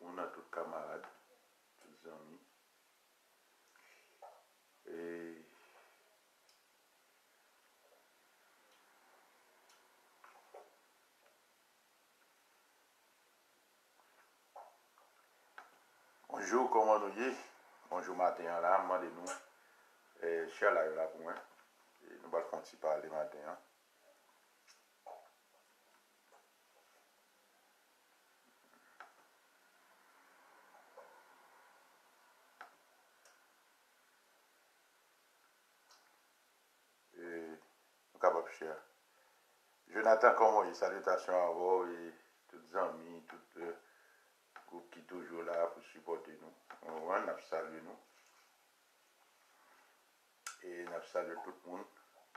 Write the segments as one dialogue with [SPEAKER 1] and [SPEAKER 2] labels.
[SPEAKER 1] on a tous camarades, tous amis. Et bonjour, comment nous y est? Bonjour matin là, demandez-nous. Cher là pour moi. Nous allons continuer à parler matin. Nous capable cher. Jonathan, comment est? Salutations à vous et tous les amis, tout le groupe qui est toujours là pour supporter nous. On a salué nous. Et nous salué tout le monde.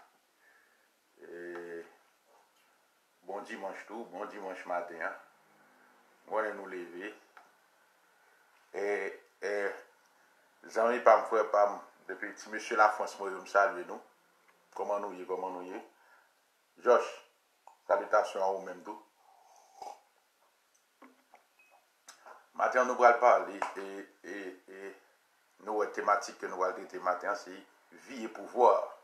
[SPEAKER 1] Et bon dimanche tout, bon dimanche matin. On va nous lever. Et les amis, pas me faire pas depuis petit monsieur la France, moi je me salue nous. Comment nous y est? Josh, salutations à vous-même tout. Maintenant, nous allons parler et nos thématiques que nous allons traiter maintenant, c'est vie et pouvoir.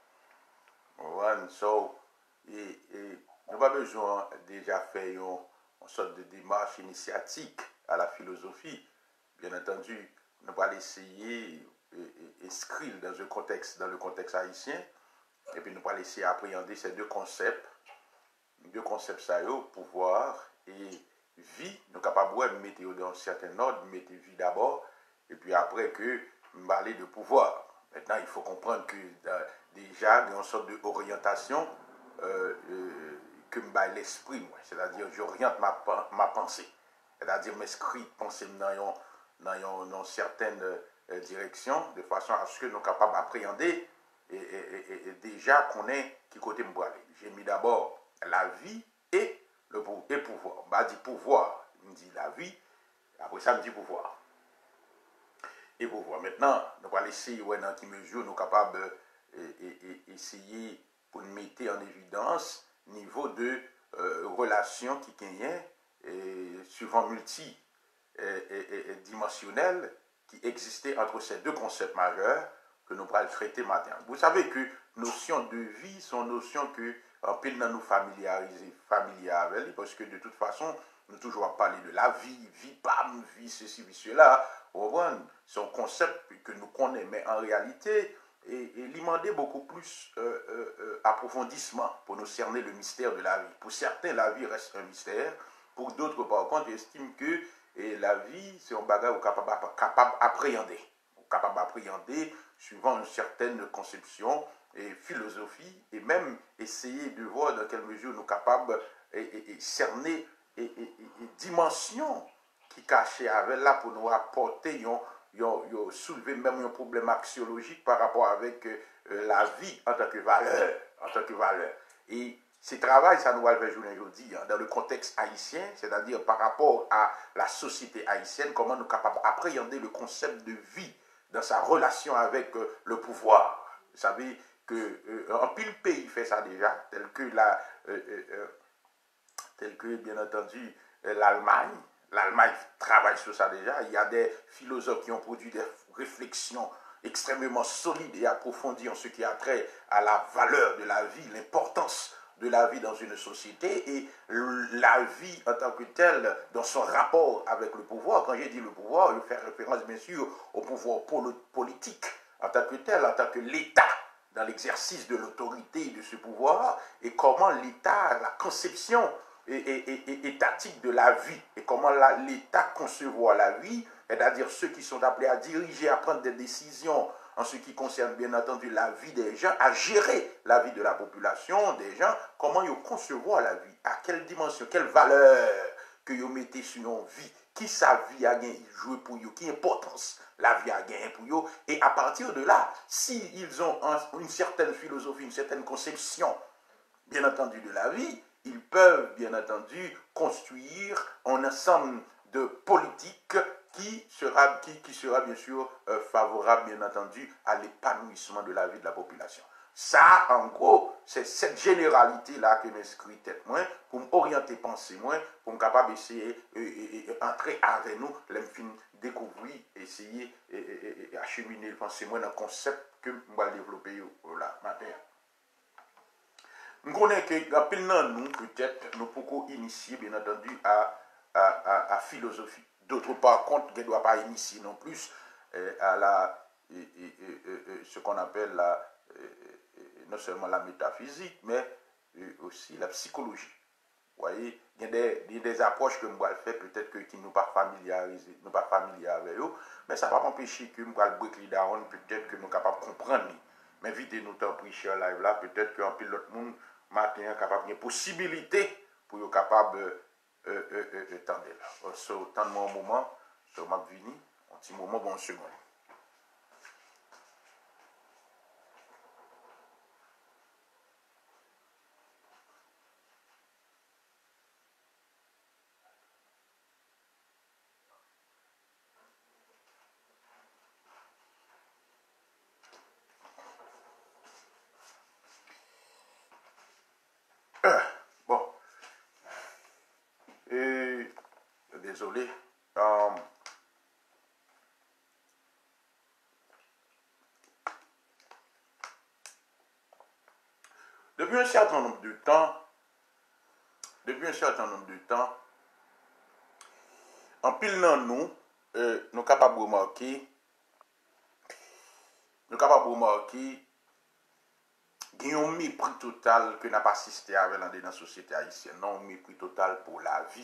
[SPEAKER 1] So, nous n'avons pas besoin déjà faire une sorte de démarche initiatique à la philosophie. Bien entendu, nous allons essayer d'inscrire dans le contexte haïtien, et puis nous allons essayer d'appréhender ces deux concepts ça y est, pouvoir et vie. Nous sommes capables de mettre dans un certain ordre, mettre vie d'abord, et puis après que nous parler de pouvoir. Maintenant, il faut comprendre que déjà, il y a une sorte d'orientation que me bat l'esprit, c'est-à-dire j'oriente ma pensée, c'est-à-dire m'escrit penser dans une certaine direction, de façon à ce que nous sommes capables d'appréhender et déjà qu'on est qui côté me aller. J'ai mis d'abord la vie et le pouvoir. Bah dit pouvoir, il me dit la vie, après ça me dit pouvoir. Et pouvoir. Maintenant, nous allons essayer, dans quelle mesure nous sommes capables d'essayer pour mettre en évidence niveau de relation qui gagne souvent multidimensionnel qui existait entre ces deux concepts majeurs que nous allons traiter maintenant. Vous savez que notion de vie sont notions que en pile dans nous familier avec, parce que de toute façon, nous toujours parler de la vie, vie pam, vie ceci, vie cela. C'est un concept que nous connaissons, mais en réalité, il demandait beaucoup plus approfondissement pour nous cerner le mystère de la vie. Pour certains, la vie reste un mystère. Pour d'autres, par contre, estiment que la vie, c'est un bagage capable d'appréhender. Capable d'appréhender suivant une certaine conception et philosophie, et même essayer de voir dans quelle mesure nous sommes capables de cerner dimensions qui cachaient avec là pour nous apporter, soulever même un problème axiologique par rapport avec la vie en tant que valeur. Et ce travail, ça nous va le faire aujourd'hui dans le contexte haïtien, c'est-à-dire par rapport à la société haïtienne, comment nous sommes capables d'appréhender le concept de vie dans sa relation avec le pouvoir. Vous savez qu'un pile pays fait ça déjà, tel que bien entendu l'Allemagne. L'Allemagne travaille sur ça déjà. Il y a des philosophes qui ont produit des réflexions extrêmement solides et approfondies en ce qui a trait à la valeur de la vie, l'importance de la vie dans une société et la vie en tant que telle dans son rapport avec le pouvoir. Quand j'ai dit le pouvoir, je fais référence bien sûr au pouvoir politique en tant que tel, en tant que l'État dans l'exercice de l'autorité de ce pouvoir et comment l'État, la conception étatique de la vie et comment l'État concevoir la vie, c'est-à-dire ceux qui sont appelés à diriger, à prendre des décisions en ce qui concerne bien entendu la vie des gens, à gérer la vie de la population, des gens, comment ils concevoir la vie, à quelle dimension, quelle valeur que ils mettez sur une vie, qui sa vie a gagné jouer pour eux, qui importance la vie a gagné pour eux, et à partir de là, s'ils ont une certaine philosophie, une certaine conception, bien entendu, de la vie, ils peuvent, bien entendu, construire un ensemble de politiques qui sera bien sûr favorable, bien entendu, à l'épanouissement de la vie de la population. Ça, en gros, c'est cette généralité-là que m'inscrit tête moi, pour m'orienter pensée moi, pour me capable d'essayer d'entrer avec nous, découvrir, essayer acheminer le pensée moi dans le concept que je vais développer là, matin. Je connais que nous, peut-être, nous pouvons initier, bien entendu, à philosophie. D'autres, par contre, ne doit pas initier non plus à la, ce qu'on appelle non seulement la métaphysique, mais aussi la psychologie. Vous voyez, il y a des approches que je vais faire, peut-être qui ne sont pas familiarisées, nous pas familiers avec eux, mais ça ne va pas m'empêcher que je vais break down, peut-être que nous sommes capables de comprendre. Mais vite, nous t'en prions live là, peut-être qu'un pilote monde matin capable de possibilité pour être capable de tendre là. So, tant de mon moment, je vais venir, un petit moment, bon second. Bon, désolé. Depuis un certain nombre de temps, en pile dans nous sommes capables de remarquer, qu'il y a un mépris total que n'a pas assisté avec dans la société haïtienne, non, un mépris total pour la vie.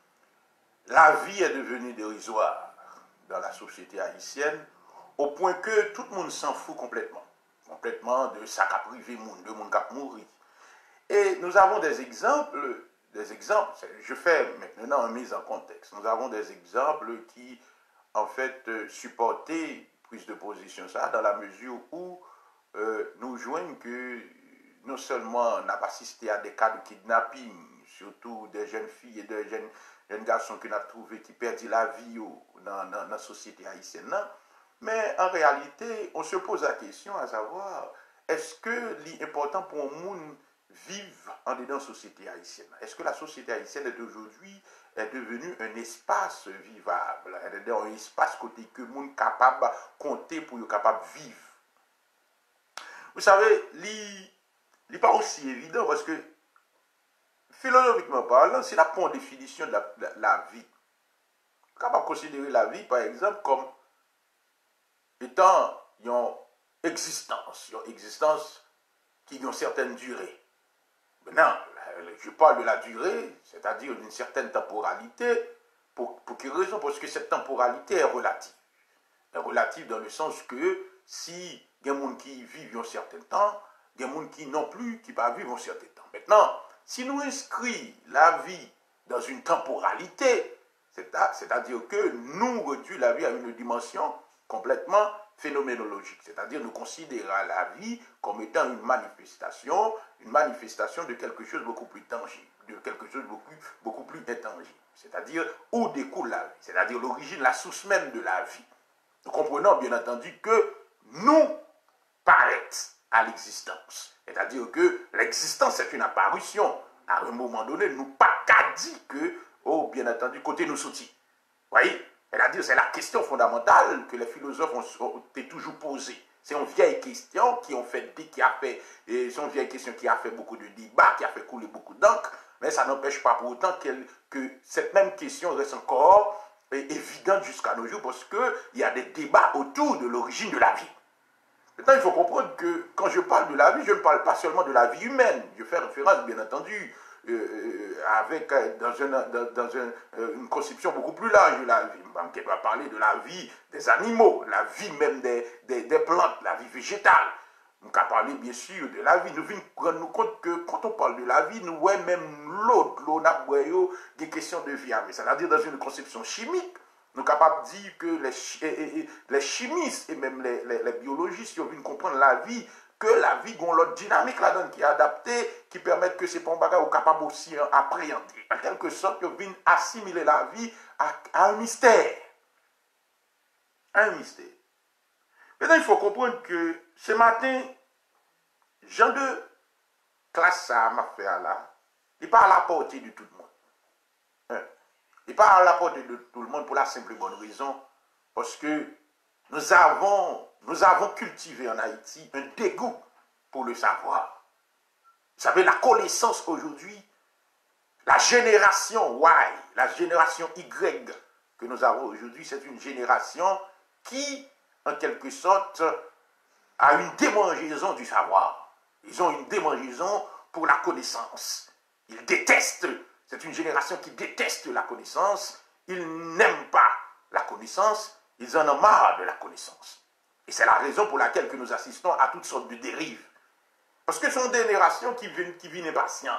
[SPEAKER 1] La vie est devenue dérisoire dans la société haïtienne, au point que tout le monde s'en fout complètement de ça qu'a privé de monde qui a mouru. Et nous avons des exemples, je fais maintenant une mise en contexte, nous avons des exemples qui, en fait, supportaient prise de position ça, dans la mesure où nous joignons que non seulement on n'a pas assisté à des cas de kidnapping, surtout des jeunes filles et des jeunes garçons qu'on a trouvés qui perdent la vie dans la société haïtienne, non? Mais en réalité, on se pose la question à savoir, est-ce que l'important pour un monde vivre en dedans de la société haïtienne? Est-ce que la société haïtienne d'aujourd'hui est devenue un espace vivable, un espace côté que le monde capable de compter pour être capable de vivre? Vous savez, il n'est pas aussi évident parce que, philosophiquement parlant, si la prend définition de la vie, on est capable de considérer la vie, par exemple, comme étant une existence qui a une certaine durée. Maintenant, je parle de la durée, c'est-à-dire d'une certaine temporalité. Pour quelle raison? Parce que cette temporalité est relative. Elle est relative dans le sens que si il y a des gens qui vivent un certain temps, il y a des gens qui non plus, qui ne pas vivre un certain temps. Maintenant, si nous inscrivons la vie dans une temporalité, c'est-à-dire que nous réduisons la vie à une dimension complètement phénoménologique, c'est-à-dire nous considérons la vie comme étant une manifestation de quelque chose de beaucoup plus tangible, de quelque chose de beaucoup plus intangible, c'est-à-dire où découle la vie, c'est-à-dire l'origine, la source même de la vie. Nous comprenons bien entendu que nous paraître à l'existence, c'est-à-dire que l'existence est une apparition. À un moment donné, nous pas qu'à dire que, oh, bien entendu, côté nous soutient. Vous voyez? C'est-à-dire, c'est la question fondamentale que les philosophes ont toujours posée. C'est une vieille question qui a fait beaucoup de débats, qui a fait couler beaucoup d'encre, mais ça n'empêche pas pour autant que cette même question reste encore évidente jusqu'à nos jours, parce qu'il y a des débats autour de l'origine de la vie. Maintenant, il faut comprendre que quand je parle de la vie, je ne parle pas seulement de la vie humaine. Je fais référence, bien entendu, dans une conception beaucoup plus large de la vie. On va parler de la vie des animaux, la vie même des plantes, la vie végétale. On va parler bien sûr de la vie. Nous venons rendre nous compte que quand on parle de la vie, nous voyons même l'eau n'a pas des questions de vie. C'est-à-dire dans une conception chimique. Nous sommes capables de dire que les chimistes et même les biologistes ont vu comprendre la vie, que la vie a l'autre dynamique là-dedans qui est adaptée, qui permet que ces bons bagages sont capables aussi d'appréhender. En quelque sorte, ils viennent assimiler la vie à un mystère. Un mystère. Maintenant, il faut comprendre que ce matin, Jean de classe ça m'a fait là, il pas à la portée de tout le monde. Hein? Il pas à la portée de tout le monde pour la simple et bonne raison, parce que nous avons cultivé en Haïti un dégoût pour le savoir. Vous savez, la connaissance aujourd'hui, la génération Y, la génération Y que nous avons aujourd'hui, c'est une génération qui, en quelque sorte, a une démangeaison du savoir. Ils ont une démangeaison pour la connaissance. Ils détestent, c'est une génération qui déteste la connaissance. Ils n'aiment pas la connaissance, ils en ont marre de la connaissance. Et c'est la raison pour laquelle que nous assistons à toutes sortes de dérives. Parce que ce sont des générations qui viennent impatientes.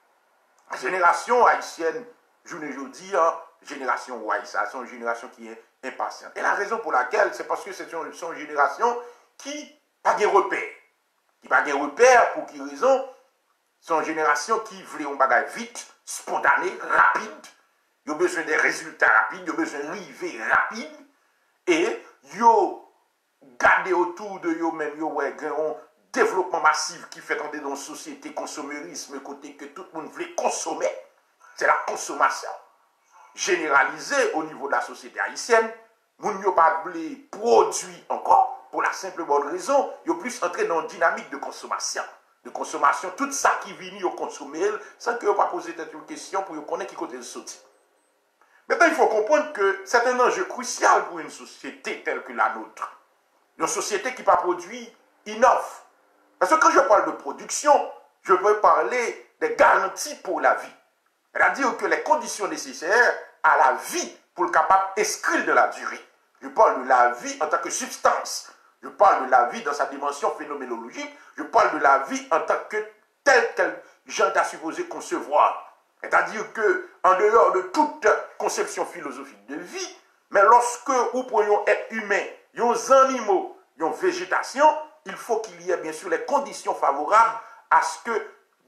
[SPEAKER 1] La génération haïtienne, je ne dis génération Waïsa, c'est une génération qui est impatiente. Et la raison pour laquelle, c'est parce que c'est une génération qui n'a pas de repère. Qui n'a pas de repère, pour quelle raison? C'est une génération qui veut un bagage vite, spontané, rapide. Ils ont besoin des résultats rapides, ils ont besoin d'arriver rapide. Et ils ont gardé autour de eux-mêmes, ils ont un développement massif qui fait entrer dans une société consommérisme, côté que tout le monde veut consommer. C'est la consommation généralisée au niveau de la société haïtienne. Moun yo pas voulu produit encore pour la simple bonne raison, yo plus entré dans une dynamique de consommation. Tout ça qui vient yo consommer sans que yo pas poser une question pour yo connaître qui côté le sorti. Maintenant, il faut comprendre que c'est un enjeu crucial pour une société telle que la nôtre. Une société qui pas produit innove. Parce que quand je parle de production, je veux parler des garanties pour la vie. C'est-à-dire que les conditions nécessaires à la vie pour le capable d'inscrire de la durée. Je parle de la vie en tant que substance. Je parle de la vie dans sa dimension phénoménologique. Je parle de la vie en tant que telle qu'elle est supposé concevoir. C'est-à-dire que, en dehors de toute conception philosophique de vie, mais lorsque nous pourrions être humains, les animaux, les végétation, il faut qu'il y ait bien sûr les conditions favorables à ce que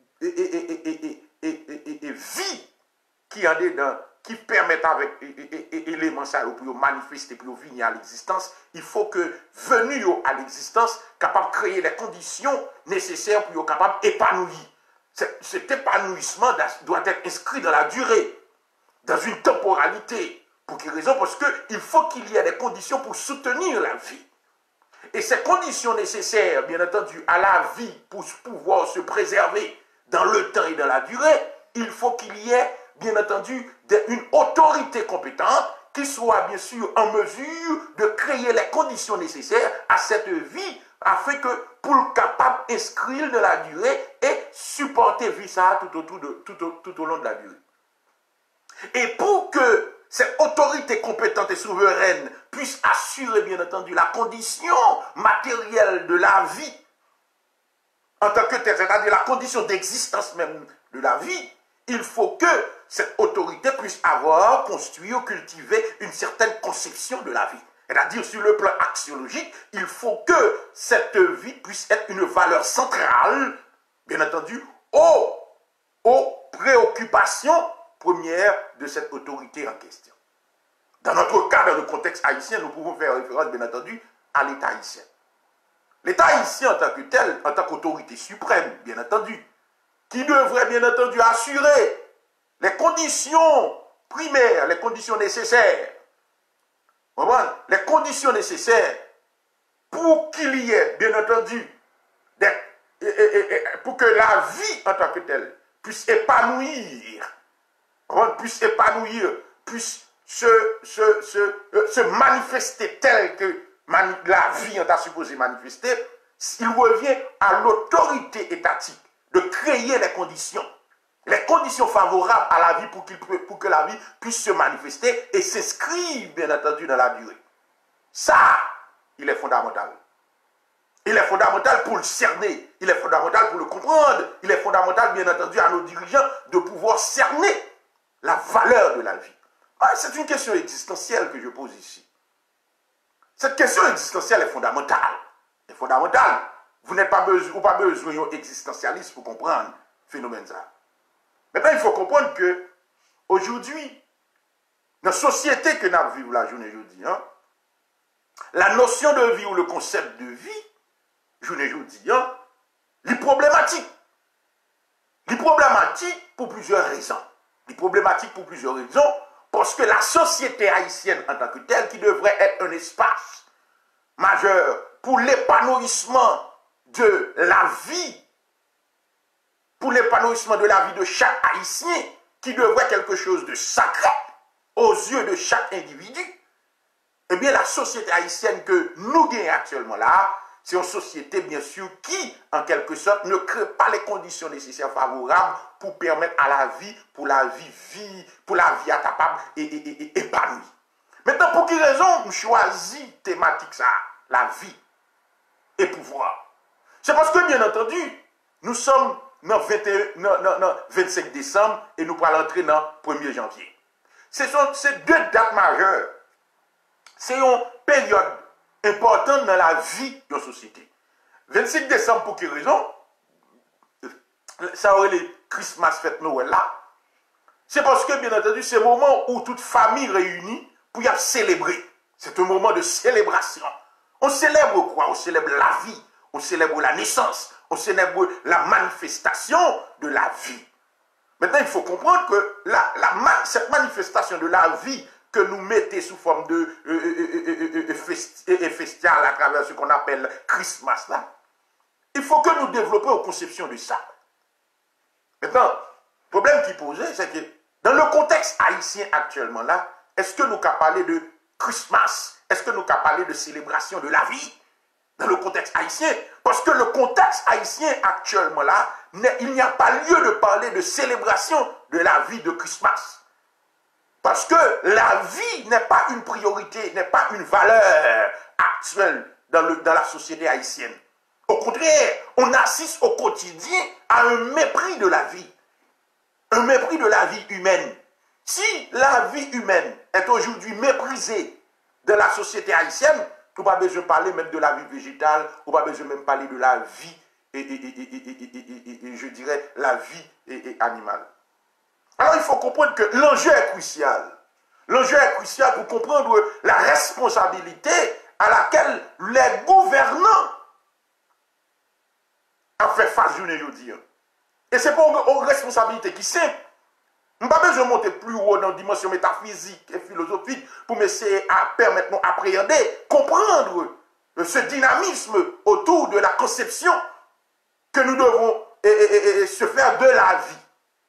[SPEAKER 1] vie qui en dedans, qui permettent avec éléments ça pour manifester, pour venir à l'existence, il faut que venu à l'existence, capable de créer les conditions nécessaires pour être capable d'épanouir. Cet épanouissement doit être inscrit dans la durée, dans une temporalité. Pour quelle raison? Parce qu'il faut qu'il y ait des conditions pour soutenir la vie. Et ces conditions nécessaires, bien entendu, à la vie pour pouvoir se préserver dans le temps et dans la durée, il faut qu'il y ait, bien entendu, une autorité compétente qui soit, bien sûr, en mesure de créer les conditions nécessaires à cette vie afin que, pour le capable d'inscrire de la durée et supporter vie ça tout au long de la durée. Et pour que cette autorité compétente et souveraine puisse assurer, bien entendu, la condition matérielle de la vie, en tant que telle, c'est-à-dire la condition d'existence même de la vie, il faut que cette autorité puisse avoir, construire, cultiver une certaine conception de la vie. C'est-à-dire, sur le plan axiologique, il faut que cette vie puisse être une valeur centrale, bien entendu, aux préoccupations premières de cette autorité en question. Dans notre cas, dans le contexte haïtien, nous pouvons faire référence, bien entendu, à l'État haïtien. L'État haïtien, en tant que tel, en tant qu'autorité suprême, bien entendu, qui devrait, bien entendu, assurer les conditions primaires, les conditions nécessaires, les conditions nécessaires pour qu'il y ait, bien entendu, pour que la vie, en tant que telle, puisse épanouir, puisse se manifester tel que la vie en a supposé manifester, il revient à l'autorité étatique de créer les conditions favorables à la vie pour que la vie puisse se manifester et s'inscrire, bien entendu, dans la durée. Ça, il est fondamental. Il est fondamental pour le cerner, il est fondamental pour le comprendre, il est fondamental, bien entendu, à nos dirigeants de pouvoir cerner la valeur de la vie. C'est une question existentielle que je pose ici. Cette question existentielle est fondamentale. Elle est fondamentale. Vous n'êtes pas besoin d'un existentialiste pour comprendre le phénomène ça. Maintenant, il faut comprendre que aujourd'hui, dans la société que nous vivons la journée aujourd'hui, la notion de vie ou le concept de vie, journée aujourd'hui, Les problématiques. Les problématiques pour plusieurs raisons. Les problématiques pour plusieurs raisons, parce que la société haïtienne en tant que telle, qui devrait être un espace majeur pour l'épanouissement de la vie, pour l'épanouissement de la vie de chaque Haïtien, qui devrait être quelque chose de sacré aux yeux de chaque individu, eh bien la société haïtienne que nous gagnons actuellement là, c'est une société, bien sûr, qui, en quelque sorte, ne crée pas les conditions nécessaires favorables pour permettre à la vie, pour la vie à capable et épanouie. Maintenant, pour quelle raison on choisit thématique ça, la vie et pouvoir? C'est parce que, bien entendu, nous sommes dans 25 décembre et nous allons entrer dans 1er janvier. Ce sont ces deux dates majeures. C'est une période importante dans la vie de la société. 25 décembre, pour quelle raison? Ça aurait les Christmas, fête Noël là. C'est parce que, bien entendu, c'est le moment où toute famille réunie pour y célébrer. C'est un moment de célébration. On célèbre quoi? On célèbre la vie. On célèbre la naissance. On célèbre la manifestation de la vie. Maintenant, il faut comprendre que cette manifestation de la vie que nous mettons sous forme de festival à travers ce qu'on appelle Christmas là, il faut que nous développions une conception de ça. Maintenant, le problème qui posait, c'est que dans le contexte haïtien actuellement là, est-ce que nous pouvons parler de Christmas? Est-ce que nous pouvons parler de célébration de la vie dans le contexte haïtien? Parce que le contexte haïtien actuellement là, il n'y a pas lieu de parler de célébration de la vie de Christmas. Parce que la vie n'est pas une priorité, n'est pas une valeur actuelle dans la société haïtienne. Au contraire, on assiste au quotidien à un mépris de la vie. Un mépris de la vie humaine. Si la vie humaine est aujourd'hui méprisée dans la société haïtienne, on n'a pas besoin de parler même de la vie végétale, on n'a pas besoin même de parler de la vie, et je dirais la vie animale. Alors il faut comprendre que l'enjeu est crucial. L'enjeu est crucial pour comprendre la responsabilité à laquelle les gouvernants ont fait face aujourd'hui. Et c'est pas une responsabilité qui est simple. On n'a pas besoin de monter plus haut dans la dimension métaphysique et philosophique pour essayer à permettre nous appréhender, comprendre ce dynamisme autour de la conception que nous devons se faire de la vie.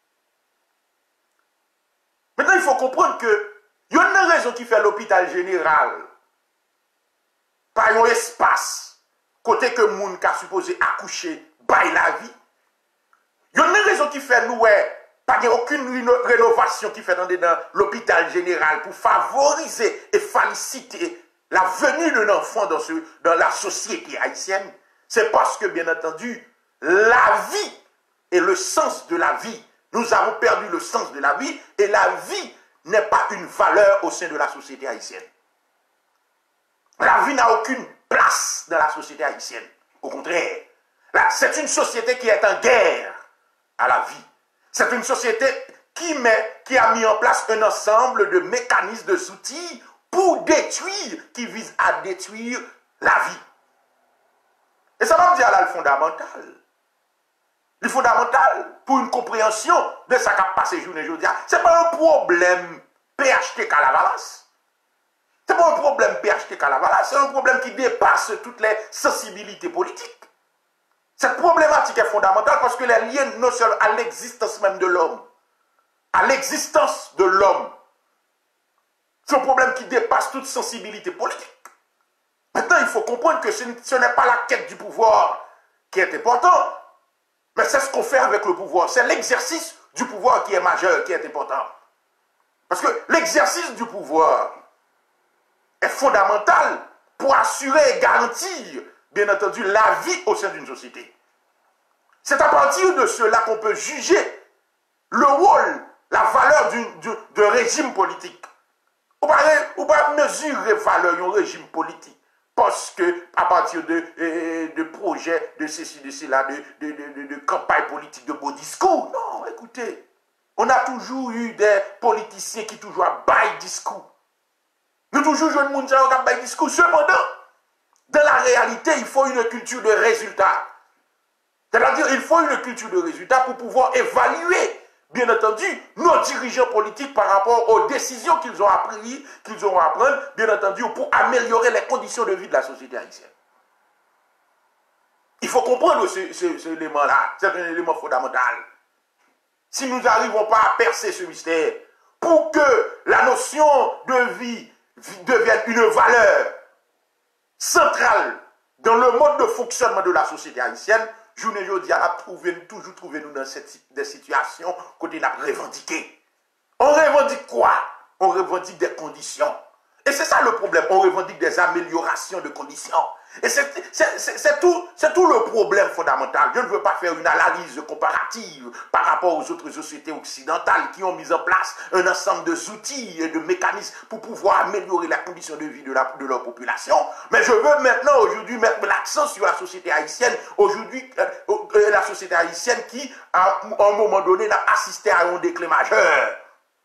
[SPEAKER 1] Maintenant, il faut comprendre que il y a une raison qui fait l'hôpital général par un espace côté que le monde qui supposé accoucher baille la vie. Il y a une raison qui fait nous pas aucune rénovation qui fait dans l'hôpital général pour favoriser et féliciter la venue d'un enfant dans la société haïtienne. C'est parce que, bien entendu, la vie et le sens de la vie, nous avons perdu le sens de la vie et la vie n'est pas une valeur au sein de la société haïtienne. La vie n'a aucune place dans la société haïtienne. Au contraire, c'est une société qui est en guerre à la vie. C'est une société qui a mis en place un ensemble de mécanismes, d'outils pour détruire, qui visent à détruire la vie. Et ça va me dire là le fondamental. Le fondamental pour une compréhension de ce qui a passé journée aujourd'hui, ce n'est pas un problème PHT Calavalas. Ce n'est pas un problème PHT Calavalas, c'est un problème qui dépasse toutes les sensibilités politiques. Cette problématique est fondamentale parce qu'elle est liée non seulement à l'existence même de l'homme, à l'existence de l'homme. C'est un problème qui dépasse toute sensibilité politique. Maintenant, il faut comprendre que ce n'est pas la quête du pouvoir qui est importante, mais c'est ce qu'on fait avec le pouvoir. C'est l'exercice du pouvoir qui est majeur, qui est important. Parce que l'exercice du pouvoir est fondamental pour assurer et garantir, bien entendu, la vie au sein d'une société. C'est à partir de cela qu'on peut juger le rôle, la valeur d'un régime politique. On va mesurer la valeur d'un régime politique. Parce que, à partir de projets, de ceci, de cela, de campagne politique, de beaux discours. Non, écoutez, on a toujours eu des politiciens qui toujours baillent discours. Nous toujours jeunes gens qui ont baillent discours. Cependant, dans la réalité, il faut une culture de résultats. C'est-à-dire qu'il faut une culture de résultat pour pouvoir évaluer, bien entendu, nos dirigeants politiques par rapport aux décisions qu'ils ont apprises, qu'ils auront à prendre, bien entendu, pour améliorer les conditions de vie de la société haïtienne. Il faut comprendre ce élément-là, c'est un élément fondamental. Si nous n'arrivons pas à percer ce mystère, pour que la notion de vie devienne une valeur centrale dans le mode de fonctionnement de la société haïtienne, journée aujourd'hui, a toujours trouvé nous dans des situations côté n'a revendiqué. On revendique quoi? On revendique des conditions. Et c'est ça le problème. On revendique des améliorations de conditions. Et c'est tout le problème fondamental. Je ne veux pas faire une analyse comparative par rapport aux autres sociétés occidentales qui ont mis en place un ensemble d'outils et de mécanismes pour pouvoir améliorer la condition de vie de leur population. Mais je veux maintenant, aujourd'hui, mettre l'accent sur la société haïtienne. Aujourd'hui, la société haïtienne qui, à un moment donné, a assisté à un déclin majeur.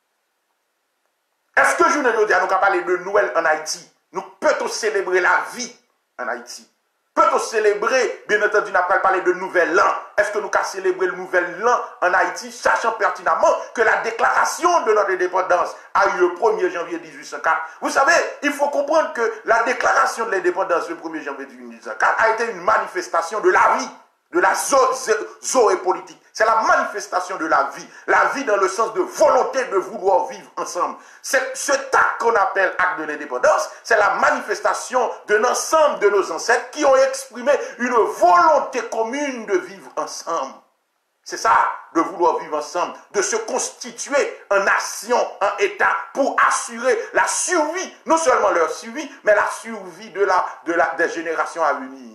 [SPEAKER 1] Est-ce que je ne veux dire, nous avons parlé de Noël en Haïti? Nous peut-on célébrer la vie en Haïti? Peut-on célébrer, bien entendu, nous avons parlé de Nouvel An? Est-ce que nous avons célébré le Nouvel An en Haïti, sachant pertinemment que la déclaration de notre indépendance a eu le 1er janvier 1804? Vous savez, il faut comprendre que la déclaration de l'indépendance le 1er janvier 1804 a été une manifestation de la vie, de la zoé politique. C'est la manifestation de la vie dans le sens de volonté de vouloir vivre ensemble. Ce acte qu'on appelle acte de l'indépendance, c'est la manifestation d'un ensemble de nos ancêtres qui ont exprimé une volonté commune de vivre ensemble. C'est ça, de vouloir vivre ensemble, de se constituer en nation, en État, pour assurer la survie, non seulement leur survie, mais la survie des générations à venir.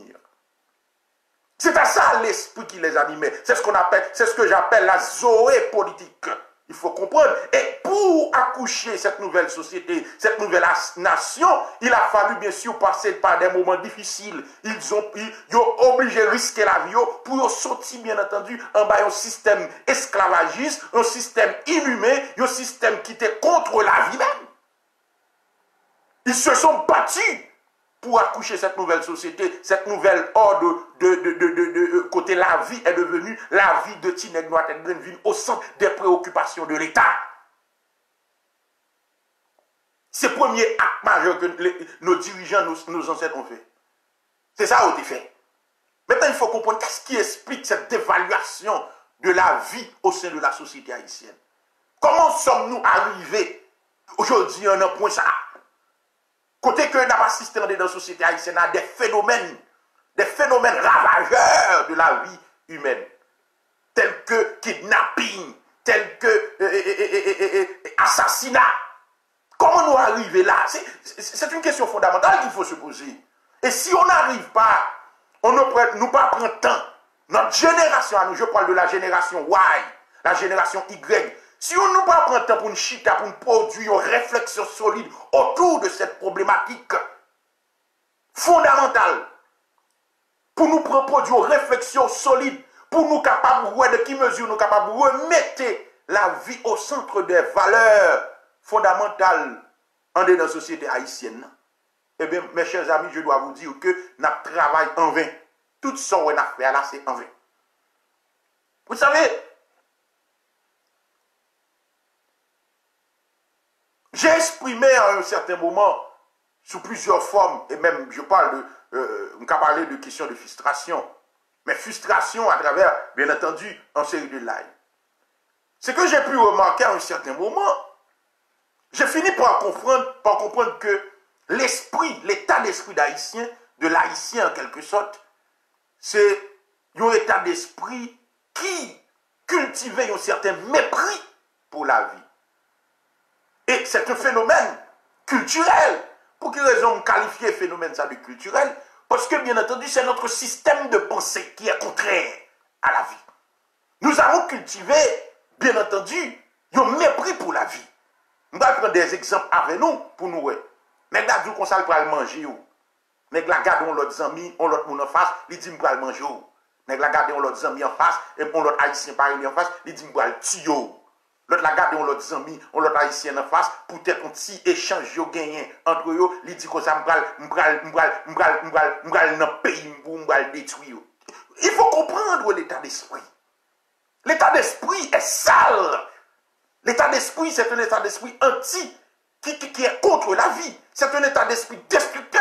[SPEAKER 1] C'est à ça l'esprit qui les animait. C'est ce que j'appelle la zoé politique. Il faut comprendre. Et pour accoucher cette nouvelle société, cette nouvelle nation, il a fallu bien sûr passer par des moments difficiles. Ils ont obligé de risquer la vie pour sortir bien entendu en bas un système esclavagiste, un système inhumain, un système qui était contre la vie même. Ils se sont battus pour accoucher cette nouvelle société, cette nouvelle ordre côté la vie est devenue la vie de Tineg Noatek Grenville au centre des préoccupations de l'État. C'est le premier acte majeur que nos dirigeants, nos ancêtres ont fait. C'est ça qui a été fait. Maintenant, il faut comprendre qu'est-ce qui explique cette dévaluation de la vie au sein de la société haïtienne. Comment sommes-nous arrivés aujourd'hui à un point ça? Côté que nous avons assisté dans la société haïtienne à des phénomènes ravageurs de la vie humaine, tels que kidnapping, tels que assassinat. Comment nous arriver là? C'est une question fondamentale qu'il faut se poser. Et si on n'arrive pas, on ne pas prendre temps, notre génération, je parle de la génération Y, la génération Y, si on ne pas prendre temps pour une chita, pour produire une réflexion solide autour de cette problématique fondamentale, pour nous produire une réflexion solide, pour nous capables de qui mesure nous capables de remettre la vie au centre des valeurs fondamentales dans la société haïtienne. Eh bien, mes chers amis, je dois vous dire que nous travaillons en vain. Tout ce qu'on a fait là, c'est en vain. Vous savez, j'ai exprimé à un certain moment, sous plusieurs formes, et même je parle on peut parler de questions de frustration, mais frustration à travers, bien entendu, une série de lives. Ce que j'ai pu remarquer à un certain moment, j'ai fini par comprendre que l'esprit, l'état d'esprit d'haïtien, de l'haïtien en quelque sorte, c'est un état d'esprit qui cultivait un certain mépris pour la vie. Et c'est un phénomène culturel. Pour quelle raison qualifier phénomène ça de culturel? Parce que bien entendu, c'est notre système de pensée qui est contraire à la vie. Nous avons cultivé, bien entendu, un mépris pour la vie. Nous allons prendre des exemples avec nous pour nous. Mais là, nous allons pour le manger. Mais là, regardons l'autre ami, on l'autre monde en face, il dit pour le manger. Mais là, regardons l'autre ami en face, et on l'autre haïtien pareil en face, il dit pour le tuer. L'autre la garde, on l'autre amis, on l'autre haïtien en face, pour être un petit échange yo gagné entre eux, il dit que ça m'bral dans pays pour m'bral détruire. Il faut comprendre l'état d'esprit. L'état d'esprit est sale. L'état d'esprit, c'est un état d'esprit anti, qui est contre la vie. C'est un état d'esprit destructeur.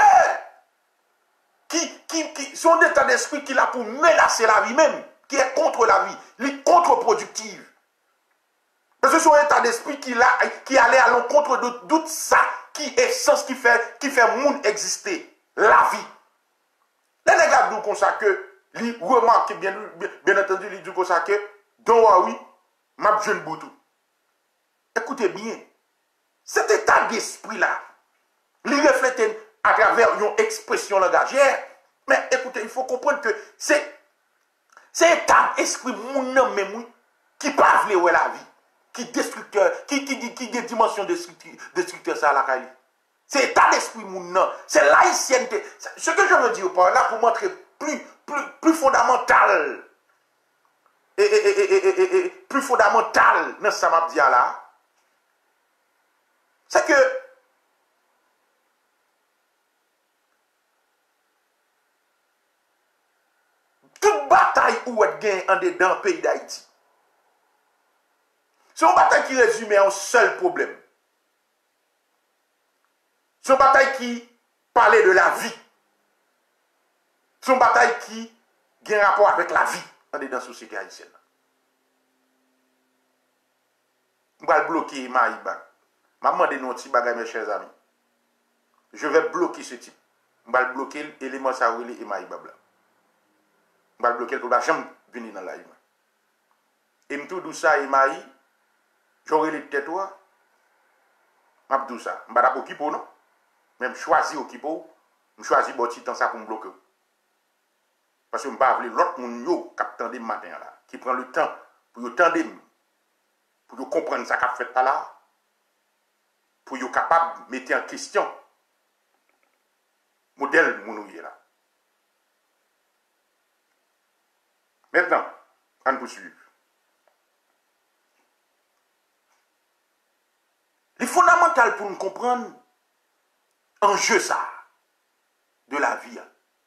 [SPEAKER 1] Son état d'esprit qui a pour menacer la vie même, qui est contre la vie, qui est contre-productive. Parce que son état d'esprit qui allait à l'encontre de tout ça, qui est sens, qui fait monde exister, la vie. Les gars nous comme ça que, lui remarque bien entendu, lui dit comme ça que, donc oui, m'a jeune boutou. Écoutez bien, cet état d'esprit-là, il reflète à travers une expression langagière, mais écoutez, il faut comprendre que c'est état d'esprit même qui parle de la vie, qui est destructeur, qui a une dimension destructeur ça à la Cali. C'est état d'esprit c'est laïcienté. Ce que je veux dire par là, pour montrer plus fondamental, et plus fondamental dans ce que je dis là, c'est que toute bataille où elle gagne en dedans le pays d'Haïti, c'est une bataille qui résume un seul problème. C'est une bataille qui parlait de la vie. C'est une bataille qui a un rapport avec la vie en dedans la société haïtienne. Je vais bloquer Maïba. Je vais demander nos petits bagages, mes chers amis. Je vais bloquer ce type. Je vais bloquer l'élément Saouli et Maïba blanc. Je vais bloquer pour la jambe venir dans la live. Et je tout ça et Maï, j'aurai les têtes. Je vais tout ça. Je ne vais pas occuper, non? Même choisir occuper, je choisis bon temps ça pour me bloquer. Parce que je ne vais pas appeler l'autre monde qui attend le matin là, qui prend le temps pour attendre, pour comprendre ça qu'a fait là, pour être capable de mettre en question le modèle mounouye là. Maintenant, on poursuit. Le fondamental pour nous comprendre l'enjeu ça de la vie.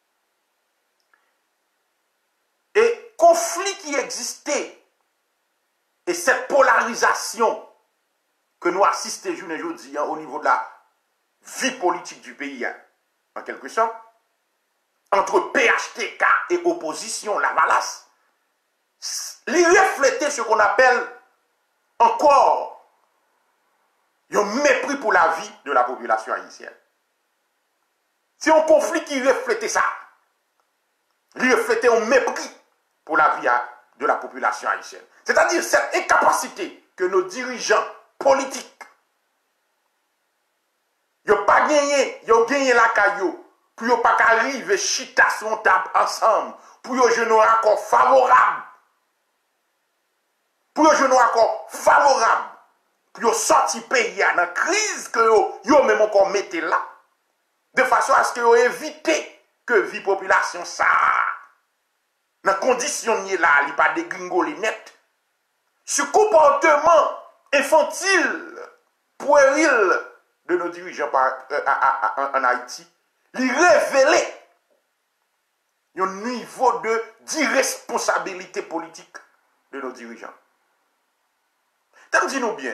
[SPEAKER 1] Et conflit qui existait et cette polarisation que nous assistons aujourd'hui au niveau de la vie politique du pays, en quelque sorte, entre PHTK et opposition, la valasse, il reflétait ce qu'on appelle encore un mépris pour la vie de la population haïtienne. C'est un conflit qui reflétait ça. Il reflétait un mépris pour la vie de la population haïtienne. C'est-à-dire cette incapacité que nos dirigeants politiques n'ont pas gagné, ils ont gagné la caillou, pour ne pas arriver chita son table ensemble, pour qu'ils aient un accord favorable. Pour qu'ils aient un accord favorable. Pour sortir pays dans la crise que vous même encore mettez là, de façon à ce que vous évitez que la vie population ça, dans les conditions là, il n'y a pas de gringoles net. Ce comportement infantile, puéril de nos dirigeants en Haïti, il révélait un niveau d'irresponsabilité politique de nos dirigeants. Dis-nous bien,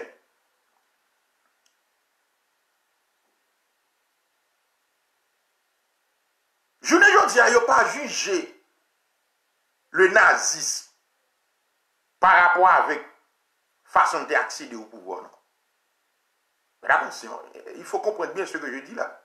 [SPEAKER 1] je ne dis pas juger le nazisme par rapport avec façon d'accéder au pouvoir. Non. Mais attention, il faut comprendre bien ce que je dis là.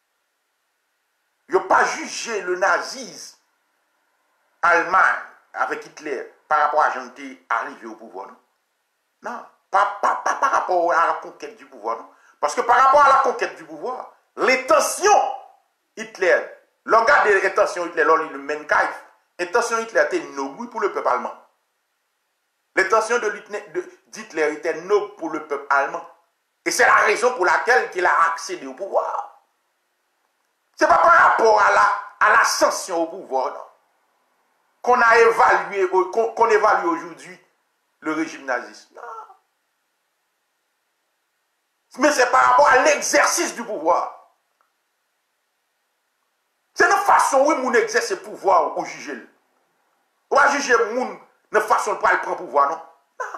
[SPEAKER 1] Il n'y a pas jugé le nazisme allemand avec Hitler par rapport à gens qui arrivé au pouvoir. Non, non pas par rapport à la conquête du pouvoir. Non. Parce que par rapport à la conquête du pouvoir, l'intention Hitler, l'organe de l'intention Hitler, le Menkaïf, l'intention Hitler était noble pour le peuple allemand. L'intention d'Hitler était noble pour le peuple allemand. Et c'est la raison pour laquelle il a accédé au pouvoir. Ce n'est pas par rapport à l'ascension au pouvoir qu'on a évalué, qu'on évalue aujourd'hui le régime naziste. Non. Mais c'est par rapport à l'exercice du pouvoir. C'est une façon où on exerce le pouvoir ou juger. On va juger le monde de façon de prendre le pouvoir, non? Non.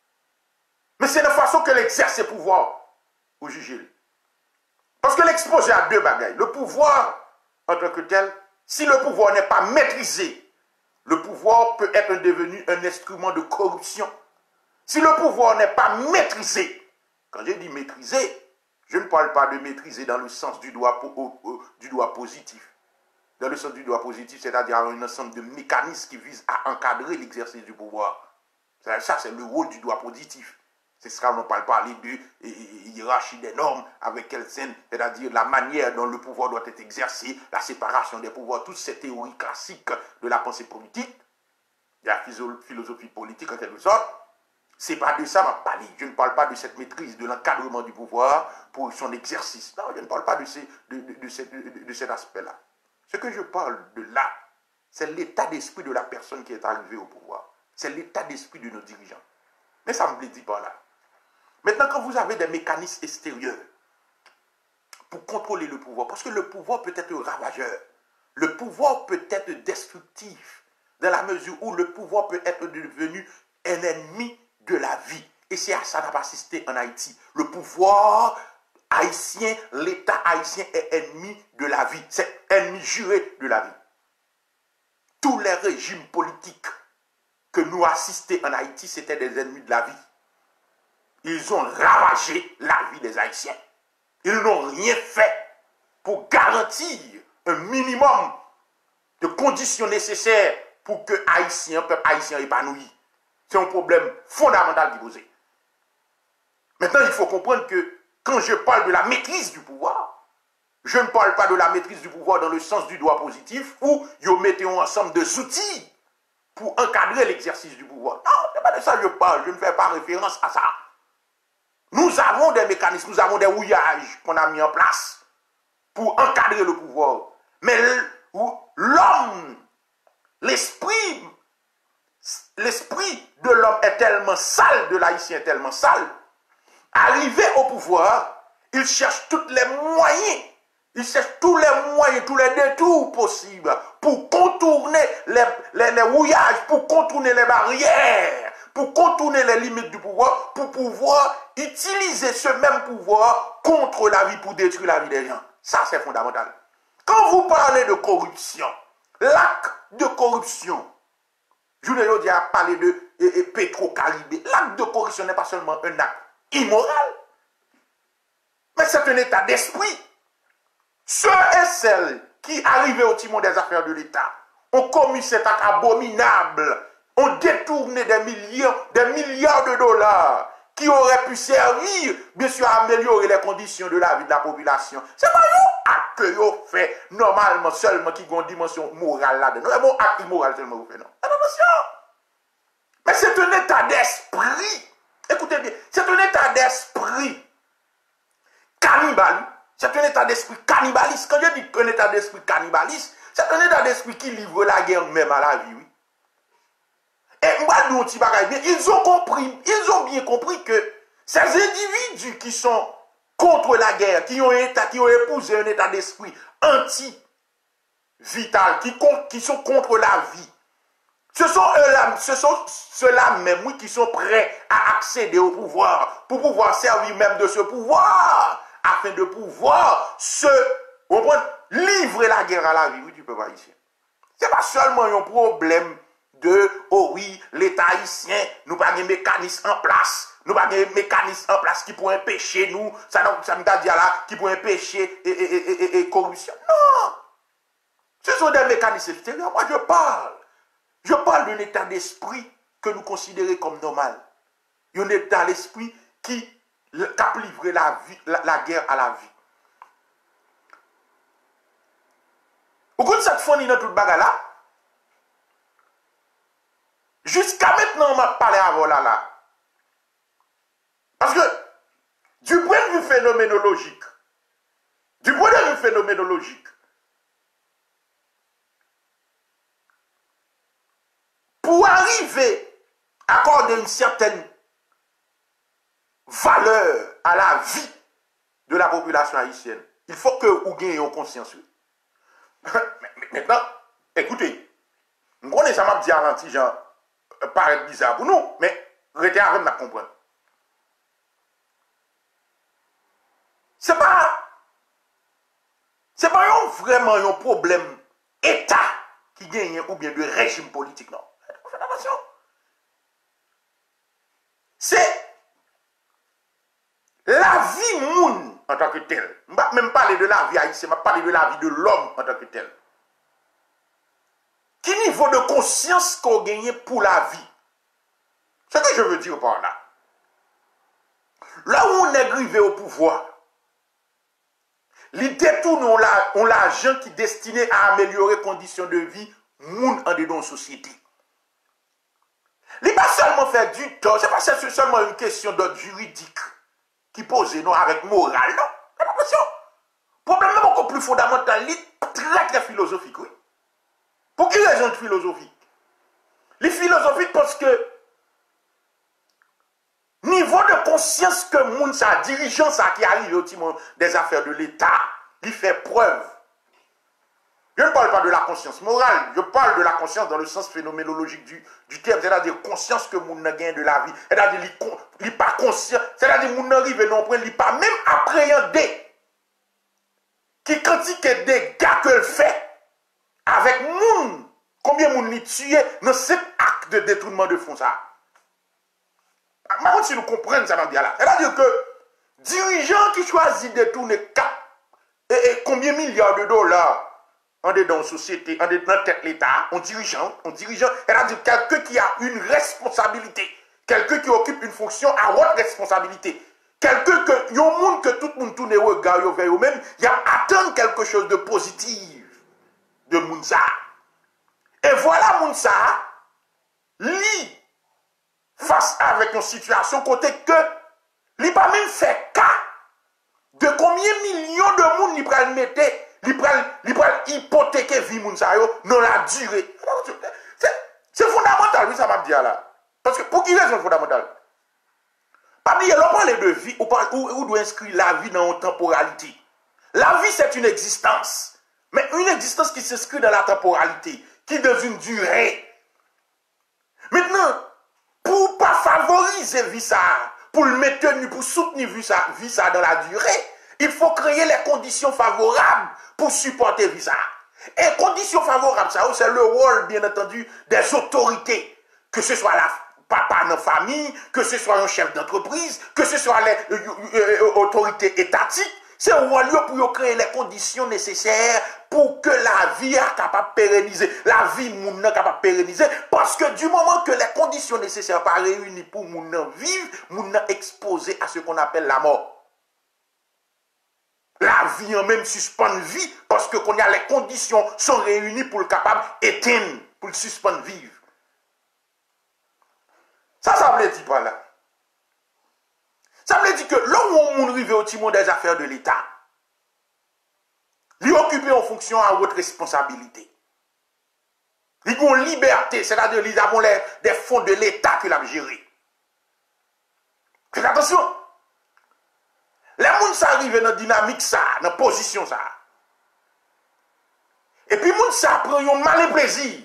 [SPEAKER 1] Mais c'est de façon que l'exerce le pouvoir pour juger. Parce que l'exposé à deux bagailles. Le pouvoir, en tant que tel, si le pouvoir n'est pas maîtrisé, le pouvoir peut être devenu un instrument de corruption. Si le pouvoir n'est pas maîtrisé, quand je dis maîtrisé, je ne parle pas de maîtriser dans le sens du droit positif. Dans le sens du droit positif, c'est-à-dire un ensemble de mécanismes qui visent à encadrer l'exercice du pouvoir. Ça, c'est le rôle du droit positif. C'est ça, on ne parle pas de hiérarchie des normes avec quelle scène, c'est-à-dire la manière dont le pouvoir doit être exercé, la séparation des pouvoirs, toutes ces théories classiques de la pensée politique, de la philosophie politique en quelque sorte. C'est pas de ça que je parle. Je ne parle pas de cette maîtrise, de l'encadrement du pouvoir pour son exercice. Non, je ne parle pas de cet aspect-là. Ce que je parle de là, c'est l'état d'esprit de la personne qui est arrivée au pouvoir. C'est l'état d'esprit de nos dirigeants. Mais ça ne me le dit pas là. Maintenant, quand vous avez des mécanismes extérieurs pour contrôler le pouvoir, parce que le pouvoir peut être ravageur, le pouvoir peut être destructif, dans la mesure où le pouvoir peut être devenu un ennemi de la vie. Et c'est à ça qu'on a assisté en Haïti. Le pouvoir haïtien, l'État haïtien est ennemi de la vie. C'est ennemi juré de la vie. Tous les régimes politiques que nous assistions en Haïti, c'était des ennemis de la vie. Ils ont ravagé la vie des Haïtiens. Ils n'ont rien fait pour garantir un minimum de conditions nécessaires pour que Haïtiens, peuple haïtien épanoui. C'est un problème fondamental qui pose. Maintenant, il faut comprendre que quand je parle de la maîtrise du pouvoir, je ne parle pas de la maîtrise du pouvoir dans le sens du droit positif où vous mettez ensemble des outils pour encadrer l'exercice du pouvoir. Non, ce n'est pas de ça que je parle. Je ne fais pas référence à ça. Nous avons des mécanismes, nous avons des rouillages qu'on a mis en place pour encadrer le pouvoir. Mais l'homme, l'esprit de l'homme est tellement sale, de l'haïtien est tellement sale. Arrivé au pouvoir, il cherche tous les moyens, tous les détours possibles pour contourner les rouillages, pour contourner les barrières, pour contourner les limites du pouvoir, pour pouvoir utiliser ce même pouvoir contre la vie, pour détruire la vie des gens. Ça, c'est fondamental. Quand vous parlez de corruption, l'acte de corruption, je vous ai parlé de Petro-Caribé, l'acte de corruption n'est pas seulement un acte immoral, mais c'est un état d'esprit. Ceux et celles qui arrivaient au timon des affaires de l'État ont commis cet acte abominable, ont détourné des milliards de dollars qui auraient pu servir, bien sûr, à améliorer les conditions de la vie de la population. C'est pas un acte que vous fait normalement seulement qui a une dimension morale là-dedans. C'est un bon acte immoral seulement vous faites, non? Attention! Mais c'est un état d'esprit. Écoutez bien, c'est un état d'esprit cannibale. C'est un état d'esprit cannibaliste. Quand je dis un état d'esprit cannibaliste, c'est un état d'esprit qui livre la guerre même à la vie, oui. Et moi, nous, ils ont bien compris que ces individus qui sont contre la guerre, qui ont épousé un état d'esprit anti-vital, qui sont contre la vie, ce sont ceux-là même, oui, qui sont prêts à accéder au pouvoir, pour pouvoir servir même de ce pouvoir, afin de pouvoir livrer la guerre à la vie, oui, du peuple haïtien. Ce n'est pas seulement un problème de, oh oui, l'État haïtien, nous n'avons pas de mécanisme en place. Nous n'avons pas de mécanisme en place qui pourrait empêcher nous, ça me dit là, qui pourrait empêcher et corruption. Non! Ce sont des mécanismes extérieurs. Moi, je parle d'un état d'esprit que nous considérons comme normal. Un état d'esprit qui a livré la guerre à la vie. Au bout de cette fournie dans toute bagarre là, jusqu'à maintenant, on m'a parlé avant là. Parce que, du point de vue phénoménologique, pour arriver à accorder une certaine valeur à la vie de la population haïtienne, il faut que vous ayez conscience. Maintenant, écoutez, nous connaissons m'a dit à l'antigen, paraît bizarre pour nous, mais restez avec nous comprendre. C'est pas vraiment un problème État qui gagne ou bien de régime politique, non. Faites attention. C'est la vie moun en tant que telle. Je ne vais même parler de la vie haïtienne, je vais parler de la vie de l'homme en tant que tel. Quel niveau de conscience qu'on gagne pour la vie? Ce que je veux dire par là. Là où on est arrivé au pouvoir, les détournent ont l'argent qui est destiné à améliorer les conditions de vie moun en dedans de la société. Il n'est pas seulement fait du tort, ce n'est pas seulement une question d'ordre juridique qui pose non avec morale, non. Faites attention. Le problème est beaucoup plus fondamental, il est très très philosophique, oui. Pour quelle raison philosophique? Les philosophiques parce que niveau de conscience que moun sa dirigeant ça qui arrive au timon des affaires de l'État, il fait preuve. Je ne parle pas de la conscience morale, je parle de la conscience dans le sens phénoménologique du terme, c'est-à-dire conscience que moun n'a gagné de la vie, c'est-à-dire il n'est pas conscient, c'est-à-dire moun n'arrive non point, il n'est pas même appréhendé qui quantité de dégâts qu'elle fait avec moun, combien moun l'y tué dans cet acte de détournement de fonds ça. Par contre, si nous comprenons ça dans là, c'est-à-dire que dirigeant qui choisit de détourner 4 et combien de milliards de dollars en dedans de la société, en dedans de l'État, un dirigeant, c'est-à-dire quelqu'un qui a une responsabilité, quelqu'un qui occupe une fonction à haute responsabilité, quelqu'un que, y a un monde que tout le monde tourne et regarde vers eux-mêmes, il y a attendre quelque chose de positif de Mounsa. Et voilà Mounsa, lui, face avec une situation côté que, il pas même fait cas de combien de millions de monde il pral mettre, il pral hypothéquer vie Mounsa yo dans la durée. C'est fondamental, oui, ça m'a dit là. Parce que pour qui raison fondamentale? Pas oublier, on parle de vie, ou doit inscrire la vie dans une temporalité. La vie, c'est une existence. Mais une existence qui s'inscrit dans la temporalité, qui est dans une durée. Maintenant, pour ne pas favoriser vie ça, pour le maintenir, pour soutenir vie ça dans la durée, il faut créer les conditions favorables pour supporter vie ça. Et conditions favorables, ça, c'est le rôle, bien entendu, des autorités, que ce soit la papa dans la famille, que ce soit un chef d'entreprise, que ce soit les autorités étatiques. C'est un rôle pour créer les conditions nécessaires pour que la vie est capable de pérenniser. La vie est capable de pérenniser. Parce que du moment que les conditions nécessaires sont réunies pour moun vivre, moun exposé à ce qu'on appelle la mort. La vie en même suspend vie parce que quand les conditions sont réunies pour le capable d'éteindre, pour le suspendre vivre. Ça veut dire pas là. Ça veut dire que là où on arrive au timon des affaires de l'État, il occupe en fonction à votre responsabilité. Ils ont liberté, c'est-à-dire qu'ils ont des fonds de l'État qu'ils ont gérés. Faites attention. Les gens arrivent dans la dynamique, ça, dans la position. Ça. Et puis les gens prennent un malin plaisir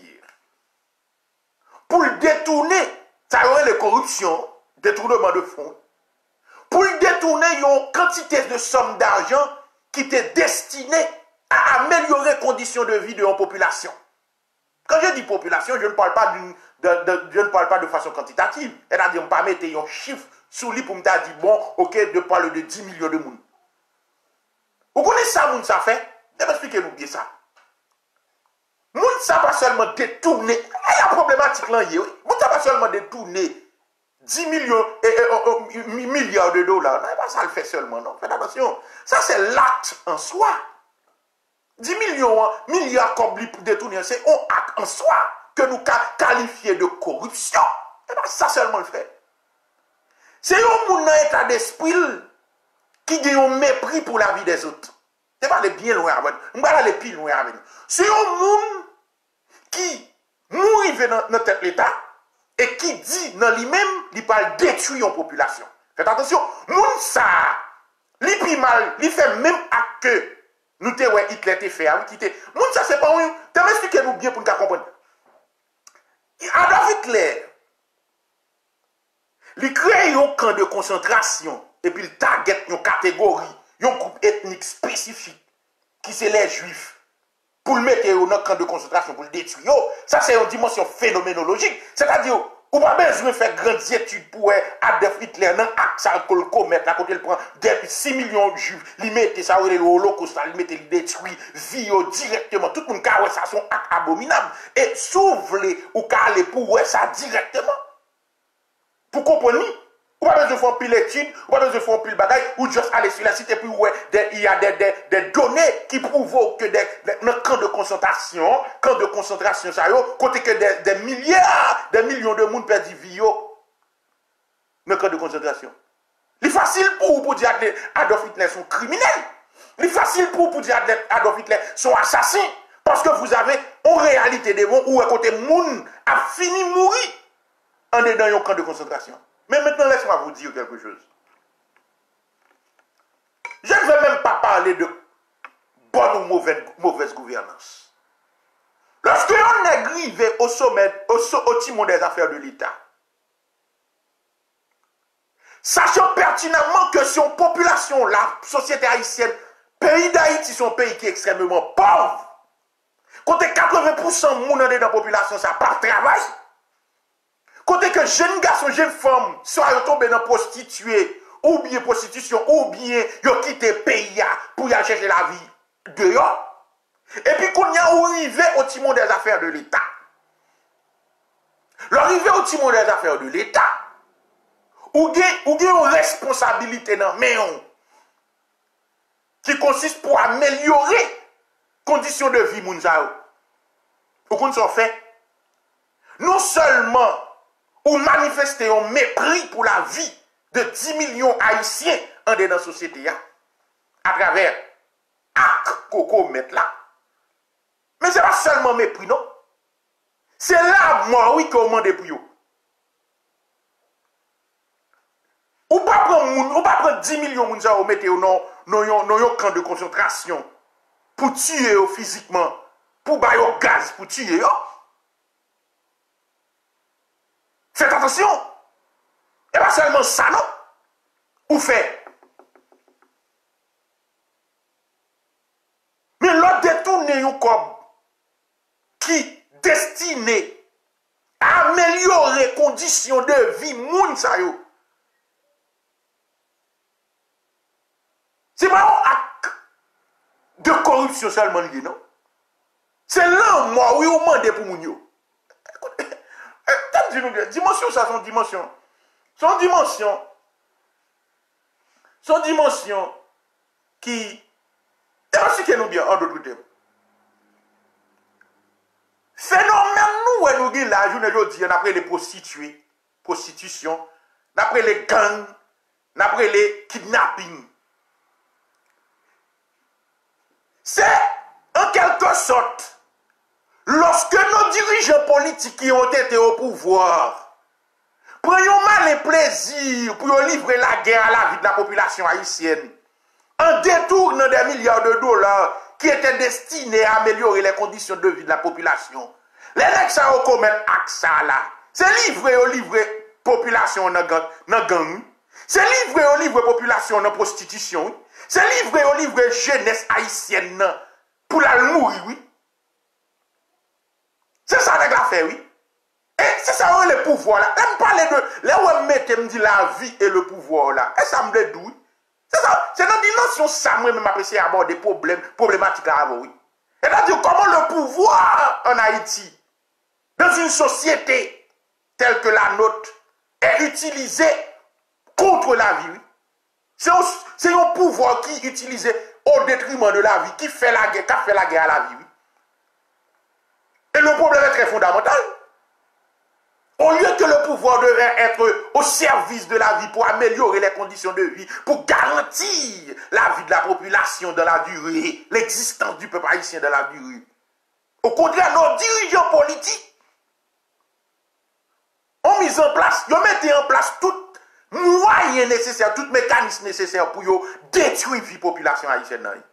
[SPEAKER 1] pour détourner, ça aurait la corruption, détournement de fonds, pour détourner une quantité de sommes d'argent qui était destinée à améliorer les conditions de vie de la population. Quand je dis population, je ne parle pas de façon quantitative. C'est-à-dire, je ne pas mettre un chiffre sous lui pour me dire, bon, ok, de parler de 10 millions de monde. Vous connaissez ça, moun ça fait? Expliquez-nous bien ça. Moun ça pas seulement détourner. Il y a problématique là, moun ça pas seulement détourner 10 millions milliards de dollars. Non, pas ça le fait seulement, non. Faites attention. Ça, c'est l'acte en soi. 10 milliards comme pour détourner, c'est un acte en soi que nous qualifions de corruption. Et pas ça seulement le fait. C'est un monde dans l'état d'esprit qui a un mépris pour la vie des autres. C'est pas aller bien loin avec nous. On va aller plus loin avec nous. C'est un monde qui mourit dans notre tête l'État et qui dit dans lui-même, il parle détruire une population. Faites attention, moun ça, li pi mal, il fait même acte que nous te Hitler te fait, moun ça c'est pas un, t'as expliqué nous bien pour nous comprendre. camp de concentration, et puis le target une catégorie, un groupe ethnique spécifique, qui c'est les juifs, pour le mettre dans le camp de concentration, pour le détruire. Ça, c'est une dimension phénoménologique. C'est-à-dire, on n'a pas besoin de faire grandes études pour Adolf Hitler, non, ça, qu'on le commettre, à côté, il prend 6 millions de juifs, il met ça, le holocauste, il met, il détruit, vie directement. Tout le monde a ça, son acte abominable. Et s'ouvre ou aller pour ça directement. Pour comprendre, ou pas besoin de faire un pile étude, ou pas besoin de faire un pile bagaille, ou juste aller sur la site et puis il y a des données qui prouvent que dans camp de concentration, ça y est, côté que des milliards, des millions de monde perdent vie dans le camp de concentration. C'est facile pour dire que Adolf Hitler sont criminels. C'est facile pour dire que Adolf Hitler sont assassins. Parce que vous avez en réalité des bons où à côté monde a fini de mourir en dedans un camp de concentration. Mais maintenant, laisse-moi vous dire quelque chose. Je ne vais même pas parler de bonne ou mauvaise gouvernance. Lorsque on est arrivé au sommet, au timon des affaires de l'État, sachant pertinemment que son population, la société haïtienne, pays d'Haïti, sont un pays qui est extrêmement pauvre. Côté 80% de dans la population, ça n'a pas de travail. Côté que jeunes garçons, jeunes femmes, soit tombés dans prostituée, ou bien prostitution, ou bien ils quittent le pays pour y aller chercher la vie dehors. Et puis qu'on y a arrivé au timon des affaires de l'État. L'arrivée au timon des affaires de l'État, ou bien une responsabilité dans mais qui consiste pour améliorer les conditions de vie mounzao. Ou qu'on s'en fait, non seulement ou manifester un mépris pour la vie de 10 millions haïtiens en dedans la société à travers acte coco mettre là. Mais ce n'est pas seulement mépris, non. C'est là, moi, oui, qu'on demande pour eux. Ou pas prendre 10 millions de gens mettre dans un camp de concentration pour tuer physiquement, pour bailler au gaz, pour tuer. Faites attention. Et pas seulement ça, non. Ou fait. Mais l'autre détourner un corps qui destiné à améliorer les conditions de vie moun sa yo. C'est pas un acte de corruption seulement lié, non? C'est là, moi, oui, on demande pour moun yo. Dimension, ça, son dimension. Son dimension qui est aussi que nous bien, en d'autres termes. Phénomène nous, nous avons la journée aujourd'hui, après les prostituées, prostitution, après les gangs, après les kidnappings. C'est en quelque sorte, lorsque nos dirigeants politiques qui ont été au pouvoir, prennent mal et plaisir pour livrer la guerre à la vie de la population haïtienne, en détournant des milliards de dollars qui étaient destinés à améliorer les conditions de vie de la population. Les nègres ça au commettre ça là. C'est livré au livré population dans gang. C'est livré au livré population dans prostitution. C'est livré au livré jeunesse haïtienne pour la mourir, oui. C'est ça nègre a fait, oui. Et c'est ça le pouvoir là. Elle me parle de là où elle me dit la vie et le pouvoir là. Et ça me dit d'où? C'est ça. C'est dans une dimension ça moi-même apprécié à aborder des problématiques là avant, oui. C'est-à-dire comment le pouvoir en Haïti, dans une société telle que la nôtre, est utilisé contre la vie. C'est un pouvoir qui est utilisé au détriment de la vie, qui fait la guerre à la vie. Et le problème est très fondamental. Au lieu que le pouvoir devrait être au service de la vie pour améliorer les conditions de vie, pour garantir la vie de la population dans la durée, l'existence du peuple haïtien dans la durée. Au contraire, nos dirigeants politiques ont mis en place, ils ont mis en place tout moyen nécessaire, tout mécanisme nécessaire pour détruire la vie de la population haïtienne.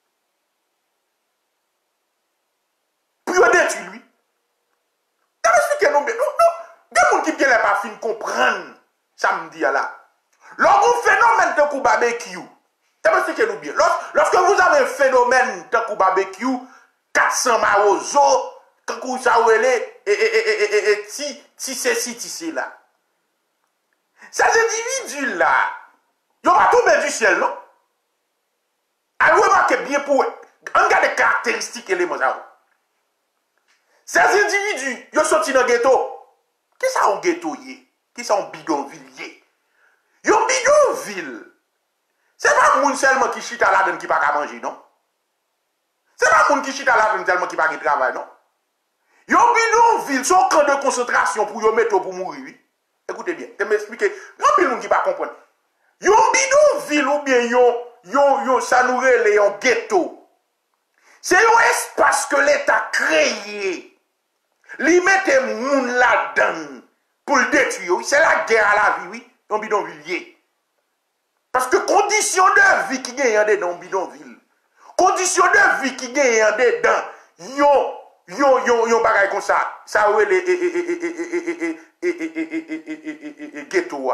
[SPEAKER 1] Pour détruire lui. Il y a des gens qui n'ont pas fin comprendre ça me dit là. Lorsqu'un phénomène de coup barbecue, expliquez-nous bien. Lorsque vous avez un phénomène de coup barbecue, 400 marozo, quand vous savez, et si c'est là. Ces individus-là, ils vont tomber du ciel, non? Alors, remarquez bien pour eux. On regarde les caractéristiques éléments. Ces individus, ils sont sortis dans le ghetto. Qui ça un ghetto? Qui ça un bidonville? Ils ont bidonville. C'est pas le monde seulement qui chita là-dedans qui n'a pas manger, non? C'est pas le monde qui chita là-dedans seulement qui n'a pas de travail, non? Ils ont bidonville, son camp de concentration pour y mettre pour mourir. Oui? Écoutez bien, je vais m'expliquer. Il y a un monde qui ne va pas comprendre. Ils ont bidonville ou bien ça nous relève en ghetto. C'est un espace que l'État créé. Li mette moun là-dedans pour le détruire. C'est la guerre à la vie, oui, dans bidonville. Parce que conditions de vie qui gagnent dedans bidonville. Conditions de vie qui gagnent dedans, yon bagay comme ça. Ça ouais les ghetto.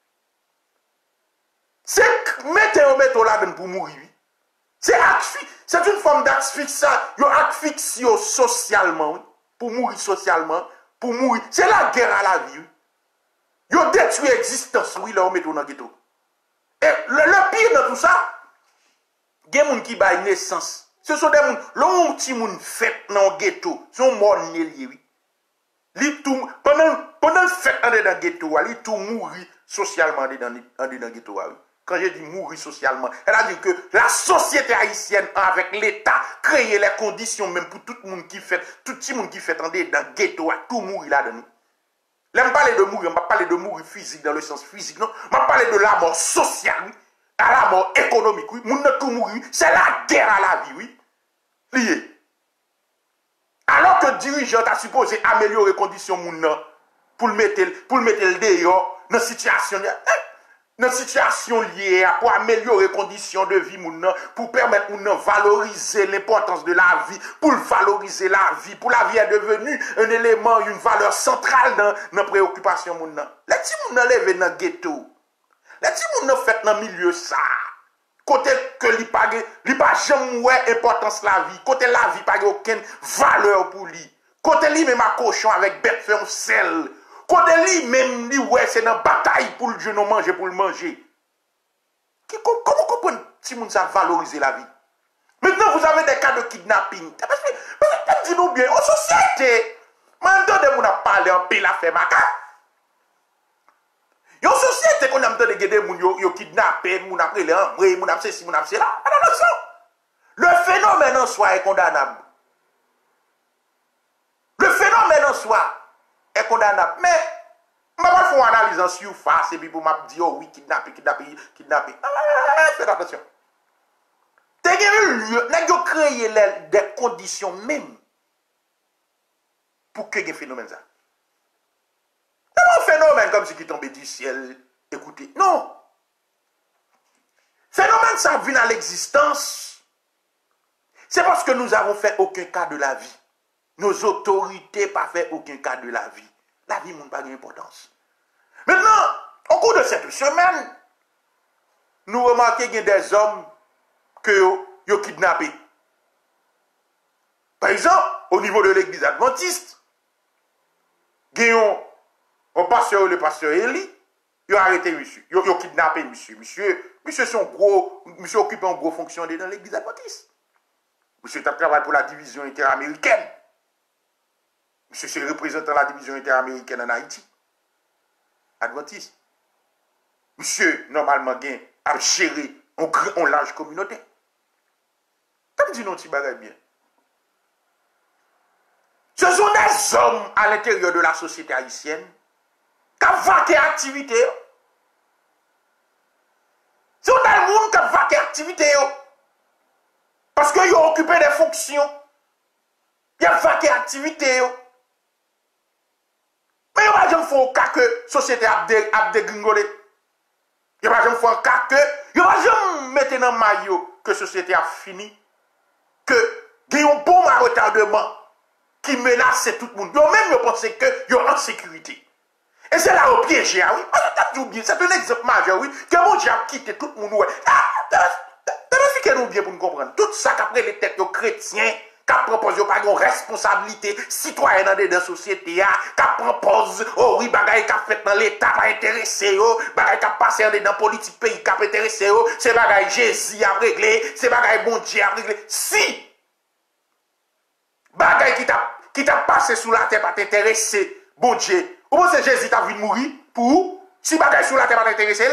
[SPEAKER 1] C'est mettre là-dedans pour mourir. C'est une forme d'asphyxie. Yon asphyxie socialement, oui. Pour mourir socialement, pour mourir. C'est la guerre à la vie. Ils ont détruit l'existence, oui, là, on met dans le ghetto. Et le pire de tout ça, il y a des gens qui baillent naissance. Ce sont des gens, l'on petit monde fait dans le ghetto, ils sont morts oui. Pendant le fait dans le ghetto, ils tout mourir socialement dans le ghetto. Quand je dis mourir socialement, elle a dit que la société haïtienne, avec l'État, créé les conditions même pour tout le monde qui fait, tout le monde qui fait dans le ghetto, à tout mourir là-dedans. Là, je ne parle de mourir, je ne parle de mourir physique dans le sens physique, non. Je parle de la mort sociale, oui, à la mort économique, oui. Moun tout mourir, c'est la guerre à la vie, oui. Lié. Alors que le dirigeant a supposé améliorer les conditions moun pour le mettre le dehors dans la situation. Dans la situation liée pour améliorer les conditions de vie, pour permettre de valoriser l'importance de la vie, pour valoriser la vie, pour la vie est devenue un élément, une valeur centrale dans la préoccupation. Les petits gens lèvent dans le ghetto, les petits gens fait dans le milieu ça, côté que li pas jamais importance de la vie, côté la vie pas aucune valeur pour lui, côté lui même à cochon avec bête fait un sel. Côté lui même lui ouais c'est dans bataille pour le jeune manger pour le manger. Comment comprendre si moun ça valoriser la vie? Maintenant vous avez des cas de kidnapping. Parce que dis-nous bien, en société, maintenant de moun a parlé en pile à faire maca. En société qu'on a entendu des moun yo kidnappé, moun a pris les embray, moun a fait ci, moun a fait là. Attention. Le phénomène en soi est condamnable. Le phénomène en soi est condamnable. Mais, je vais faire une analyse en surface et puis pour me dire, oh oui, kidnappé. Faites attention. Vous avez créé des conditions même pour que ce phénomène ça. C'est pas un phénomène comme si qui tombait du ciel. Écoutez, non. Phénomène ça vient à l'existence. C'est parce que nous avons fait aucun cas de la vie. Nos autorités n'ont pas fait aucun cas de la vie. La vie n'a pas d'importance. Maintenant, au cours de cette semaine, nous remarquons qu'il y a des hommes que ont kidnappés. Par exemple, au niveau de l'église adventiste, il y a un pasteur, le pasteur Eli, ils ont arrêté monsieur. Ils ont kidnappé monsieur. Monsieur occupe une grosse fonction dans l'église adventiste. Monsieur travaille pour la division interaméricaine. Monsieur c'est le représentant de la division interaméricaine en Haïti. Adventiste. Monsieur, normalement, a géré un large communauté. Comme dit nos petits bagages bien. Ce sont des hommes à l'intérieur de la société haïtienne qui ont vaqué activité. Ce sont des gens qui ont vaqué activité. Parce qu'ils ont occupé des fonctions. Ils ont vaqué activité. Mais il n'y a pas de cas que la société a dégringolé. Il n'y a pas de cas que, il n'y a pas de mettre dans le maillot que la société a fini. Que il y a un bon retardement qui menace tout le monde. Ils même pensé que ils sont en sécurité. Et c'est là au piège, oui. C'est un exemple majeur, oui, que mon Dieu a quitté tout le monde, ouais. Nous bien pour nous comprendre. Tout ça qu'après les têtes chrétiens, qui proposent pas une responsabilité citoyenne dans la société, qui proposent, oh oui, bagaille qui fait dans l'État, pas intéressé, bagaille qui passé dans la politique pays, qui a intéressé, c'est bagaille Jésus a réglé, c'est bagaille bon Dieu a réglé. Si, bagaille qui t'a passé sous la terre, pas t'intéresser, bon Dieu, ou c'est Jésus qui a vu mourir pour, si bagaille sous la terre, pas t'intéresser,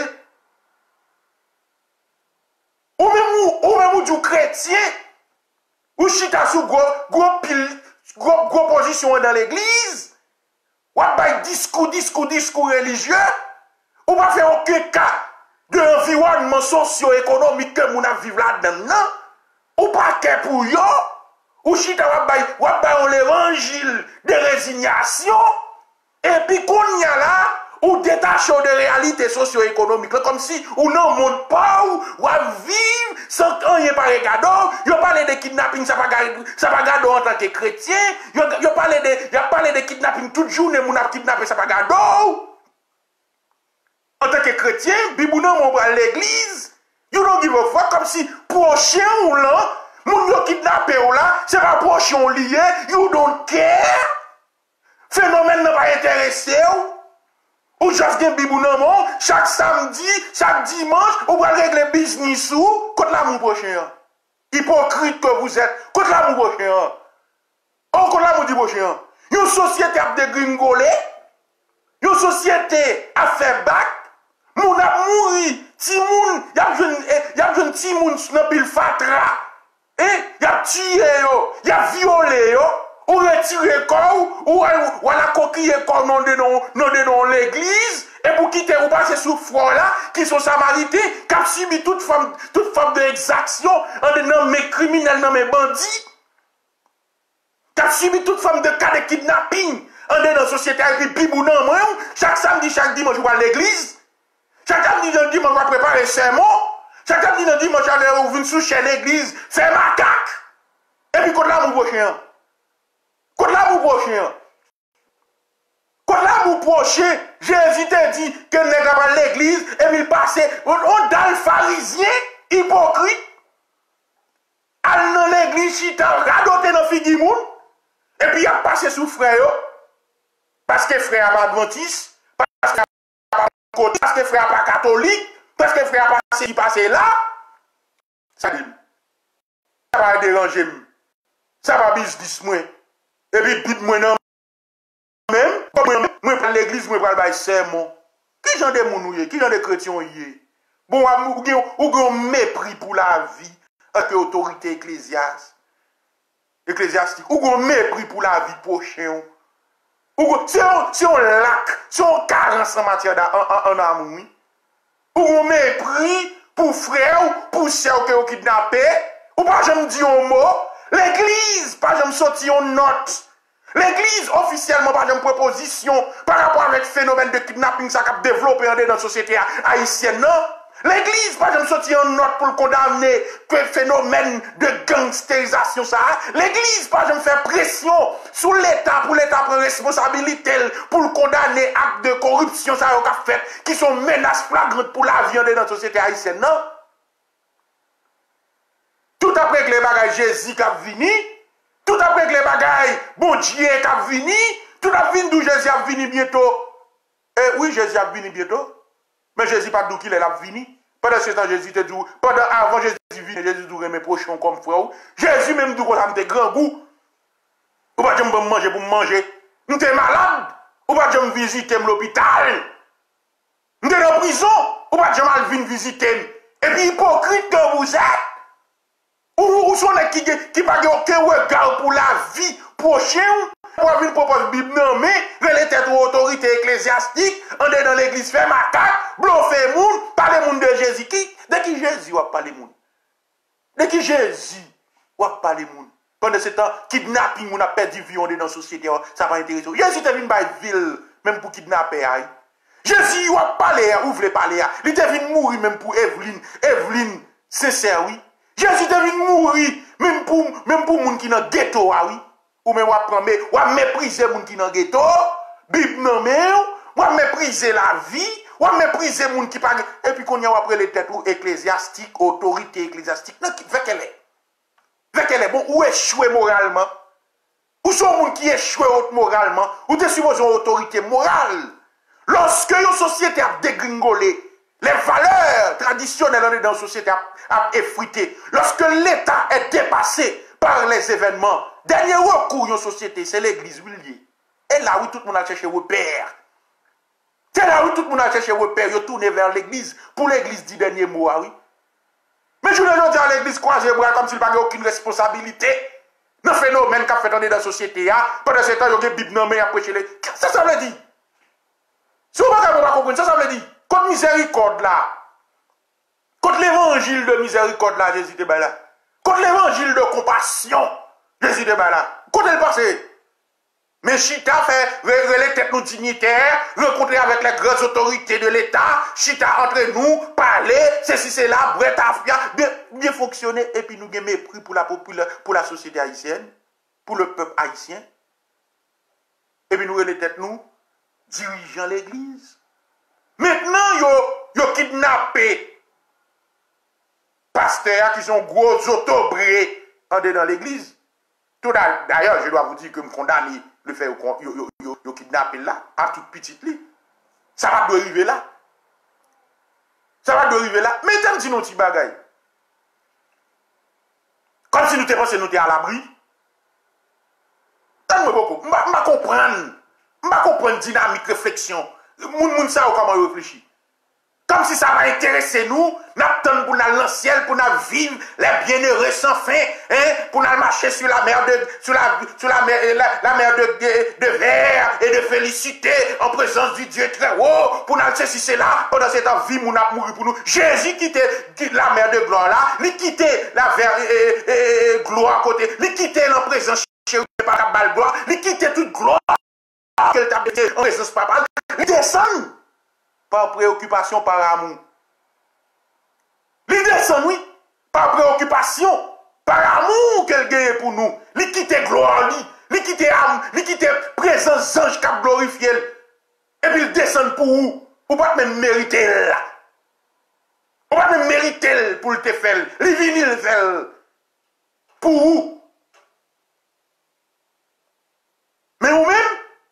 [SPEAKER 1] ou même du chrétien, ou chita sous gros position dans l'église, ou pas discours religieux, ou pas faire aucun cas de l'environnement socio-économique que nous vivons là-dedans, ou pas que pour yo, ou chita ou pas l'évangile de résignation, et puis qu'on y a là, ou détaché de réalité socio-économique, comme si ou non monde pas ou à vivre sans rien pas regarder. Yo parle de kidnapping, ça pas garder en tant que chrétien. Yo parle de kidnapping toute journée, moun a kidnappé, ça pas garder. En tant que chrétien, bibou non mon à l'église, you don't give a fuck, comme si prochain ou là, moun yo kidnappé ou là, c'est pas prochain lié, you don't care. Phénomène n'a pas intéressé ou juste gen bibou nan mon, chaque samedi, chaque dimanche, ou va régler business ou, contre l'amour prochain. Hypocrite que vous êtes, contre l'amour prochain. Oh, contre l'amour du prochain. Une société a dégringolé, une société a fait bac, moun a mouri, ti moun, y a jeune ti moun dans pile fatra, y a tué yo, y a violé yo, ou retirer corps, ou à la coquille corps non de l'église, et pour quitter ou passer sous froid là, qui sont samaritains, qui ont subi toute forme d'exaction, en dedans mes criminels, dans mes bandits, qui ont subi toute forme de cas de kidnapping, en dedans la société, et puis bibou nan moi, chaque samedi, chaque dimanche, je vais à l'église, chaque samedi, dimanche, je vais préparer sermon, chaque samedi, dimanche, je vais venir sous chez l'église, faire macaque, et puis contre là, mon prochain. Contre l'amour prochain. Contre l'amour prochain, Jésus t'a dit que n'est pas l'église et il passait on dans le pharisien hypocrite. Al dans l'église, il t'a radoté dans figimoun et puis il a passé sous frère parce que frère pas adventiste, parce que frère pas catholique, parce que frère pas passé là. Ça dit, ça va déranger, ça va business moi. Et puis, dites moi non, même, moi, pour l'église, moi, pour le sermon. Qui j'en de mounouye, qui j'en de chrétien yé? Bon, ou un mépris pour la vie, avec l'autorité ecclésiastique, ou un mépris pour la vie prochaine. Si on lac, si on carence en matière d'amour, ou un mépris pour frère, pour sœur qui ont kidnappé, ou pas, je me dis un mot. L'église, pas jamais sorti une note. L'église, officiellement, pas jamais proposition par rapport avec le phénomène de kidnapping ça a développé dans la société haïtienne. Non? L'église, pas jamais sorti une note pour condamner le phénomène de gangstérisation ça. L'église, pas jamais faire pression sur l'État pour l'État prendre responsabilité pour le condamner actes de corruption ça a fait qui sont menaces flagrantes pour la vie dans la société haïtienne. Non? Tout après que les bagages Jésus qui a venu, tout après que les bagages bon Dieu qui a venu, tout après d'où Jésus a venu bientôt. Oui, Jésus a venu bientôt. Mais Jésus pas d'où qu'il est venu. Pendant ce temps, Jésus te dit, avant Jésus venu, Jésus dit mes prochains comme frère. Jésus même dit qu'on a un grand goût. Ou pas me manger pour manger. Nous sommes malades. Ou pas me visiter l'hôpital. Nous sommes en prison. Ou pas mal venir visiter. Et puis hypocrite que vous êtes. Ou sont les qui n'ont aucun regard pour la vie prochaine, pour venir proposer la Bible nommée, les têtes aux autorités ecclésiastiques, on est dans l'église, fait macaque, bluffer moun, parler moun de Jésus. De qui Jésus va parler moun? De qui Jésus va parler moun? Pendant ce temps, kidnapping, on a perdu vie, on est dans la société, ça va intéresser. Jésus est venu dans la ville, même pour kidnapper. Jésus va parler, ouvre les parler. Il est venu mourir même pour Evelyne. Evelyne, sincère, oui. Jésus est venu mourir, même pour les gens qui sont dans le ghetto, oui. Ou même ou mépriser les gens qui sont dans le ghetto, Bible non mais, ou mépriser la vie, ou mépriser les gens qui parlent. Et puis qu'on y a après les têtes ou ecclésiastiques, autorité ecclésiastique. Non, fait qu'elle est. Fait qu'elle est bon, ou échoué moralement. Ou sont gens qui échoué moralement, ou te supposons autorité morale. Lorsque une société a dégringolé, les valeurs traditionnelles dans la société a effrité. Lorsque l'État est dépassé par les événements, dernier recours de la société, c'est l'église. Et là où tout le monde a cherché repère. C'est là où tout le monde a cherché repère, il tourné vers l'église. Pour l'église dit dernier mot, oui. Mais je ne dis à l'église croiser bras comme s'il n'y avait aucune responsabilité. Le phénomène qu'a fait dans la société, pendant ce temps, il y a une Bible nommée après chez les. Ça veut dire. Si vous ne pouvez pas comprendre, ça veut dire. Contre miséricorde là. Contre l'évangile de miséricorde là, Jésus était là. Contre l'évangile de compassion, Jésus était là. Contre le passé. Mais Chita fait les têtes nous dignitaires, rencontrer avec les grandes autorités de l'État, Chita entre nous, parler, ceci, cela, bref, bien fonctionner, et puis nous avons mépris pour la société haïtienne, pour le peuple haïtien. Et puis nous les têtes nous, dirigeant l'église. Maintenant, yo kidnappé pasteurs qui sont gros autobrés dans l'église. D'ailleurs, je dois vous dire que je condamne le fait que kidnappé là, à toute petite lit. Ça va arriver là. Ça va arriver là. Mais tant que nous petit bagaille. Comme si nous te pensons nous étions à l'abri. Donne-moi beaucoup. Je ne comprends pas dynamique, réflexion. Moun sa ou comment réfléchir. Comme si ça va intéresser nous, nous attendons pour nous ciel, pour nous vivre les bienheureux sans fin, hein, pour nous marcher sur la mer la mer de verre et de félicité en présence du Dieu très haut, pour nous ceci c'est là, pendant cette vie, nous avons mouru pour nous. Jésus quitte la mer de gloire là, il quitte la verre gloire à côté, il quitte la présence chez par la gloire, il quitte toute gloire qu'elle t'a en présence papale, il descend. Par préoccupation, par amour. Il descend, oui, par préoccupation, par amour qu'elle gagne pour nous. Il quitte gloire, il quitte âme, il quitte présence ange qui a glorifié. Et puis il descend pour vous. Vous ne pouvez pas même mériter là. Vous ne pouvez pas même mériter pour le te faire. Il vient le faire. Pour vous. Mais vous-même,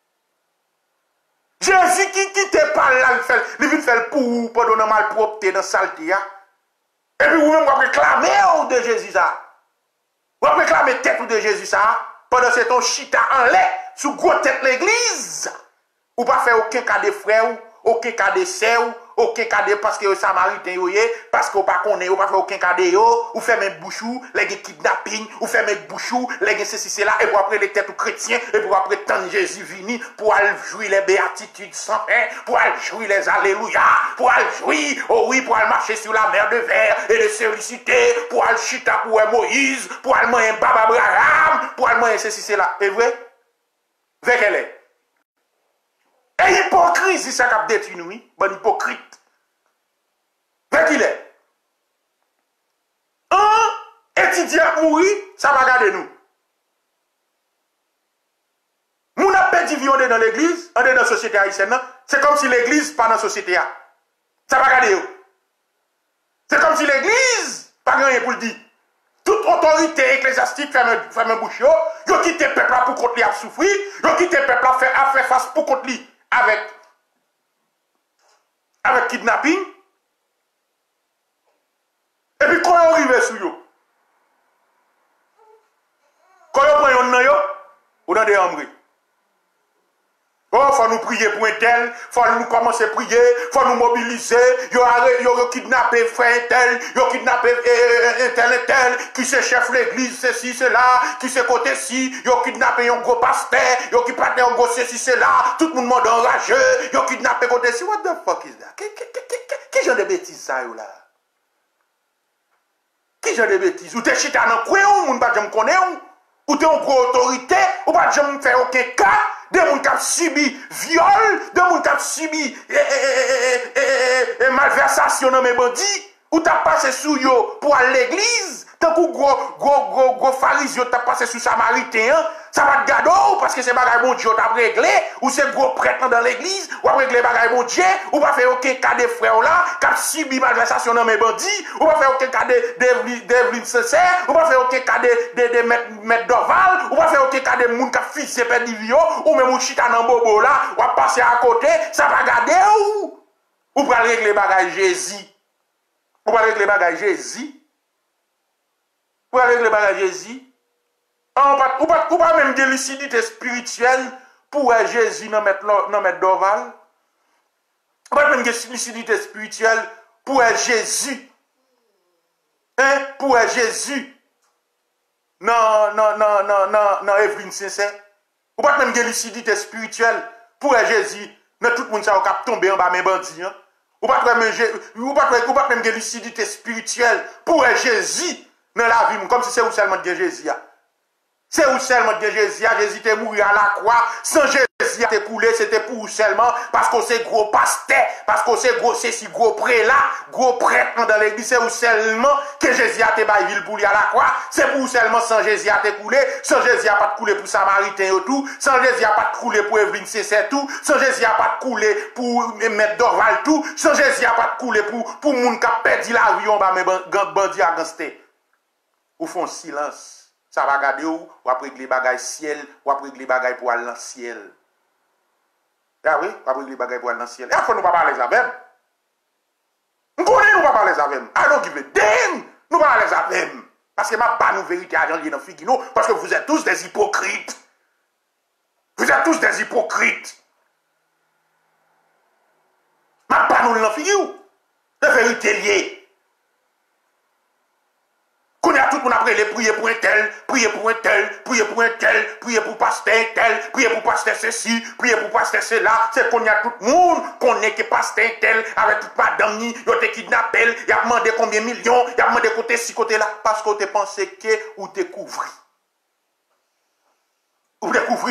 [SPEAKER 1] Jésus qui quitte par là, il vient faire pour vous, pour donner malpropreté dans la saleté. Et puis vous-même, vous réclamez de Jésus ça. Vous réclamez tête de Jésus ça. Pendant ce temps, chita en lait, sous gros tête l'église. Ou pas faire aucun cas de frère, aucun cas de sœur, aucun cas de parce que les samaritains, parce que vous pas connaissez, vous pas faire aucun cas de yo, ou faire même bouchou, les kidnapping, ou faire même bouchou, les ceci, c'est là, et pour après les têtes chrétiens, et pour après tant Jésus vini, pour aller jouir les béatitudes sans fin, pour aller jouir les alléluia, pour aller jouir, oh oui, pour aller marcher sur la mer de verre et de solliciter, pour aller chita pour Moïse, pour aller manger Baba Abraham, pour aller manger ceci, c'est là. Et vrai? Vrai qu'elle est. Et hypocrisie, ça cap détruit nous, oui, bon hypocrite. Vrai qu'il est. Un étudiant mourir, ça va garder nous. Nous n'avons pas dit violé dans l'église, dans la société haïtienne, c'est comme si l'église pas dans la société. Ça va garder nous. C'est comme si l'église, pas rien pour le dire. Toute autorité ecclésiastique ferme bouche, yo quitte le peuple pour contre lui à souffrir, yo quitte le peuple à faire face pour contre lui avec kidnapping. Et puis quand on arrive sur eux, quand on prend un nan, on a des hambres. Oh, faut nous prier pour un tel, faut nous commencer à prier, faut nous mobiliser, yo kidnappé frère un tel, yo kidnappé un tel, qui se chef l'église, ceci, cela, qui se côté ci, yo kidnappé un gros pasteur, yo kidnappé un gros ceci, cela, tout le monde enragé, yo kidnappé côté ci, what the fuck is that? Qui genre de bêtises ça, yo là? Qui genre de bêtises? Ou t'es chita dans quoi, ou moun pas jamais connaît, ou t'es en gros autorité, ou pas jamais faire aucun cas, de moun qui a subi viol, de moun qui a subi malversation dans mes bandits, ou t'as passé sous yo pour aller à l'église, tant que gros pharisien t'as passé sous samaritain, Ça va te garder parce que c'est bagaille bon Dieu t'a réglé, ou c'est gros prêtre dans l'église, ou après régler bagaille bon Dieu, ou pas faire aucun cas des frères là, qui a subi malversation dans mes bandits, ou pas faire aucun cas d'Evelyne sincère, ou pas faire aucun cas de Maître Dorval, ou pas faire aucun cas de moun qui a fils et pédivio, ou même ou chita dans bobo là, ou à passer à côté, ça va garder ou pas régler bagaille Jésus. Ou pas régler bagaille Jésus. Ou pas régler bagaille Jésus. Ou pas même de lucidité spirituelle pour Jésus dans mettre Dorval. Ou pas même de lucidité spirituelle pour Jésus. Hein? Pour Jésus. Non, Evelyne sincère. Ou pas même de lucidité spirituelle pour Jésus. Non, tout le monde ça va tomber en bas mes bandits. Hein? Ou pas même de lucidité spirituelle pour Jésus dans la vie, comme si c'est où seulement de Jésus. C'est où seulement de Jésus, Jésus était mort à la croix, sans Jésus a coulé, c'était pour où seulement, parce qu'on c'est gros pasteur, parce qu'on c'est gros, c'est si gros prélat, gros prêtre dans l'église, c'est où seulement que Jésus a été baillé pour lui à la croix, c'est pour où seulement sans Jésus a été coulé, sans Jésus a pas coulé pour Samaritain et tout, sans Jésus a pas coulé pour Evelyne Cessé tout, sans Jésus a pas coulé pour Maître Dorval tout, sans Jésus a pas coulé pour moun qui a perdu la vie, on va mais bandit à ganster. Ou font silence. Ça va garder ou après les bagailles ciel, ou après les bagailles pour aller dans le ciel. Ah oui, après les bagailles pour aller dans le ciel. Et après, nous ne pas parler avec eux. Nous ne pas parler avec eux. I don't give a damn. Nous ne pas parler avec eux. Parce que ma pas nous vérité à dans le figino, parce que vous êtes tous des hypocrites. Vous êtes tous des hypocrites. Ma pas nous dans le figino. La vérité liée. Qu'on a tout le monde après les prier pour un tel, prier pour un tel, prier pour un tel, prier pour pasteur un tel, prier pour pasteur ceci, prier pour pasteur cela. C'est qu'on y a tout le monde, qu'on est que pasteur un tel, avec toute madame, il a été kidnappé, il a demandé combien de millions, il a demandé côté ci, côté là, parce qu'on te pensé que ou te couvri. Ou te couvri.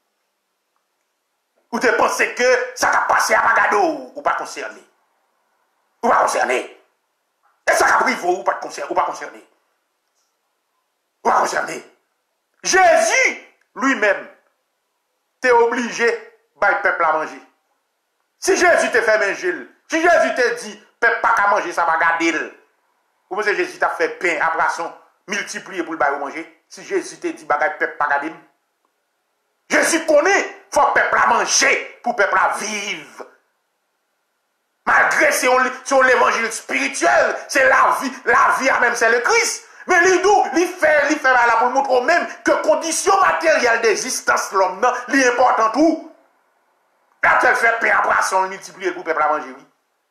[SPEAKER 1] Ou te pensé que ça a passé à Magado, ou pas concerné. Ou pas concerné. Et ça a pris ou pas concerné, ou pas concerné. Pas concerné. Jésus lui-même t'es obligé par le peuple à manger. Si Jésus te fait manger, si Jésus te dit peuple pas qu'à manger, ça va garder. Vous pensez Jésus t'a fait pain à poisson multiplié pour le bail manger? Si Jésus te dit bagay peuple pas garder. Jésus connaît faut peuple à manger pour peuple à vivre. Malgré si on l'évangile spirituel, c'est la vie à même c'est le Christ. Mais il fait là pour montrer même que condition matérielle d'existence de l'homme, c'est important tout. Quand elle fait pain à poisson, multiplier pour le peuple à manger, oui.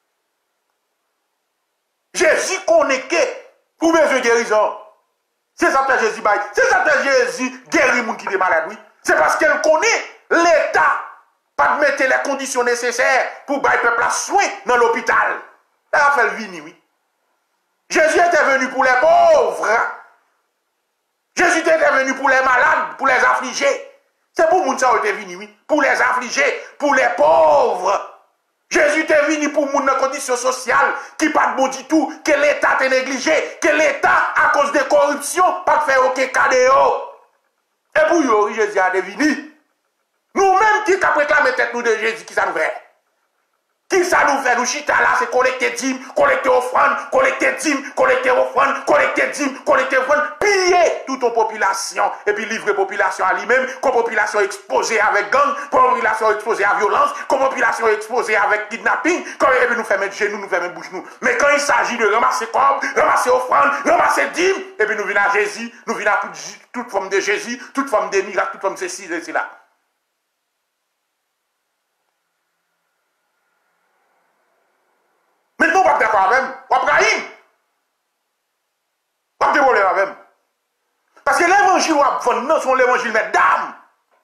[SPEAKER 1] Jésus connaît que pour besoin de guérison. C'est ça que Jésus baille. C'est ça que Jésus guérit les gens qui sont malades, oui. C'est parce qu'elle connaît l'État, pas de mettre les conditions nécessaires pour bailler le peuple à soin dans l'hôpital. Elle a fait le vini, oui. Jésus était venu pour les pauvres. Jésus était venu pour les malades, pour les affligés. C'est pour moun ça qui était venu, oui. Pour les affligés, pour les pauvres. Jésus était venu pour moun dans conditions sociales qui pas de bon du tout, que l'État est négligé, que l'État, à cause de corruption, pas faire aucun cadeau. Et pour eux, Jésus a devenu. Nous-mêmes qui avons réclamé tête nous de Jésus, qui ça nous fait? Qui ça nous fait? Nous chita là, c'est collecter dîmes, collecter offrandes, collecter dîmes, collecter offrandes, collecter dîmes, collecter offrandes, piller toute une population et puis livrer la population à lui-même, comme population exposée avec gang, comme population exposée à violence, comme population exposée avec kidnapping, et puis nous fait mettre genoux, nous fait mettre bouche nous. Mais quand il s'agit de ramasser corps, ramasser offrandes, ramasser dîmes, et puis nous venons à Jésus, nous venons à toute forme de Jésus, toute forme de miracle, toute forme de ceci et cela. Mais nous, on va pas d'accord avec même. On va pas trahir. On va pas dévoiler avec même. Parce que l'évangile, non, c'est l'évangile, mais dame.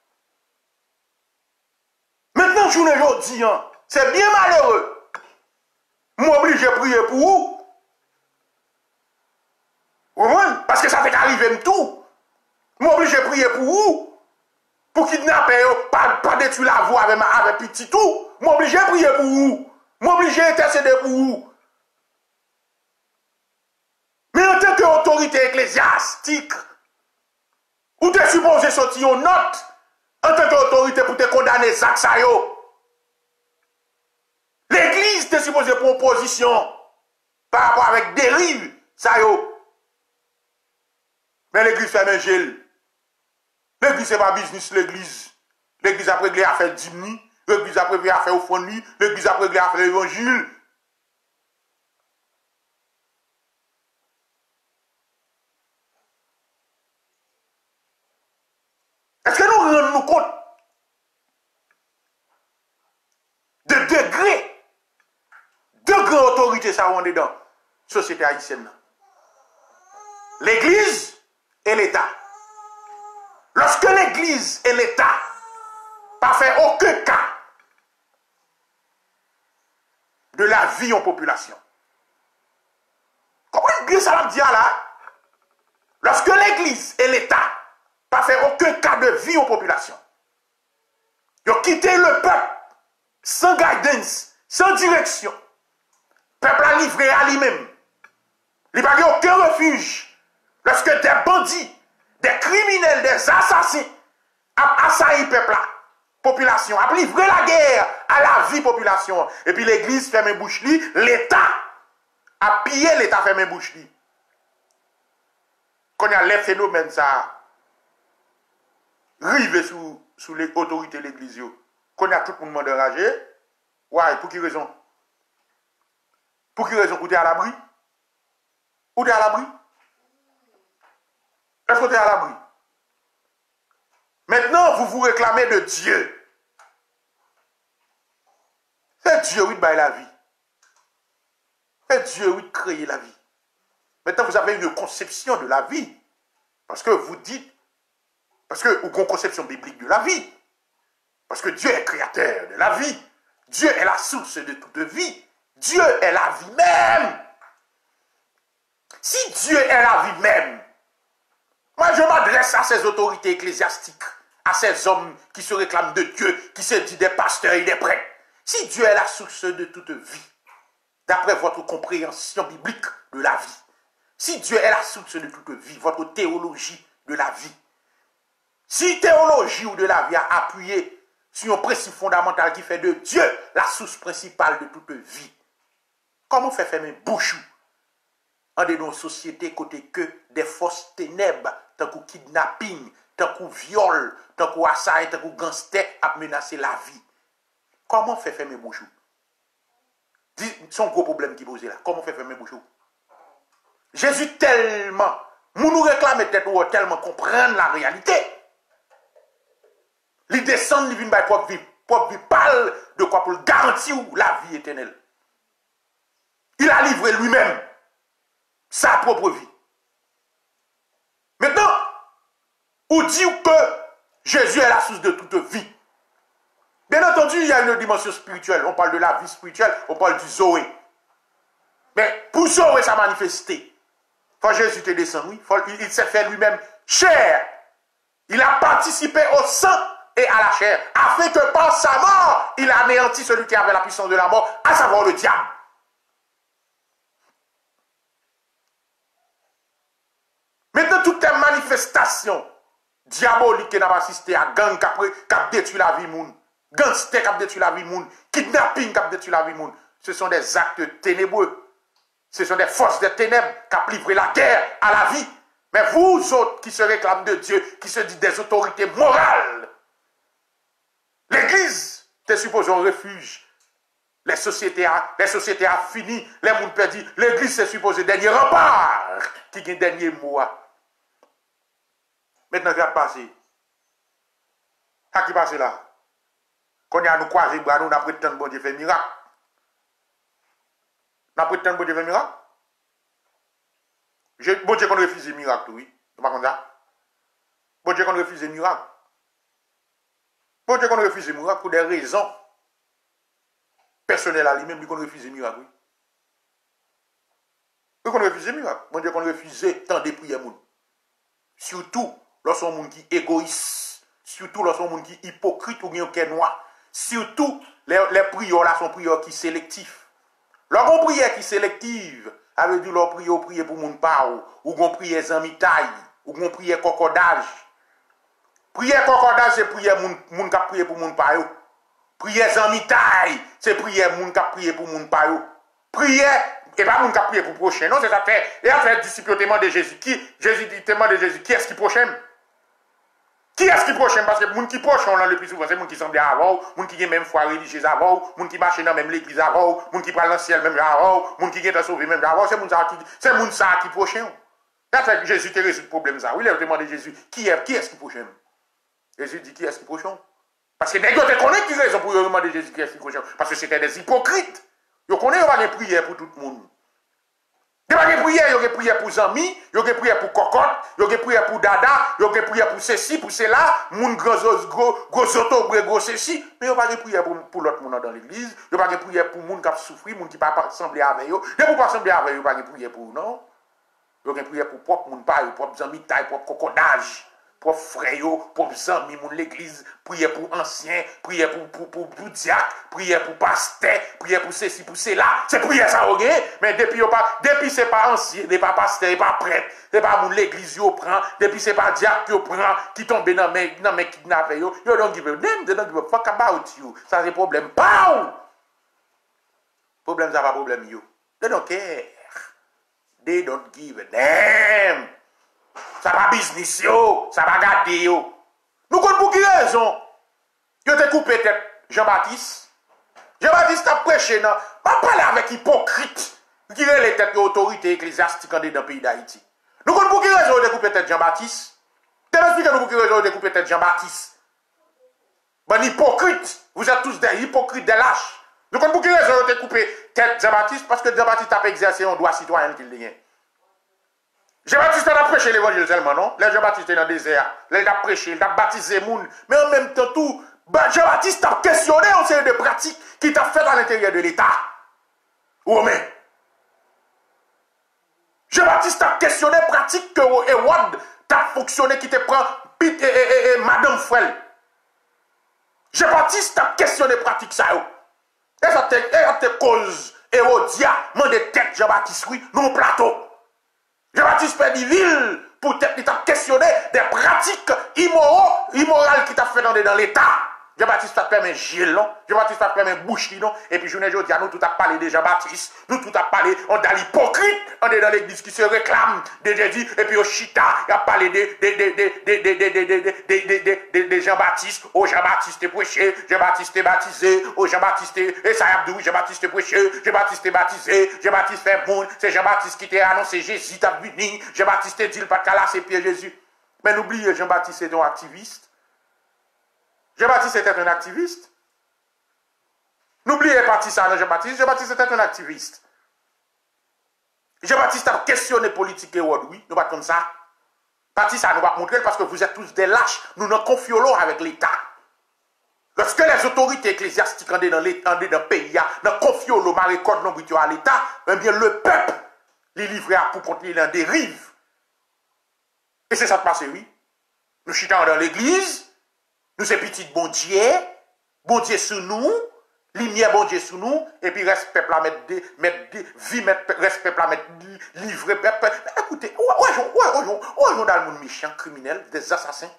[SPEAKER 1] Maintenant, je vous dis, c'est bien malheureux. Moi, obligé de prier pour vous. Vous comprenez? Parce que ça fait arriver tout. Moi, obligé de prier pour vous. Pour kidnapper, pas détruire la voie avec petit tout. Moi, obligé de prier pour vous. Moi, obligé d'intercéder pour vous. Mais en tant qu'autorité ecclésiastique, Ou tu es supposé sortir une note en tant qu'autorité pour te condamner Zach Sayo. L'église est supposée prendre position par rapport avec dérive Sayo. Mais l'église fait un gel. L'église c'est pas business l'église. L'église a réglé à faire dîme, l'église a réglé à faire offrande, l'église a réglé à faire l'évangile. Est-ce que nous rendons compte de degré de grande autorité ça on est dans la société haïtienne? L'église et l'État. Lorsque l'église et l'État pas fait aucun cas de la vie en population. Comment l'église ça va dire là? Lorsque l'église et l'État pas fait aucun cas de vie en population. Ils ont quitté le peuple sans guidance, sans direction. Le peuple a livré à lui-même. Il n'y a pas aucun refuge. Lorsque des bandits, des criminels, des assassins ont assailli le peuple, la population, ont livré la guerre à la vie population. Et puis l'église ferme bouche, l'État a pillé, l'État ferme bouche. Quand il y a les phénomènes, ça rive sous les autorités de l'église. Quand il y a tout le monde enragé, ouais, pour quelle raison? Pour quelle raison? Où tu es à l'abri? Où tu es à l'abri? Est-ce que tu es à l'abri? Maintenant, vous vous réclamez de Dieu. C'est Dieu qui baille la vie. C'est Dieu qui crée la vie. Maintenant, vous avez une conception de la vie. Parce que vous dites, parce que vous avez une conception biblique de la vie. Parce que Dieu est créateur de la vie. Dieu est la source de toute vie. Dieu est la vie même. Si Dieu est la vie même, moi je m'adresse à ces autorités ecclésiastiques, à ces hommes qui se réclament de Dieu, qui se disent des pasteurs et des prêtres. Si Dieu est la source de toute vie, d'après votre compréhension biblique de la vie, si Dieu est la source de toute vie, votre théologie de la vie, si théologie ou de la vie a appuyé sur un principe fondamental qui fait de Dieu la source principale de toute vie, comment faire fermer bouche en des sociétés côté que des forces ténèbres, tant que kidnapping, tant que viol, tant que assaillant, tant que gangster a menacé la vie? Comment faire fermer bouche? C'est un gros problème qui pose là. Comment faire fermer bouche? Jésus tellement, nous réclamons peut-être tellement comprendre la réalité. Il descend, il vient par propre vie, parle de quoi pour garantir la vie éternelle. Il a livré lui-même sa propre vie. Maintenant, on dit que Jésus est la source de toute vie. Bien entendu, il y a une dimension spirituelle. On parle de la vie spirituelle, on parle du Zoé. Mais pour Zoé, ça manifesté. Quand Jésus te descend, oui, il s'est fait lui-même chair. Il a participé au sang et à la chair, afin que par sa mort, il a anéanti celui qui avait la puissance de la mort, à savoir le diable. Maintenant, toutes les manifestations diaboliques qui n'ont pas assisté à gang qui a détruit la vie moun, gangster qui a détruit la vie moun, kidnapping qui a détruit la vie moun, ce sont des actes ténébreux. Ce sont des forces de ténèbres qui ont livré la guerre à la vie. Mais vous autres qui se réclament de Dieu, qui se disent des autorités morales, l'église est supposée un refuge. Les sociétés ont fini, les mondes perdus. L'église est supposée dernier rempart qui est dernier mois. Maintenant, qu'est-ce qui passe? Qu'est-ce qui passe là? Quand nous croisons, nous avons prétendu bon Dieu faire miracle. Nous avons prétendu bon Dieu faire miracle. Bon Dieu qu'on refuse miracle, oui. Vous ne ça? Bon Dieu qu'on refuse miracle. Bon Dieu qu'on refuse miracle pour des raisons personnelles à lui-même, lui qu'on refuse miracle, oui. Lui qu'on refuse miracle. Bon Dieu qu'on refuse tant de prières. Surtout lorsqu'on monde qui est égoïste. Surtout lorsqu'on monde qui est hypocrite ou qui est noir. Surtout les prières là sont prières qui sont sélectives. Lorsqu'on prière qui est sélective, ça veut dire qu'on prier pour mon pas, ou qu'on prier en mitaille, ou qu'on prier cocodage. Prière concordance, c'est prière moun k'ap prier pour moun pa yo. Prière zanmitaille, c'est prière moun k'ap prier pour moun pa yo. Prière, et pas moun k'ap prier pour prochain. Non, c'est ça fait. Et à faire disciple témoin de Jésus. Jésus dit témoin de Jésus. Qui est-ce qui prochain? Qui est-ce qui prochain? Parce que moun qui prochain, on le plus souvent, c'est moun qui semble avant, moun qui a même foi religieuse avant, moun qui marche dans même l'église avant, moun qui parle dans le ciel même avant, moun qui est sauvé même avant, c'est moun ça qui prochain. Et à faire Jésus te résout le problème ça. Oui, il a demandé Jésus, qui est-ce qui prochain? Jésus dit qui est-ce qui prochain? Parce que les gens te connaissent qui raison pour demander Jésus qui est-ce qui prochain. Parce que c'était des hypocrites. Ils connaissent pas de prière pour tout le monde. Il y a des prières, il y a des prières pour amis, il y a des prières pour cocotte, il y a des prières pour dada, il y a des prières pour ceci, pour cela, moun gros auto, gros ceci, mais il n'y a pas de prières pour l'autre monde dans l'église, il n'y a pas de prières pour moun qui a souffert, moun qui ne peut pas sembler avec eux, et pour pas sembler avec eux, il n'y a pas de prières pour non. Il y a des prières pour propre moun pa, propre amis taille, propre cocodage. Pour frère, pour amis, mon l'église, prière pour anciens, prière pour diacre, prière pour pasteur, prière pour ceci, pour cela. C'est prière ça, ok? Mais depuis c'est pas ancien, c'est pas pasteur, c'est pas prêtre, c'est pas mon l'église, yo prend, depuis c'est pas diacre, yo prend, qui tombe dans mes kidnappés, yo don't give a damn, they don't give a fuck about you. Ça c'est problème. Pow! Problème ça pas problème, yo. They don't care. They don't give a damn. Ça va business yo, ça va garder yo. Nous connaissons pour qui raison. Yo te coupé tête Jean-Baptiste. Jean-Baptiste a prêché non, pas parler avec hypocrite qui est les têtes de l'autorité ecclésiastique dans le pays d'Haïti. Nous connaissons pour qui raison yo te coupé tête Jean-Baptiste. Tu m'expliques nous pour qui raison yo te coupé tête Jean-Baptiste. Bon hypocrite, vous êtes tous des hypocrites, des lâches. Nous connaissons pour qui raison yo te coupé tête Jean-Baptiste parce que Jean-Baptiste a pas exercé un droit citoyen qu'il a. Jean-Baptiste a prêché l'évangile seulement, non? Là, Jean-Baptiste est dans le désert. Là, il a prêché, il a baptisé les gens. Mais en même temps, tout, Jean-Baptiste a questionné une série de pratiques qui t'a fait à l'intérieur de l'État. Ou même. Jean-Baptiste a questionné pratiques que Ewad t'a fonctionné qui te prend Madame Frel. Jean-Baptiste a questionné pratiques ça. Et ça te cause Ewodia, mande tête Jean-Baptiste, oui, non plateau. Jean-Baptiste Pédiville, pour t'a questionné des pratiques immorales qui t'a fait dans l'État. Jean-Baptiste t'a permis Gilles, non? Jean-Baptiste t'a permis Bouchi, non? Et puis, je ne dis à nous, tout a parlé de Jean-Baptiste, nous tout a parlé, on a l'hypocrite, on est dans l'église qui se réclame de Jésus, et puis au Chita, il a parlé de Jean-Baptiste, oh Jean-Baptiste est prêché, Jean-Baptiste est baptisé, oh Jean-Baptiste est Sayabdou, Jean-Baptiste est prêché, Jean-Baptiste est baptisé, Jean-Baptiste fait monde, c'est Jean-Baptiste qui t'a annoncé Jésus t'a venu, Jean-Baptiste dit le pas de c'est Pierre Jésus. Mais n'oubliez, Jean-Baptiste est un activiste. Jean-Baptiste était un activiste. N'oubliez pas ça, Jean-Baptiste. Jean-Baptiste était un activiste. Jean-Baptiste a questionné politique et oui, nous pas comme ça. Parti ça nous va montrer parce que vous êtes tous des lâches. Nous nous confions avec l'État. Lorsque les autorités ecclésiastiques sont dans le pays, nous confions le marécode à l'État, eh bien le peuple les livre à pour continuer dans des rives. Et c'est ça qui passe, oui. Nous chitons dans l'église. Nous sommes petits bon Dieu sur nous, lumière bon Dieu sur nous, et puis respect la mettre respect la mettre livrer peuple. Écoutez, où est-ce dans le monde méchant, criminel, des assassins?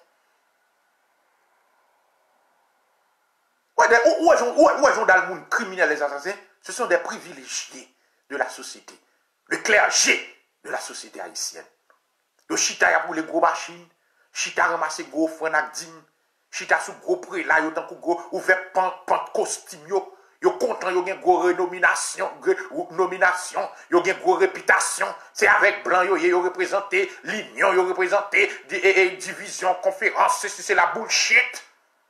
[SPEAKER 1] Où est-ce dans le monde criminel, des assassins? Ce sont des privilégiés de la société, le clergé de la société haïtienne. Le chita pour les gros machines, chita ramasser gros frenagdine. Chita sous gros prix là, yo tant que gros ouvert pente costume yo content yo gen gros nomination, yo gen gros réputation, c'est avec blanc yo représenté l'union, yo représenté division, conférence, c'est la bullshit.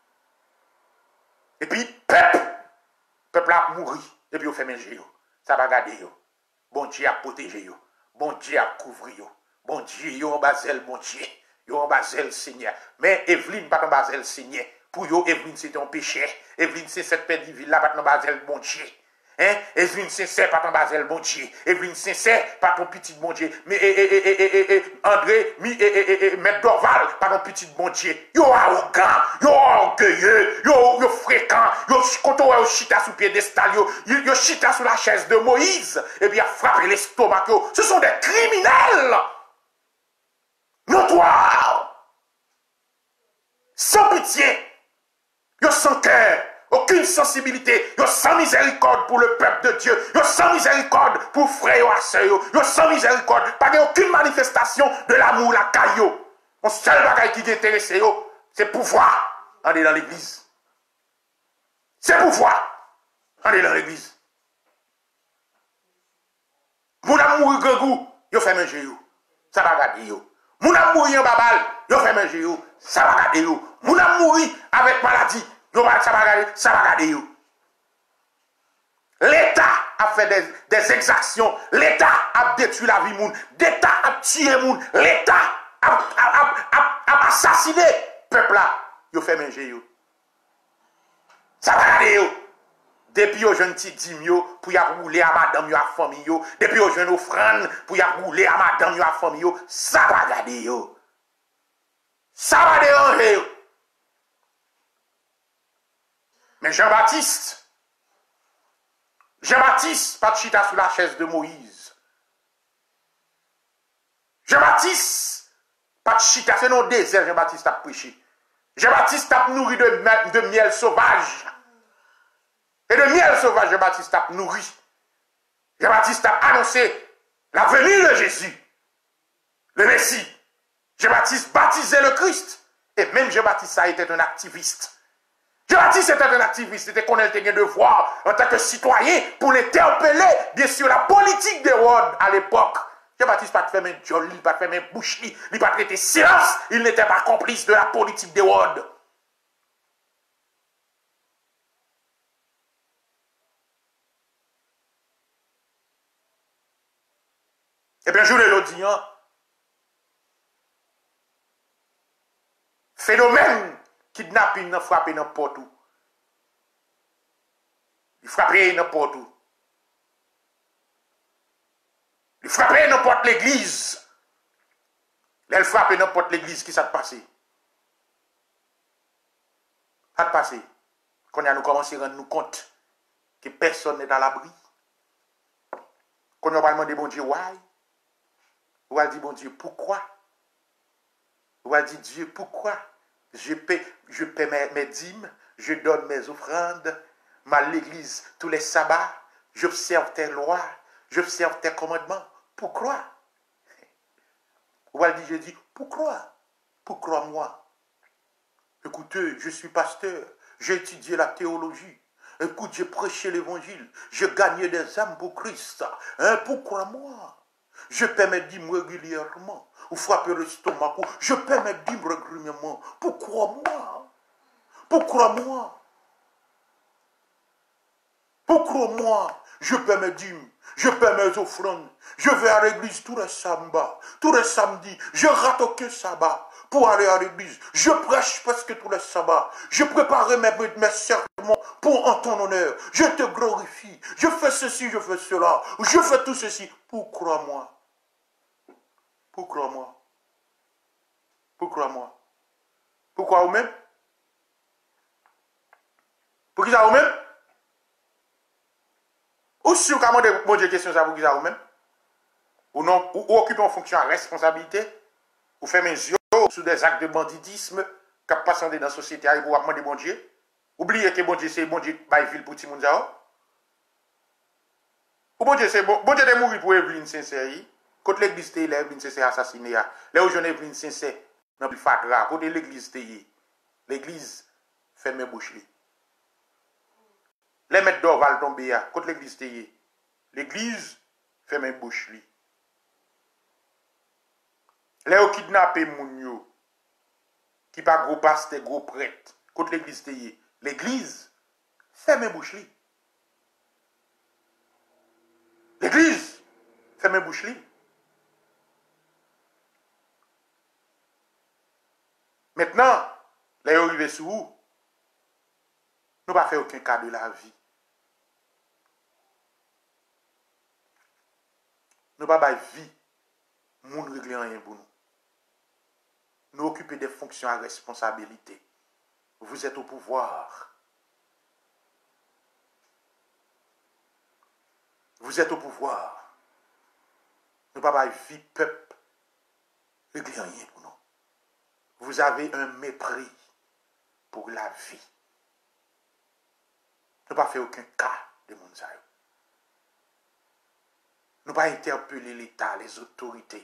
[SPEAKER 1] Et puis peuple a mouru et puis yo fait manger yo. Ça va garder yo. Bon Dieu a protégé yo. Bon Dieu a couvrir yo. Bon Dieu yo en bazel bon Dieu. Yo en Basel Seigneur. Mais Evelyne pas en Basel Seigneur. Pour yo, Evelyne c'est un péché. Evelyne c'est cette pédiville là, pas en Basel bon Dieu. Hein? Evelyne sincère, pas ton Basel, bon Dieu. Evelyne sincère, pas ton petit bon Dieu. Mais André, Maître Dorval, pas ton petit bon Dieu. Yo arrogant, yo orgueilleux, yo fréquent, yo quand on chita sous piédestal, yo chita sous la chaise de Moïse, et puis a frappé l'estomac. Ce sont des criminels. Notoires. sans pitié, yo sans cœur, aucune sensibilité, yo sans miséricorde pour le peuple de Dieu, yo sans miséricorde pour frère et sœur, yo sans miséricorde, pas aucune manifestation de l'amour la caillou. Mon seul bagage qui intéresse yo, c'est pouvoir aller dans l'église. C'est pouvoir aller dans l'église. Mon amour gangou, yo fait manger yo. Ça va garder yo. Mon amour en babal, yo fait manger yo. Ça va garder yo. Mon amour avec maladie, yo ça va garder yo. L'État a fait des exactions. L'État a détruit la vie moun. L'État a tué moun. L'État a assassiné peuple là. Yo fait manger yo. Ça va garder yo. Depuis au jeune petit dimio pour y rouler à madame yo à famille yo, depuis au jeune offrande pour y rouler à madame yo à famille yo, ça va garder yo. Ça va déranger yo. Mais Jean-Baptiste, pas de chita sous la chaise de Moïse. Jean-Baptiste, pas de chita, c'est non désert Jean-Baptiste a prêché. Jean-Baptiste a nourri de miel sauvage. Et de miel sauvage, Jean-Baptiste a nourri. Jean-Baptiste a annoncé la venue de Jésus, le Messie. Jean-Baptiste baptisait le Christ. Et même Jean-Baptiste a été un activiste. Jean-Baptiste était un activiste, c'était qu'on avait un devoir en tant que citoyen pour l'interpeller, bien sûr, la politique des Rods à l'époque. Jean-Baptiste n'a pas fait un joli, il n'a pas fait un bouche, il n'a pas traité silence, il n'était pas complice de la politique des Rods. Eh bien, je l'ai dit, hein? Phénomène kidnapping n'a frappé n'importe où. Il frappait n'importe où. Il frappait n'importe l'église. Il frappait n'importe l'église qui s'est passé. Ça a passé. Quand nous commencé à rendre nous compte que personne n'est à l'abri. Quand on va demander bon Dieu, why? On va dire bon Dieu, pourquoi? On va dire Dieu, pourquoi? Je paie mes dîmes, je donne mes offrandes, à l'église tous les sabbats, j'observe tes lois, j'observe tes commandements. Pourquoi? On va dire, je dis, pourquoi? Pourquoi moi? Écoutez, je suis pasteur, j'ai étudié la théologie. Écoute, j'ai prêché l'évangile, j'ai gagné des âmes pour Christ. Hein, pourquoi moi? Je paie mes dîmes régulièrement. Ou frapper le stomac. Je paie mes dîmes régulièrement. Pourquoi moi? Pourquoi moi? Pourquoi moi? Je paie mes dîmes. Je paie mes offrandes. Je vais à l'église tous les samedis. Je rate aucun sabbat pour aller à l'église. Je prêche presque tous les sabbats. Je prépare mes sermons pour en ton honneur. Je te glorifie. Je fais ceci, je fais cela. Je fais tout ceci. Pourquoi moi? Pourquoi moi? Pourquoi moi? Pourquoi vous-même? Pour qui ça vous-même? Ou si vous avez bon Dieu question ça pour qui ça vous-même? Ou non, ou occupez une fonction à responsabilité? Ou faites mes yeux sous des actes de banditisme qui passent dans la société et vous demander bon Dieu? Oubliez que bon Dieu c'est bon Dieu by ville pour Timoun Zao? Ou bon Dieu c'est bon Dieu de mourir pour Evelyne Sincère? Quand l'église était là, Evelyne Sincère assassinée. Là où je n'ai Evelyne Sincère dans le fatra, quand l'église était l'église fait mes bouches. Les maîtres d'or vont tomber. Quand l'église était l'église fait mes bouches. Là où kidnappé moun qui pas gros pasteur, gros prêtre, quand l'église était l'église fait mes bouches. L'église fait mes bouches. Maintenant, là, où arrivé sous où, nous ne faisons aucun cas de la vie. Nous ne faisons pas vie. Nous ne réglons rien pour nous. Nous occupons des fonctions à responsabilité. Vous êtes au pouvoir. Vous êtes au pouvoir. Nous ne faisons pas vie, peuple. Réglons rien pour nous. Vous avez un mépris pour la vie. Nous pas fait aucun cas de Mounsaï. Nous pas interpeller l'État, les autorités,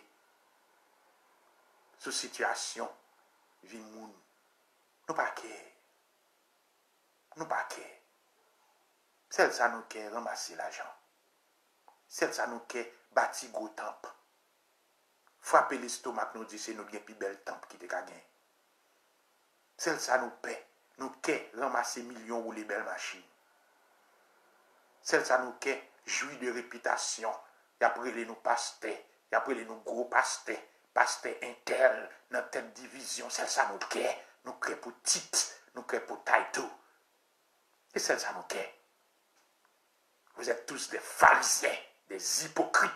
[SPEAKER 1] sous situation, vie moun. Nous pas qu'est. Nous pas qu'est. Celle ça nous qu'est ramasser l'argent. Celle ça nous qu'est bâtir gros temple. Frapper l'estomac, nous dit c'est nous bien plus belle temple qui te gagné. Celle ça nous paie. Nous qu'est ramasser millions ou les belles machines. Celle ça nous qu'est jouir de réputation. Y après les nous pasteurs, y après les nous gros pasteurs, pasteurs intel, dans telle division, celle ça nous qu'est. Nous qu'est pour titre, nous qu'est pour title. Et celle ça nous qu'est. Vous êtes tous des pharisiens, des hypocrites.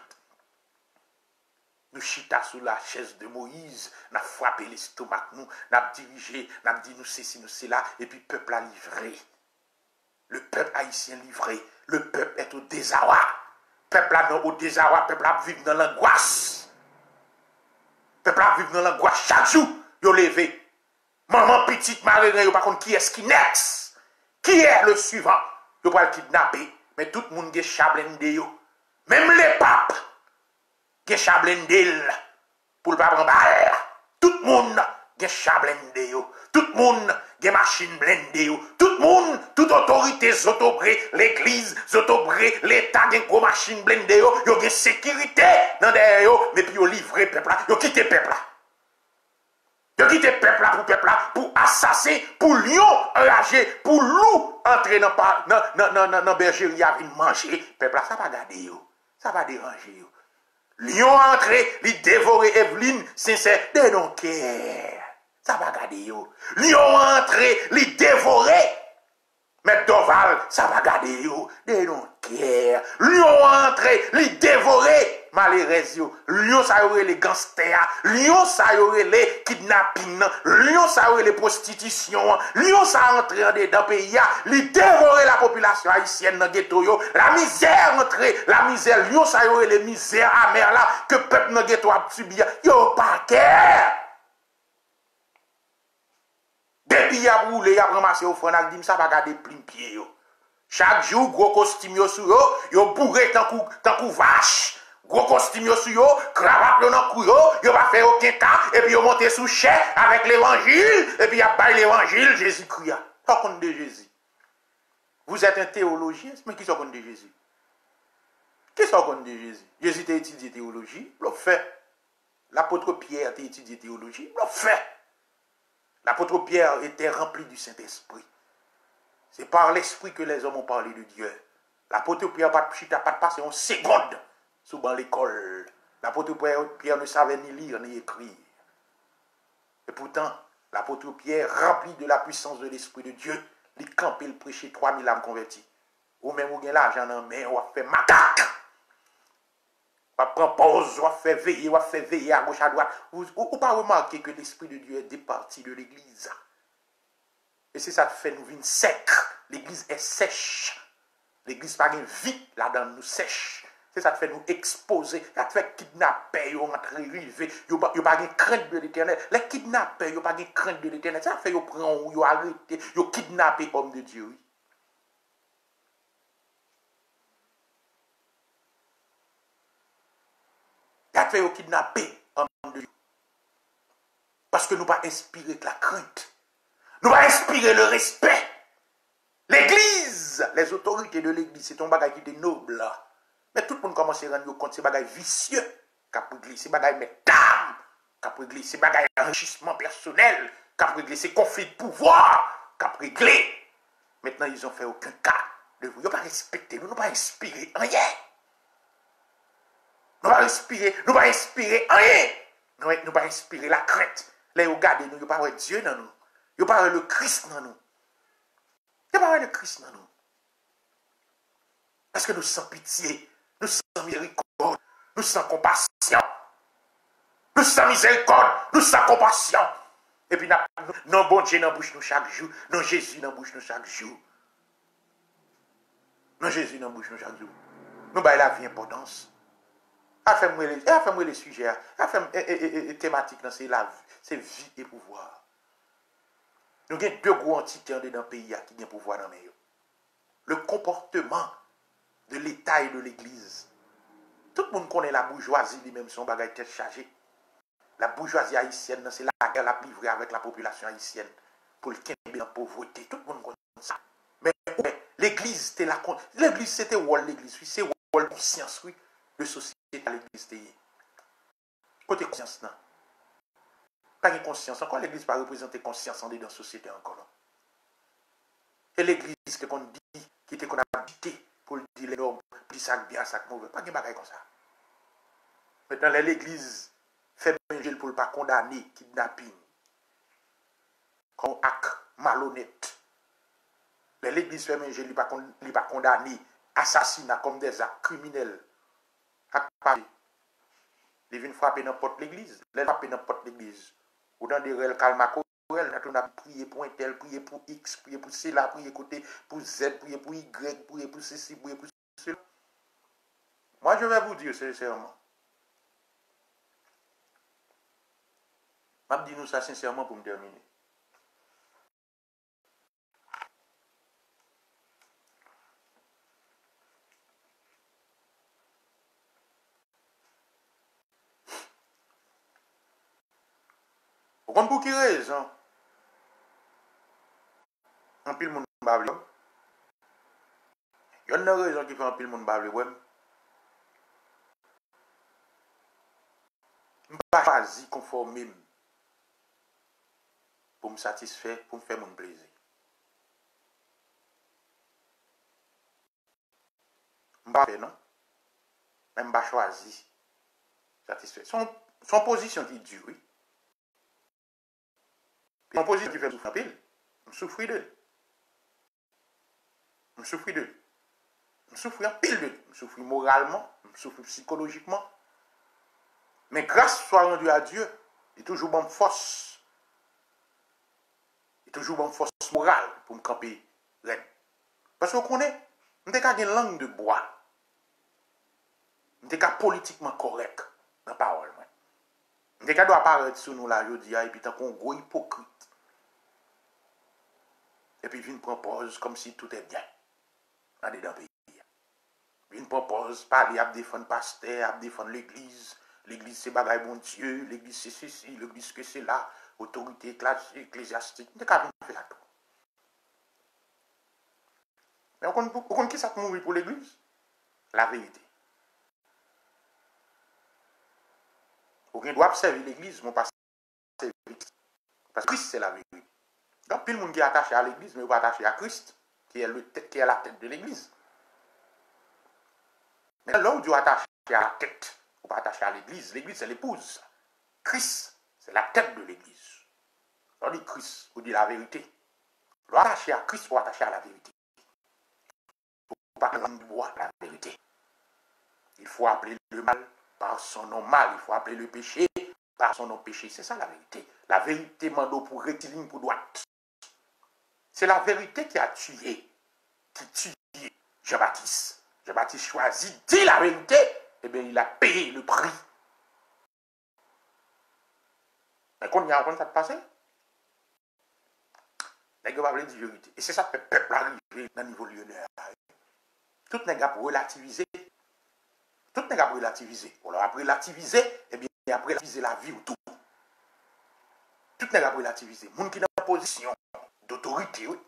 [SPEAKER 1] Nous chita sous la chaise de Moïse, nous avons frappé l'estomac, nous avons dirigé, nous avons dit nous ceci, nous cela, et puis le peuple a livré. Le peuple haïtien livré, le peuple est au désarroi. Le peuple a au désarroi, le peuple a vivre dans l'angoisse. Le peuple a vivre dans l'angoisse chaque jour, il levé. Maman petite, marraine, yo par contre qui est-ce qui next? Qui est le suivant? Yo va le kidnapper, mais tout le monde est chablende yo. Même les papes. Gen chablendel pour le pas prendre balle. Tout le monde gen chablende yo. Tout le monde gen machine blende yo. Tout le monde, toute autorité zotobré, l'église zotobré, l'état gen gros machine blende yo. Yo gen sécurité dans derrière yo, mais puis yo livré peuple là, yo quitté peuple là. Yo quitté peuple là pour assassin, pour lion enragé, pour loup entrer dans bergerie à venir manger. Peuple là ça va garder yo. Ça va déranger yo. Lion entré, li dévoré Evelyne, sincère, they don't care. Ça va garder yo. Lion entré, li dévoré. Mais Doval, ça va garder yo. They don't care. Lion entré, li dévoré. Malheureusement yo. Lion ça aurait les gangsters. Lion ça aurait les kidnapping. Lion ça aurait les prostitution. Lion ça entré en dedans pays. Li dévoré la population haïtienne dans ghetto yo. La misère entré, la misère. Lion ça aurait les misères amères là que peuple dans ghetto a subi. Yo pas care. Depuis y a roulé, y a ramassé au front, dit ça va garder plim pied yo. Chaque jour gros costume yo sur yo bourré tant coup vache. Gros costume yo sur yo, cravate yo dans cou yo va faire aucun cas et puis yo monter sous chais avec l'évangile et puis y a bail l'évangile Jésus-Christ. Pas compte de Jésus. Vous êtes un théologien, mais qui sont compte de Jésus? Qui sont compte de Jésus? Jésus t'a étudié théologie, l'a fait. L'apôtre Pierre t'a étudié théologie, l'a fait. L'apôtre Pierre était rempli du Saint-Esprit. C'est par l'Esprit que les hommes ont parlé de Dieu. L'apôtre Pierre n'a pas passé une seconde sous l'école. L'apôtre Pierre ne savait ni lire ni écrire. Et pourtant, l'apôtre Pierre, rempli de la puissance de l'Esprit de Dieu, il campait, il prêchait 3000 âmes converties. Ou même, vous avez l'argent en main, on fait macaque. On prend pause, on fait veiller à gauche, à droite. Vous ne pas remarquer que l'Esprit de Dieu est départi de l'Église. Et c'est ça qui fait nous vînes secs. L'Église est sèche. L'Église pas une vie là-dedans, nous sèche. C'est ça qui fait nous exposer. Ça fait kidnapper, yo entre rivé, yo pas de crainte de l'Éternel. Les kidnappeurs, yo pas de crainte de l'Éternel. Ça fait yo prendre, yo arrêter, yo kidnapper homme de Dieu. Ça fait yo kidnapper homme de Dieu. Parce que nous pas inspirer la crainte. Nous pas inspirer le respect. L'Église, les autorités de l'Église, c'est un bagage qui est noble. Mais tout le monde commence à se rendre compte, c'est bagage vicieux, c'est bagage mesdames, c'est bagage enrichissement personnel, c'est conflit de pouvoir, Maintenant, ils ont fait aucun cas de vous. Ils n'ont pas respecté, nous n'avons pas inspiré rien. Nous n'avons pas inspiré rien. Nous n'avons pas inspiré la crainte. Là, regardez, nous n'avons pas Dieu dans nous. Nous n'avons pas le Christ dans nous. Nous n'avons pas le Christ dans nous. Parce que nous sommes pitié. Nous sommes miséricorde, nous sommes compassion. Nous sommes miséricorde, nous sommes compassion. Et puis, non bon Dieu dans bouche nous chaque jour. Non Jésus dans bouche nous chaque jour. Non Jésus dans bouche nous chaque jour. Nous baillons la vie importance. Affaire-moi les sujets. Affaire thématique, c'est vie et pouvoir. Nous avons deux gros entités dans le pays qui ont pouvoir dans le meilleur. Le comportement de l'État et de l'Église. Tout le monde connaît la bourgeoisie, lui-même, son bagage tête chargé. La bourgeoisie haïtienne, c'est la guerre la livrée avec la population haïtienne pour le Québec en pauvreté. Tout le monde connaît ça. Mais l'Église, c'était la... L'Église, c'était l'Église. Oui, c'est la conscience, oui. De société à l'Église, c'était... Côté conscience, non. Pas de conscience. Encore l'Église pas représenter conscience dans la société encore. Non? Et l'Église qu'on dit, qui était qu'on a habité pour dire les normes, puis ça bien, ça mauvais. Pas de bagaille comme ça. Maintenant, l'Église fait un pour ne pas condamner kidnapping, comme acte malhonnête. L'Église fait un gel, il ne pas condamner assassinat comme des actes criminels. Il vient frapper n'importe l'église. Il frapper n'importe l'église. Ou dans des règles calmaco, on a prié pour un tel, prié pour X, prié pour cela, prié côté pour Z, prié pour Y, prié pour ceci, prié pour cela. Moi, je vais vous dire sincèrement. Je vais dire ça sincèrement pour me terminer. Vous comprenez pour qui raison? Un pile monde bavle. Il y a une raison qui fait un pile monde bavle. Je ne pas choisi conformer pour me satisfaire, pour me faire mon plaisir. Je ne pas faire, non? Même pas choisi. Satisfaire. Son position qui dure, oui. Son position qui fait souffrir en pile. Je souffre d'eux. Je souffre d'eux. Je souffre en pile d'eux. Je souffre moralement. Je souffre psychologiquement. Mais grâce soit rendue à Dieu, il est toujours bonne force. Il est toujours bonne force morale pour me camper. Parce qu'on connaît, on n'est qu'à une langue de bois. On n'est qu'à politiquement correct dans la parole. On n'est qu'à doit apparaître sur nous là, je dis, et puis tant qu'on gros hypocrite. Et puis il propose comme si tout est bien. Dans le pays. Il propose, parler à défendre le pasteur, à défendre l'église. L'église c'est bagaille bon Dieu, l'église c'est ceci, l'église que c'est là, autorité ecclésiastique. On n'est qu'à faire ça tout. Mais on connaît qui ça mourir pour l'église? La vérité. On doit observer l'église, mais pas servir. Parce que Christ c'est la vérité. Donc, puis le monde qui est attaché à l'église, mais pas attaché à Christ, qui est la tête de l'église. Mais là où Dieu est attaché à la tête, ou pas attaché à l'église, l'église c'est l'épouse. Christ, c'est la tête de l'église. On dit Christ, on dit la vérité. On doit attacher à Christ pour attacher à la vérité. Pour pas voir la vérité. Il faut appeler le mal par son nom mal, il faut appeler le péché par son nom péché. C'est ça la vérité. La vérité mando pour rectiligne pour droite. C'est la vérité qui a tué, Jean-Baptiste. Jean-Baptiste choisit, dit la vérité, eh bien il a payé le prix. Mais quand il y a un ça passé, les gars va dire la vérité. Et c'est ça que le peuple arrive dans le niveau lyonnais. Tout n'est pas pour relativiser. Tout n'est pas pour relativiser. On leur a relativisé, eh bien il a relativisé la vie ou tout. Tout n'est pas pour relativiser. Moun qui est dans position d'autorité, oui.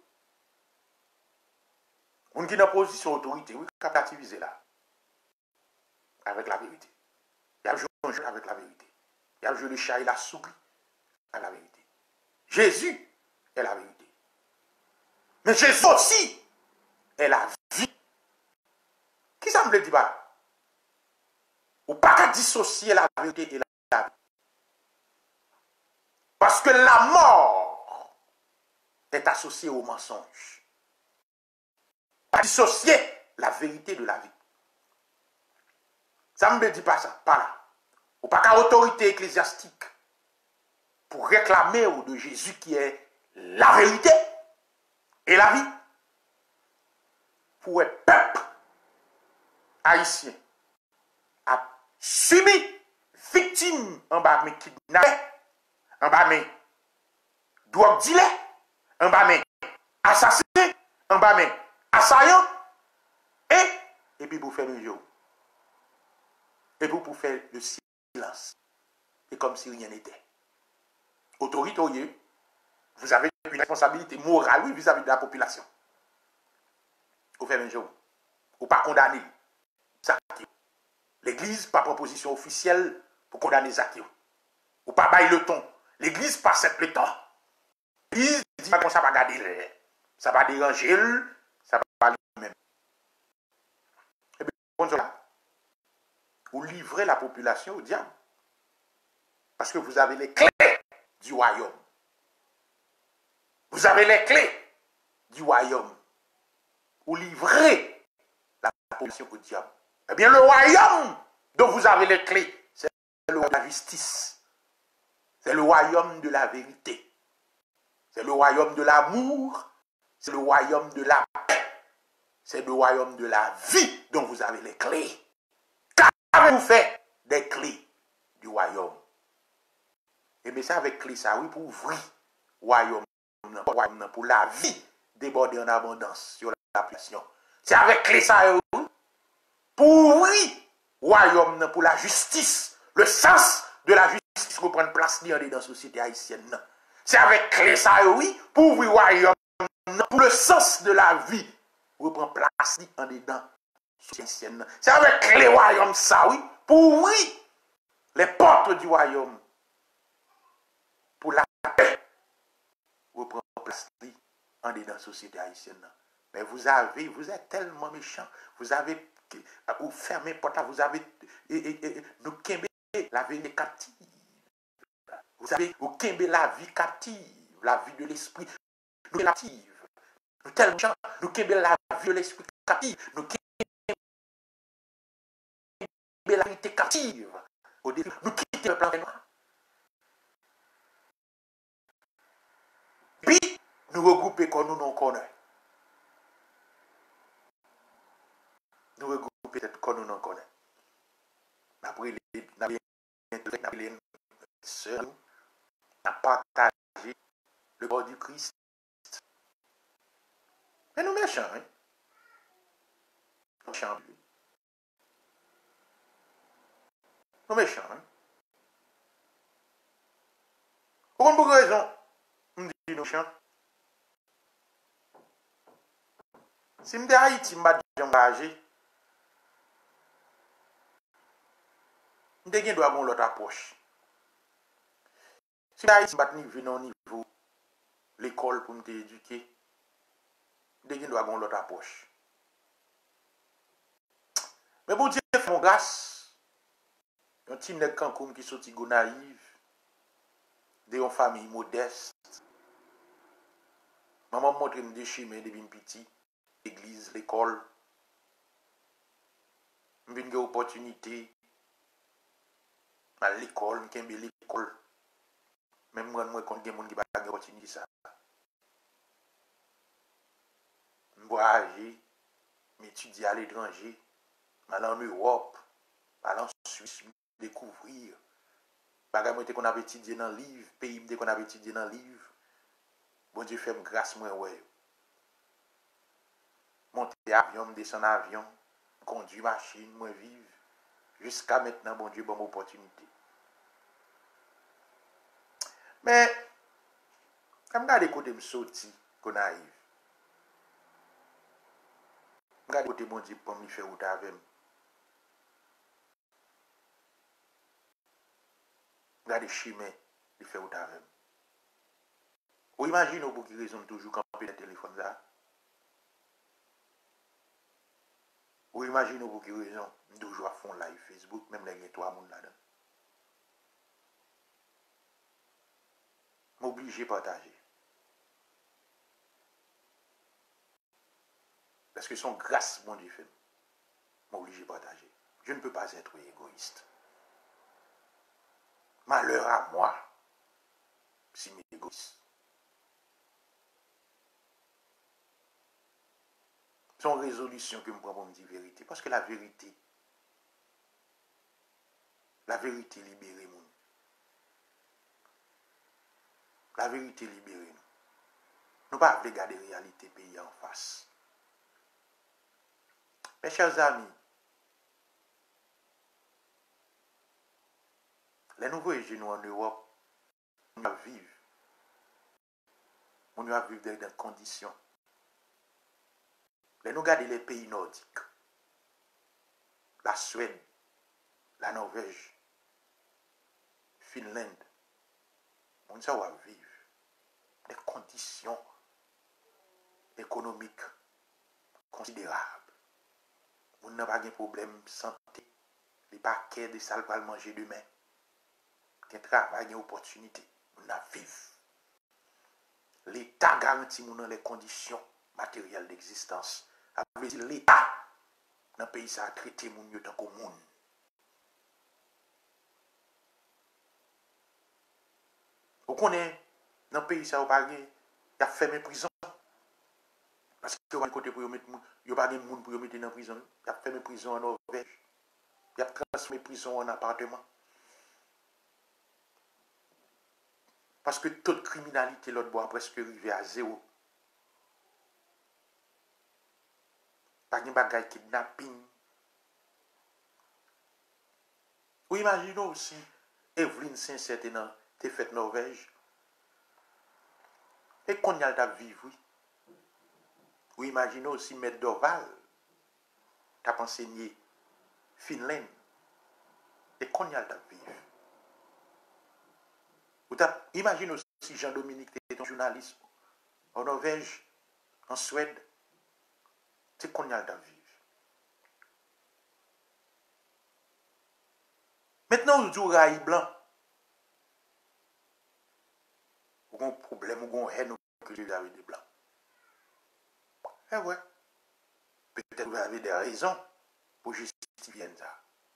[SPEAKER 1] On qui est dans position d'autorité, oui, qui a relativisé là. Avec la vérité. Il a joué un jeu avec la vérité. Il a joué le chat et la souris avec la vérité. Jésus est la vérité. Mais Jésus aussi est la vie. Qui ça me le dit pas? Ou pas qu'à dissocier la vérité et la vie. Parce que la mort est associée au mensonge. Pas dissocier la vérité de la vie. Ça ne me dit pas ça, pas là. Ou pas qu'à autorité ecclésiastique pour réclamer de Jésus qui est la vérité et la vie. Pour un peuple haïtien a subi victime en bas de kidnappés, en bas de drogue dealer, en bas main assassin, en bas main assaillant, et puis pour faire le jeu. Et puis pour faire le silence. C'est comme si rien n'était. Autorité, vous avez une responsabilité morale, oui, vis-à-vis de la population. Vous faites un jeu. Vous pas condamner. L'église, pas proposition officielle pour condamner Zaki. Ou pas bailler le ton. L'église, pas cette le temps. L'église dit que ça va garder. Ça va déranger, ça va pas lui-même. Et bien, vous livrez la population au diable. Parce que vous avez les clés du royaume. Vous avez les clés du royaume. Vous livrez la population au diable. Eh bien, le royaume dont vous avez les clés, c'est le royaume de la justice. C'est le royaume de la vérité. C'est le royaume de l'amour. C'est le royaume de la paix. C'est le royaume de la vie dont vous avez les clés. Qu'avez-vous fait des clés du royaume? Et mais c'est avec clé ça, oui, pour ouvrir le royaume, pour la vie déborder en abondance sur la population. C'est avec clé ça, oui, pour ouvrir le royaume, pour la justice, le sens de la justice pour prendre place dans la société haïtienne. C'est avec clé ça, oui, pour ouvrir le royaume, pour le sens de la vie, pour prendre place dans la société haïtienne. C'est avec les royaumes ça, oui, pour ouvrir les portes du royaume, pour la paix, pour prendre place dans la société haïtienne. Mais vous êtes tellement méchant, vous avez ou fermé porte, vous avez nous quimber la vie captive. Vous avez vous quimber la vie captive, la vie de l'esprit captive. Nous tellement méchants, nous quimber la vie de l'esprit captive, nous quimber la vérité captive. Au début, nous quitter le plan noir. Puis nous regrouper comme nous non connaissons. Nous regroupons peut-être comme nous non connaissons. Après, les sœurs, nous partagé le corps du Christ. Mais nous méchants, hein? Nous méchants. Nous méchants, hein? Pour une raison, nous disons nous méchants. Si je suis Haïti, je suis engagé. Je suis doit avoir l'autre approche. Si je suis Haïti, je suis venu au niveau l'école pour me éduquer. Je dois avoir l'autre approche. Mais bon Dieu, fait mon grâce. Un petit nèg kankoum qui sorti go naïve. De une famille modeste. Maman montre des chemins depuis petit. L'église, l'école. Je viens de opportunité. À l'école, je viens l'école. Même moi, quand il y a des gens qui n'ont pas d'opportunité, ça. Je voyage, m'étudier à l'étranger, aller en Europe, aller en Suisse, découvrir. Bagay qu'on avait étudié dans le livre, pays qu'on avait étudié dans le livre. Bon Dieu fait grâce, moi, ouais. Monter avion, descendre avion, conduire machine, moi vivre. Jusqu'à maintenant, bon Dieu, bonne opportunité. Mais, quand je regarde côté me sorti, qu'on arrive. Je regarde côté bon Dieu pour me faire route avec. Je regarde les chemins, il fait route avec. Ou imaginez pour qui raison toujours camper le téléphone là. Ou imaginez pour qui raison toujours à fond live Facebook, même les trois monde là-dedans. M'obliger à partager. Parce que son grâce, mon Dieu, fait. M'obliger à partager. Je ne peux pas être égoïste. Malheur à moi si je suis égoïste. C'est une résolution que je prends pour me dire vérité. Parce que la vérité libère nous. La vérité libère nous. Nous ne pouvons pas regarder la réalité pays en face. Mes chers amis, les nouveaux généraux en Europe, on va vivre dans des conditions. Les nous regardons les pays nordiques, la Suède, la Norvège, Finlande, on va vivre des conditions économiques considérables. On n'a pas de problème de santé, les paquets de salles pour manger demain. Il y a un travail, une opportunité. On a vivre. L'État garantit nous les conditions matérielles d'existence. L'État, dans le pays, ça a traité moun yo tant que moun. Vous connaissez, dans le pays, ça il a fermé prison. Parce que vous côté pour mettre, il n'y a pas de monde pour mettre dans la prison. Il a fermé prison en Norvège. Il a transformé prison en appartement. Parce que toute criminalité, l'autre bois presque arrivé à zéro. Pas de bagaille kidnapping. Vous imaginez aussi, Evelyne Saint-Certain t'es fait Norvège. Et qu'on y a le vivre, oui. Vous imaginez aussi Maître Dorval, t'as enseigné Finlande. Et qu'on y a le vivre. Vous imaginez aussi Jean-Dominique, t'es un journaliste en Norvège, en Suède. C'est qu'on y a le vivre. Maintenant, vous dites rail blanc. Vous avez un problème, vous avez un haine que vous avez des blancs. Eh ouais. Peut-être vous avez des raisons pour justifier ça.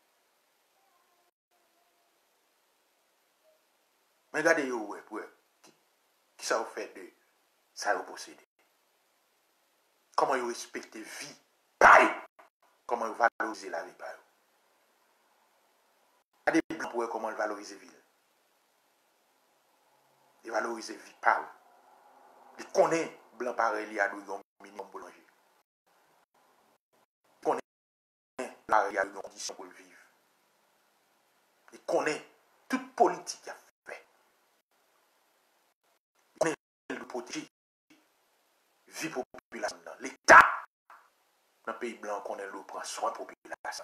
[SPEAKER 1] Mais regardez, qui ça vous fait de ça vous posséder? Comment vous respectez la vie? Pareil. Comment vous valorisez la vie? Pareil. Regardez les blancs pour comment ils valorisent la vie. Ils valorisent la vie. Pareil. Ils connaissent blanc pareil, il y a un minimum boulanger. Ils connaissent blanc, il y a une condition pour le vivre. Ils connaissent toute politique qu'il a fait. Ils connaissent le protéger vie pour la population. L'État, dans le pays blanc, connaît l'eau, prend soin pour la population.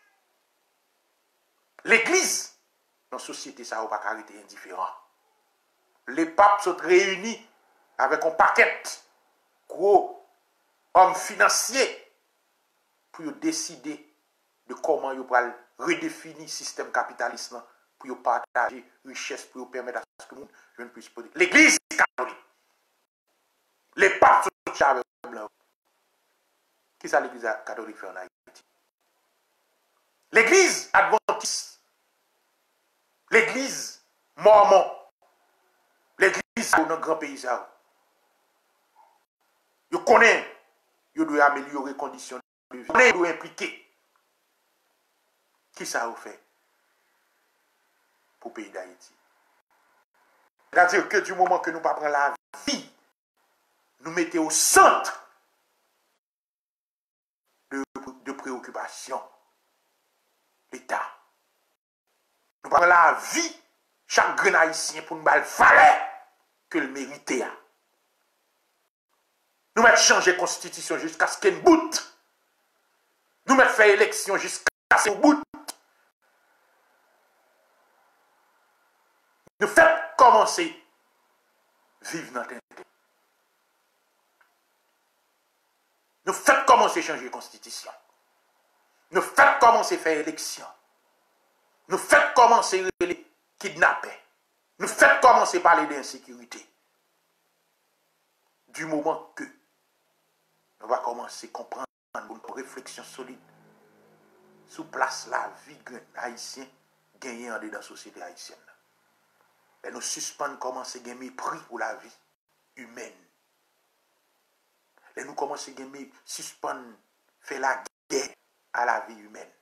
[SPEAKER 1] L'Église, dans la société, ça n'a pas caractère indifférent. Les papes sont réunis avec un paquet gros hommes financiers pour décider de comment ils vont redéfinir le système capitaliste pour partager richesse, pour permettre à ce que le monde ne puisse pas. L'Église catholique, les papes sont avec blanc. Qui ça l'Église catholique fait en Haïti? L'Église adventiste, l'Église mormon, l'Église dans le grand pays. Vous connaissez, vous devez améliorer les conditions de vie. Vous devez impliquer. Qui ça vous fait pour le pays d'Haïti? C'est-à-dire que du moment que nous ne prenons pas la vie, nous mettons au centre de préoccupation l'État. Nous prenons la vie, chaque grain haïtien pour nous fallait que le mérite. Nous mettons changer la constitution jusqu'à ce qu'il y ait une bout. Nous mettons faire élection jusqu'à ce qu'il y ait une bout. Nous faisons commencer à vivre dans le temps. Nous faisons commencer à changer la constitution. Nous faisons commencer à faire élection. Nous faisons commencer à kidnapper. Nous faisons commencer à parler d'insécurité. Du moment que nous allons commencer à comprendre une réflexion solide sous place la vie haïtienne gagnée dans la société haïtienne. Et nous suspendons commencer à gagner mépris pour la vie humaine. Et nous commençons à suspendre faire la guerre à la vie humaine.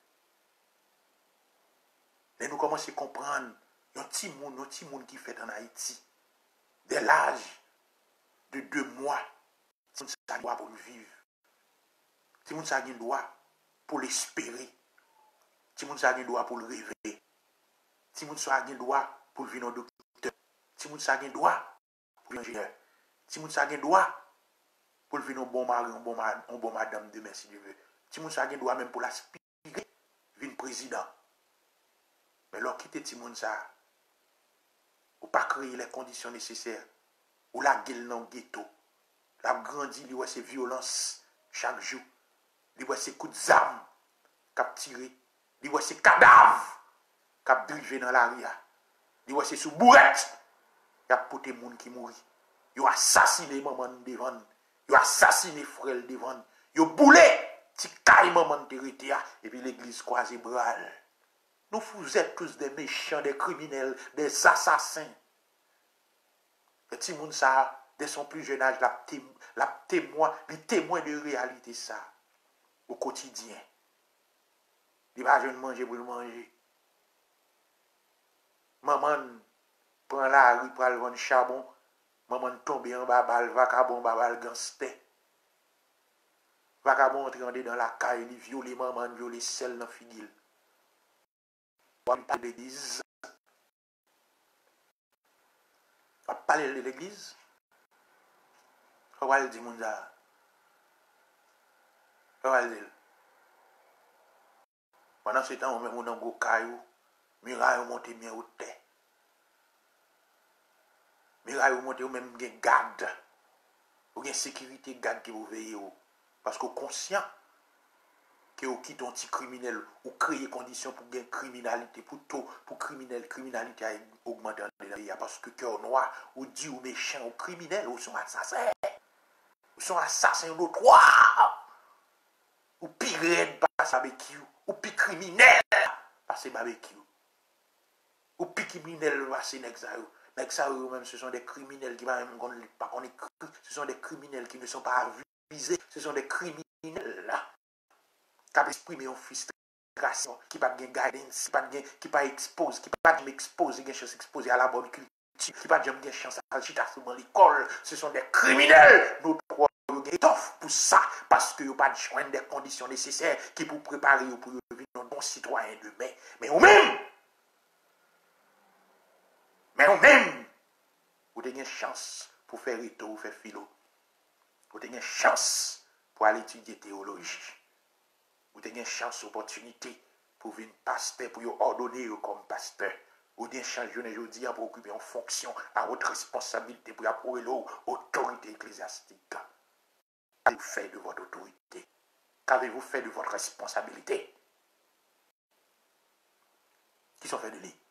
[SPEAKER 1] Et nous commençons à comprendre un petit monde qui fait en Haïti, de l'âge de 2 mois. Si moun sa droit pour le vivre. Si moun sa droit pour l'espérer. Si moun sa droit pour le rêver. Si moun sa droit pour le venir docteur. Si moun sa droit pour l'ingénieur. Si moun sa droit pour le venir bon mari, un bon madame demain si Dieu veut. Si moun sa droit même pour l'aspirer, venir président. Mais leur quitter ti moun sa, ou pas créer les conditions nécessaires, ou la gueule dans le ghetto, la grandi, li wè c'est violence chaque jour, li wè c'est coups d'armes cap tiré, li wè c'est cadavre cap drivé dans la ria, li wè c'est sous bourrette, y a poté moun qui mouri, yo assassiné maman devant, yo assassiné frère devant, yo boulé ti kay maman terité et puis l'église croisé bral. Nous vous êtes tous des méchants, des criminels, des assassins. Et si moun sa, dès son plus jeune âge, la témoin de réalité ça, au quotidien. Il va jeune manger pour le manger. Maman prend la rue pour aller vendre charbon, maman tombe en bas, balle, vacabon, babal, gangster. Vacabon entre dans la caille, il viole maman, viole celle dans figil. On parle de l'église. On parle de l'église. On va le dire, mon gars. On va le dire. Pendant ce temps, on met mon ango caillou. Miraille, on monte bien au thé. Miraille, on monte même gen garde. Ou gen sécurité garde qui vous veillez. Parce que conscient que vous quittez un petit criminel ou créer conditions pour gagner criminalité, pour criminalité à augmenter dans le pays. Parce que cœur noir, ou dit ou méchant, ou criminel, ou sont assassins. Ou sont assassins notoires. Ou pire passe barbecue. Ou pire criminel passe barbecue. Ou pire criminel passe nexayo. Nexayo même, ce sont des criminels qui va même pas qu'on est cru. Ce sont des criminels qui ne sont pas avisés. Ce sont des criminels là. Qui a exprimé une frustration, qui n'a pas de guidance, qui n'a pas expose, qui n'a pas m'exposer, qui a chance exposé à la bonne culture, qui n'a pas de chance à agiter dans l'école. Ce sont des criminels. Nous trois, nous étoffent pour ça, parce que nous pas de des conditions nécessaires qui pour préparer pour devenir un bon citoyen demain. Mais nous-mêmes, vous avez une chance pour faire rito ou faire philo. Vous avez une chance pour aller étudier théologie. Vous avez une chance, opportunité pour venir pasteur, pour vous ordonner comme pasteur. Vous avez une chance, je ne dis pour occuper en fonction à votre responsabilité, pour approuver l'autorité ecclésiastique. Qu'avez-vous fait de votre autorité? Qu'avez-vous fait de votre responsabilité? Qui sont faits de lui?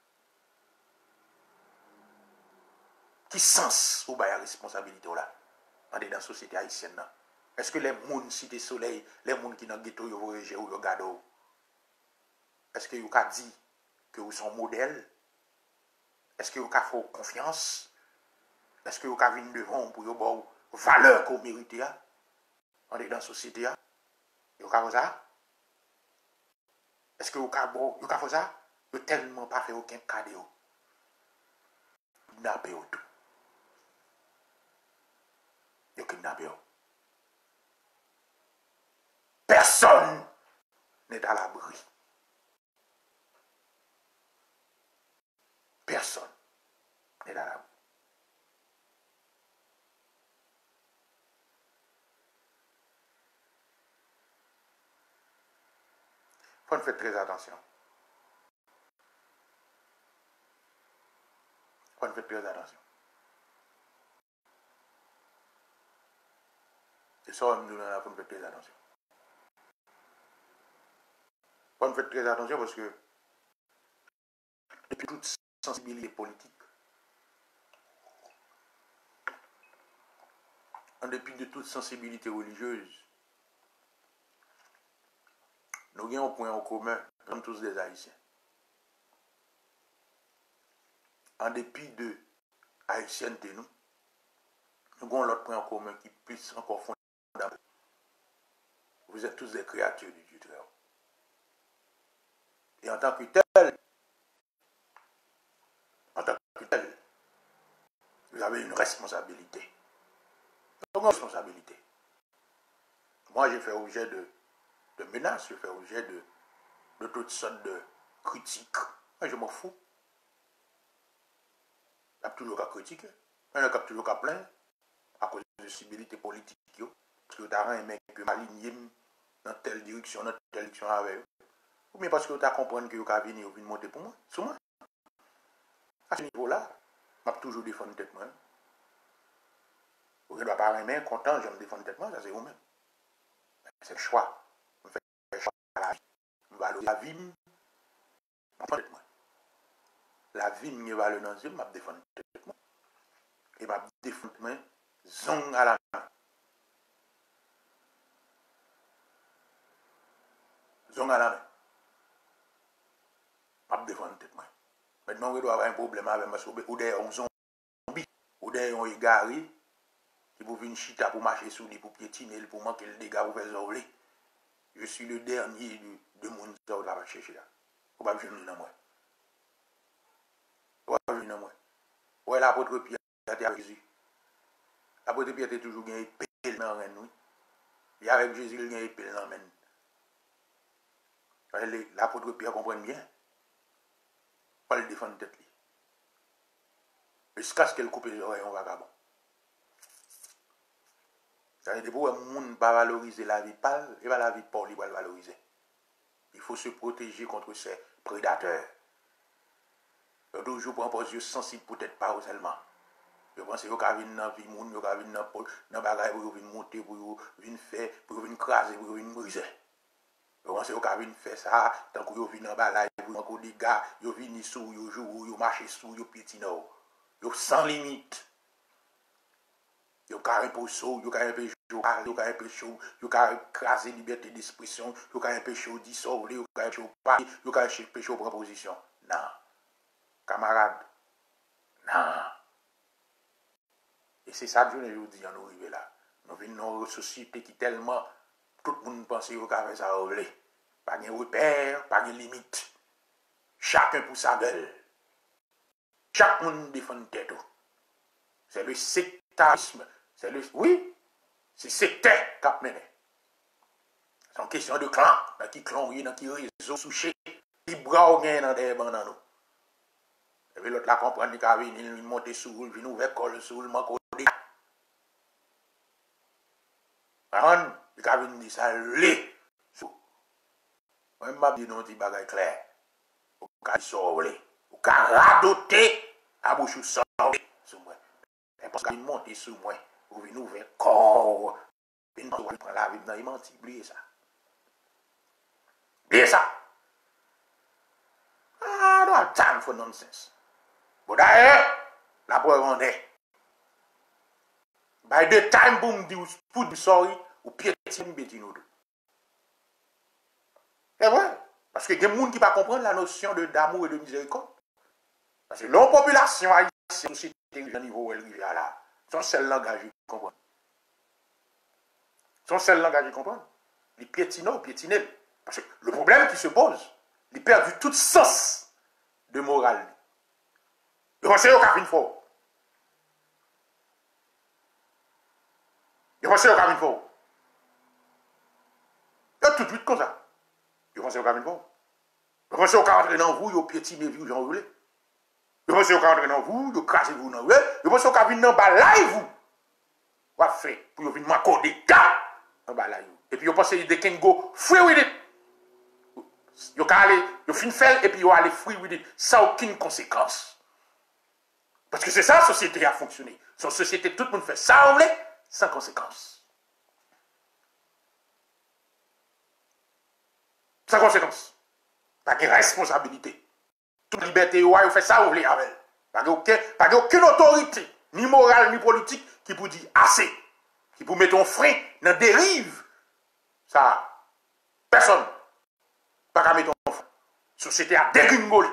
[SPEAKER 1] Qui sens ou la responsabilité là? On est dans la société haïtienne. Est-ce que les gens cité soleil, les gens qui sont dans le ghetto, vous regardez ou regardez? Est-ce que vous avez dit que vous sont modèles? Est-ce que vous avez fait confiance? Est-ce que vous avez vu devant pour vous valeur que vous méritez? On est dans la société. Vous avez fait ça? Est-ce que vous avez fait ça? Vous n'avez tellement pas fait aucun cadeau. Vous n'avez pas tout. Vous n'avez pas. Personne n'est à l'abri. Personne n'est à l'abri. Il faut faire très attention. Il faut faire très attention. Et ça, on nous a fait très attention. Il faut faire très attention parce que depuis toute sensibilité politique, en dépit de toute sensibilité religieuse, nous avons un point en commun, comme tous les Haïtiens. En dépit de haïtienneté, nous avons l'autre point en commun qui puisse encore fonder. Vous êtes tous des créatures du Dieu très haut. Et en tant que tel, vous avez une responsabilité. Donc, responsabilité. Moi, j'ai fait objet de menaces, j'ai fait objet de toutes sortes de critiques. Moi, je m'en fous. Il y a toujours qu'à critiquer. Il y a toujours qu'à plaindre à cause de la civilité politique. Parce que tu as un mec qui m'aligne dans telle direction avec eux. Ou bien parce que tu as compris que tu as venir monter pour moi. Sur moi. À ce niveau-là, je vais toujours défendre tête moi. Je ne dois pas aimer, content, je me défends tête moi, ça c'est vous-même. C'est le choix. Je fais le choix à la vie. Je valoriser la vie. La vie me valeur dans je me défendre tête moi. Et je défendre moi, zong à la main. Zong à la main. Je défendre tête moi. Maintenant, on doit avoir un problème avec moi, ou d'ailleurs, on zombie, ou d'ailleurs, on est égaré, qui pour venir chita pour marcher sur lui, pour piétiner, pour manquer le dégât, pour faire zoler. Je suis le dernier de mon zone là, chercher là. Vous ne pouvez pas venir dans moi. Vous ne pouvez pas venir dans moi. Ouais, l'apôtre Pierre était avec Jésus. L'apôtre Pierre était toujours gagné épée dans la main. Et avec Jésus, il a épée dans la main. L'apôtre Pierre comprend bien. Pas le défendre tête. Jusqu'à ce qu'elle coupe les oreilles, on va vagabond. Ça veut dire pour un monde ne pas valoriser la vie pâle, et pas la vie pâle, il va le valoriser. Il faut se protéger contre ces prédateurs. Il faut toujours prendre des yeux sensibles, peut-être pas seulement. Je pense que vous avez une vie, vous avez une bagaille pour venir monter, pour venir faire, pour venir craser, pour venir briser. Je pense que vous avez fait ça, tant que vous venez dans la bagaille, vous avez des gars, vous venez sous, vous jouez, vous marchez sous, vous piétinez. Vous sans limite. Vous avez un peu chaud, vous avez un peu chaud, vous avez un peu chaud, vous avez écrasé liberté d'expression, vous avez un peu chaud dissolver, vous avez un peu chaud parler, vous avez un peu chaud proposition. Non. Camarade. Non. Et c'est ça que je vous dis, on arrive là. Nous venons dans une société qui tellement, tout le monde pense qu'il va faire ça au blé. Pas de repère, pas de limite. Chacun pour sa gueule. Chaque monde défend tête. C'est le sectarisme. C'est le. Oui, c'est sectaire qui a mené. C'est une question de clan. Dans qui clan, dans qui réseau souché, qui bras ou dans des bandes. Et puis l'autre la comprend qu'il a venu monter sur le, venu ouvrir col sur le manque. Par il a venu dire ça, lé. Moi, je dis non, il bagaille clair. Ou ka sorler, ou ka radoter à bouche sorler sur moi. Et parce qu'il monte sur moi, ou vient ouvrir corps. Il prend la vie dans il menti, oubliez ça. Oubliez ça. I don't have time for nonsense. But d'ailleurs, la preuve en est. By the time boom di food sorry, ou piétine bêtine ou tout. C'est vrai. Parce que il y a des gens qui ne peuvent pas comprendre la notion d'amour et de miséricorde. Parce que la population haïtienne, la société au niveau où elle vit là, son seul langage, ils comprennent. Son seul langage, ils comprennent. Les piétinaux, piétinés. Parce que le problème qui se pose, ils perdent tout sens de morale. Ils pensent au cabine fort. Ils pensent au cabine fort. Ils tout de suite comme ça. Ils pensent au cabine fort. Ils pensent au cadre dans vous, ils piétinez vous, j'en voulais. Ils pensent au cadre dans vous, ils crasez vous dans vous. Ils pensent au cabine dans balaye vous. What fait pour venir m'accorder gars dans balaye vous. Et puis ils pensent they can go free with it. Ils can aller, ils fin faire et puis ils aller free with it sans aucune conséquence. Parce que c'est ça la société a fonctionné. Son société, tout le monde fait ça sans conséquence. Sans conséquence. Pas de responsabilité. Toute liberté, vous fait ça, vous voulez avec. Pas aucune autorité, ni morale, ni politique, qui vous dit assez. Qui vous met un frein dans la dérive. Ça, personne. Pas qu'à mettre un frein. La société a dégringolé.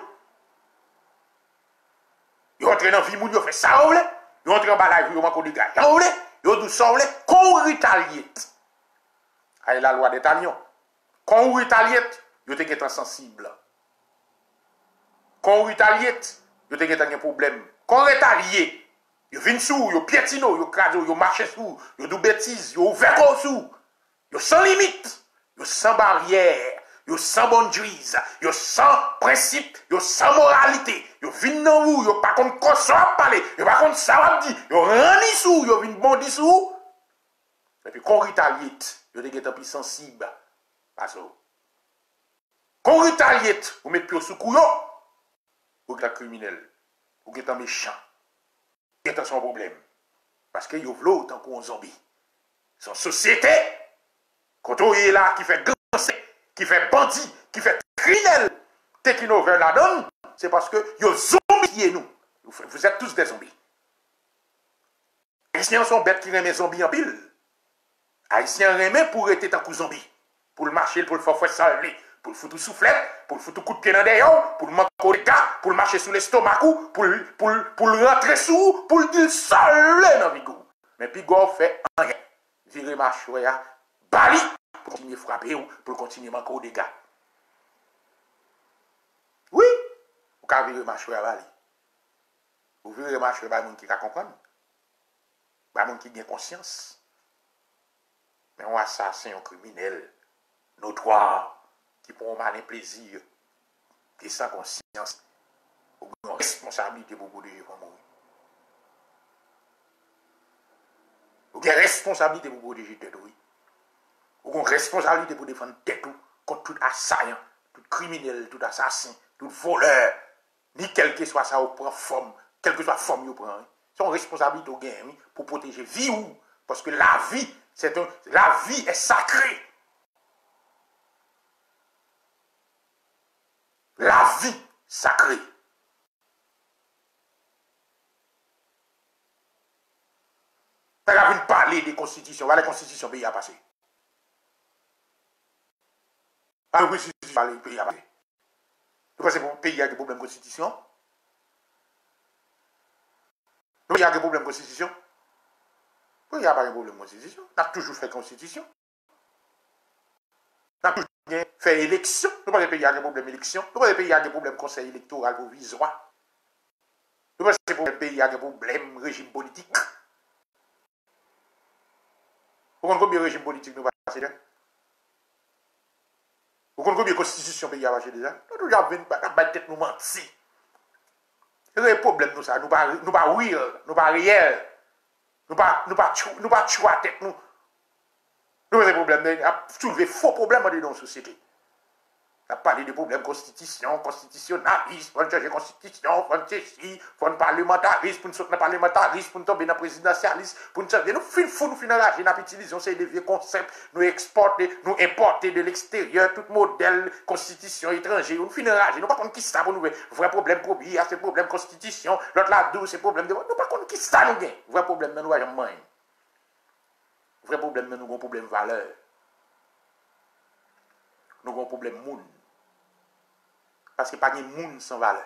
[SPEAKER 1] Vous rentrez dans la vie, vous fait ça, vous voulez. Vous rentrez en bas la vie, vous manquez des gars. Vous voulez. Vous tout ça, vous voulez. Qu'on retaliate. Avec la loi des talions. Qu'on retaliate. Vous êtes insensible. Qu'on retaliate, vous avez un problème. Qu'on retaliate, Yo vin sou, yo piétino, yo crado, yo marché sou, yo dou bêtise, yo ouvert sou. Yo sans limite, yo sans barrière, yo sans boundaries, yo sans principe, yo sans moralité. Yo vin nan ou, yo pas contre quoi ça parler, yo pas contre ça va dire, yo rani sou, yo vin bondi sou. Et puis qu'on retaliate, yo te plus sensible. Parce que qu'on retaliate, vous mettez pied sous couillon, vous êtes criminel, vous êtes méchant. C'est son problème. Parce que vous voulez autant qu'on zombie. Son société, quand on est là, qui fait gangster, qui fait bandit, qui fait criminel, t'es qui nous veut la donne, c'est parce que vous zombies nous. Vous êtes tous des zombies. Les Haïtiens sont bêtes qui aiment les zombies en pile. Les Haïtiens aiment pour être un coup zombie. Pour le marcher, pour le faire salver, pour le foutre soufflette, pour le foutre coup de pied dans des yeux, pour le manquer au gars, pour le marcher sous l'estomac, pour le rentrer sous, pour le dire salé dans le bigou. Mais Pigo fait rien. Virer marcher, bali, pour continuer à frapper ou pour continuer à manquer au dégâts. Oui, vous pouvez virer marcher à bali. Vous virez marcher à monde qui va comprendre. Pas monde qui a conscience. Mais on assassin, un criminel, notoire, qui prend mal un plaisir, qui sans conscience, ou une responsabilité pour protéger pour mourir. Ou une responsabilité pour protéger tête, oui. Ou une responsabilité pour défendre tête contre tout assaillant, tout criminel, tout assassin, tout voleur, ni quel que soit ça, ou prend forme, quelle que soit la forme, vous prend. C'est une responsabilité au gain, oui, pour protéger vie ou, parce que la vie, la vie est sacrée. La vie sacrée. T'as qu'à parler des constitutions. La constitution pays a passé. La constitution pays a passé. Vous pensez que le pays a des problèmes de constitution? Le pays a des problèmes de constitution? Il n'y a pas de problème de constitution. On a toujours fait constitution. On a toujours fait élection. Nous pas des pays qui ont des problèmes d'élection. Nous pas des pays qui ont des problèmes de conseil électoral provisoire. Nous pas des pays qui ont des problèmes de régime politique. Vous comprenez combien de régime politique nous passons déjà? Vous comprenez combien de constitution pays a passé déjà? Nous toujours pas tête nous mentir. C'est le problème nous ça. Nous pas real, nous pas réel. Nous pas choix tête nous. Nous avons des problèmes, nous avons soulevé faux problèmes dans la société. On a parlé de problèmes constitutionnalisme, on changer constitution, on ceci, on parlementarisme, pour nous sortir dans le parlementarisme, pour nous tomber dans le présidentialisme, pour nous sortir. Nous enrager, nous utilisons ces vieux concepts, nous exporter, nous importer de l'extérieur, tout modèle constitution étranger, nous enrager. Nous pas contre qui ça pour nous, vrai problème pour lui, c'est problème constitution, l'autre là douce, c'est problème de. Nous pas contre qui ça nous gagne. Vrai problème, nous avons moins. Vrai problème, nous avons un problème valeur. Nous avons un problème monde. Parce que pas de monde sans valeur.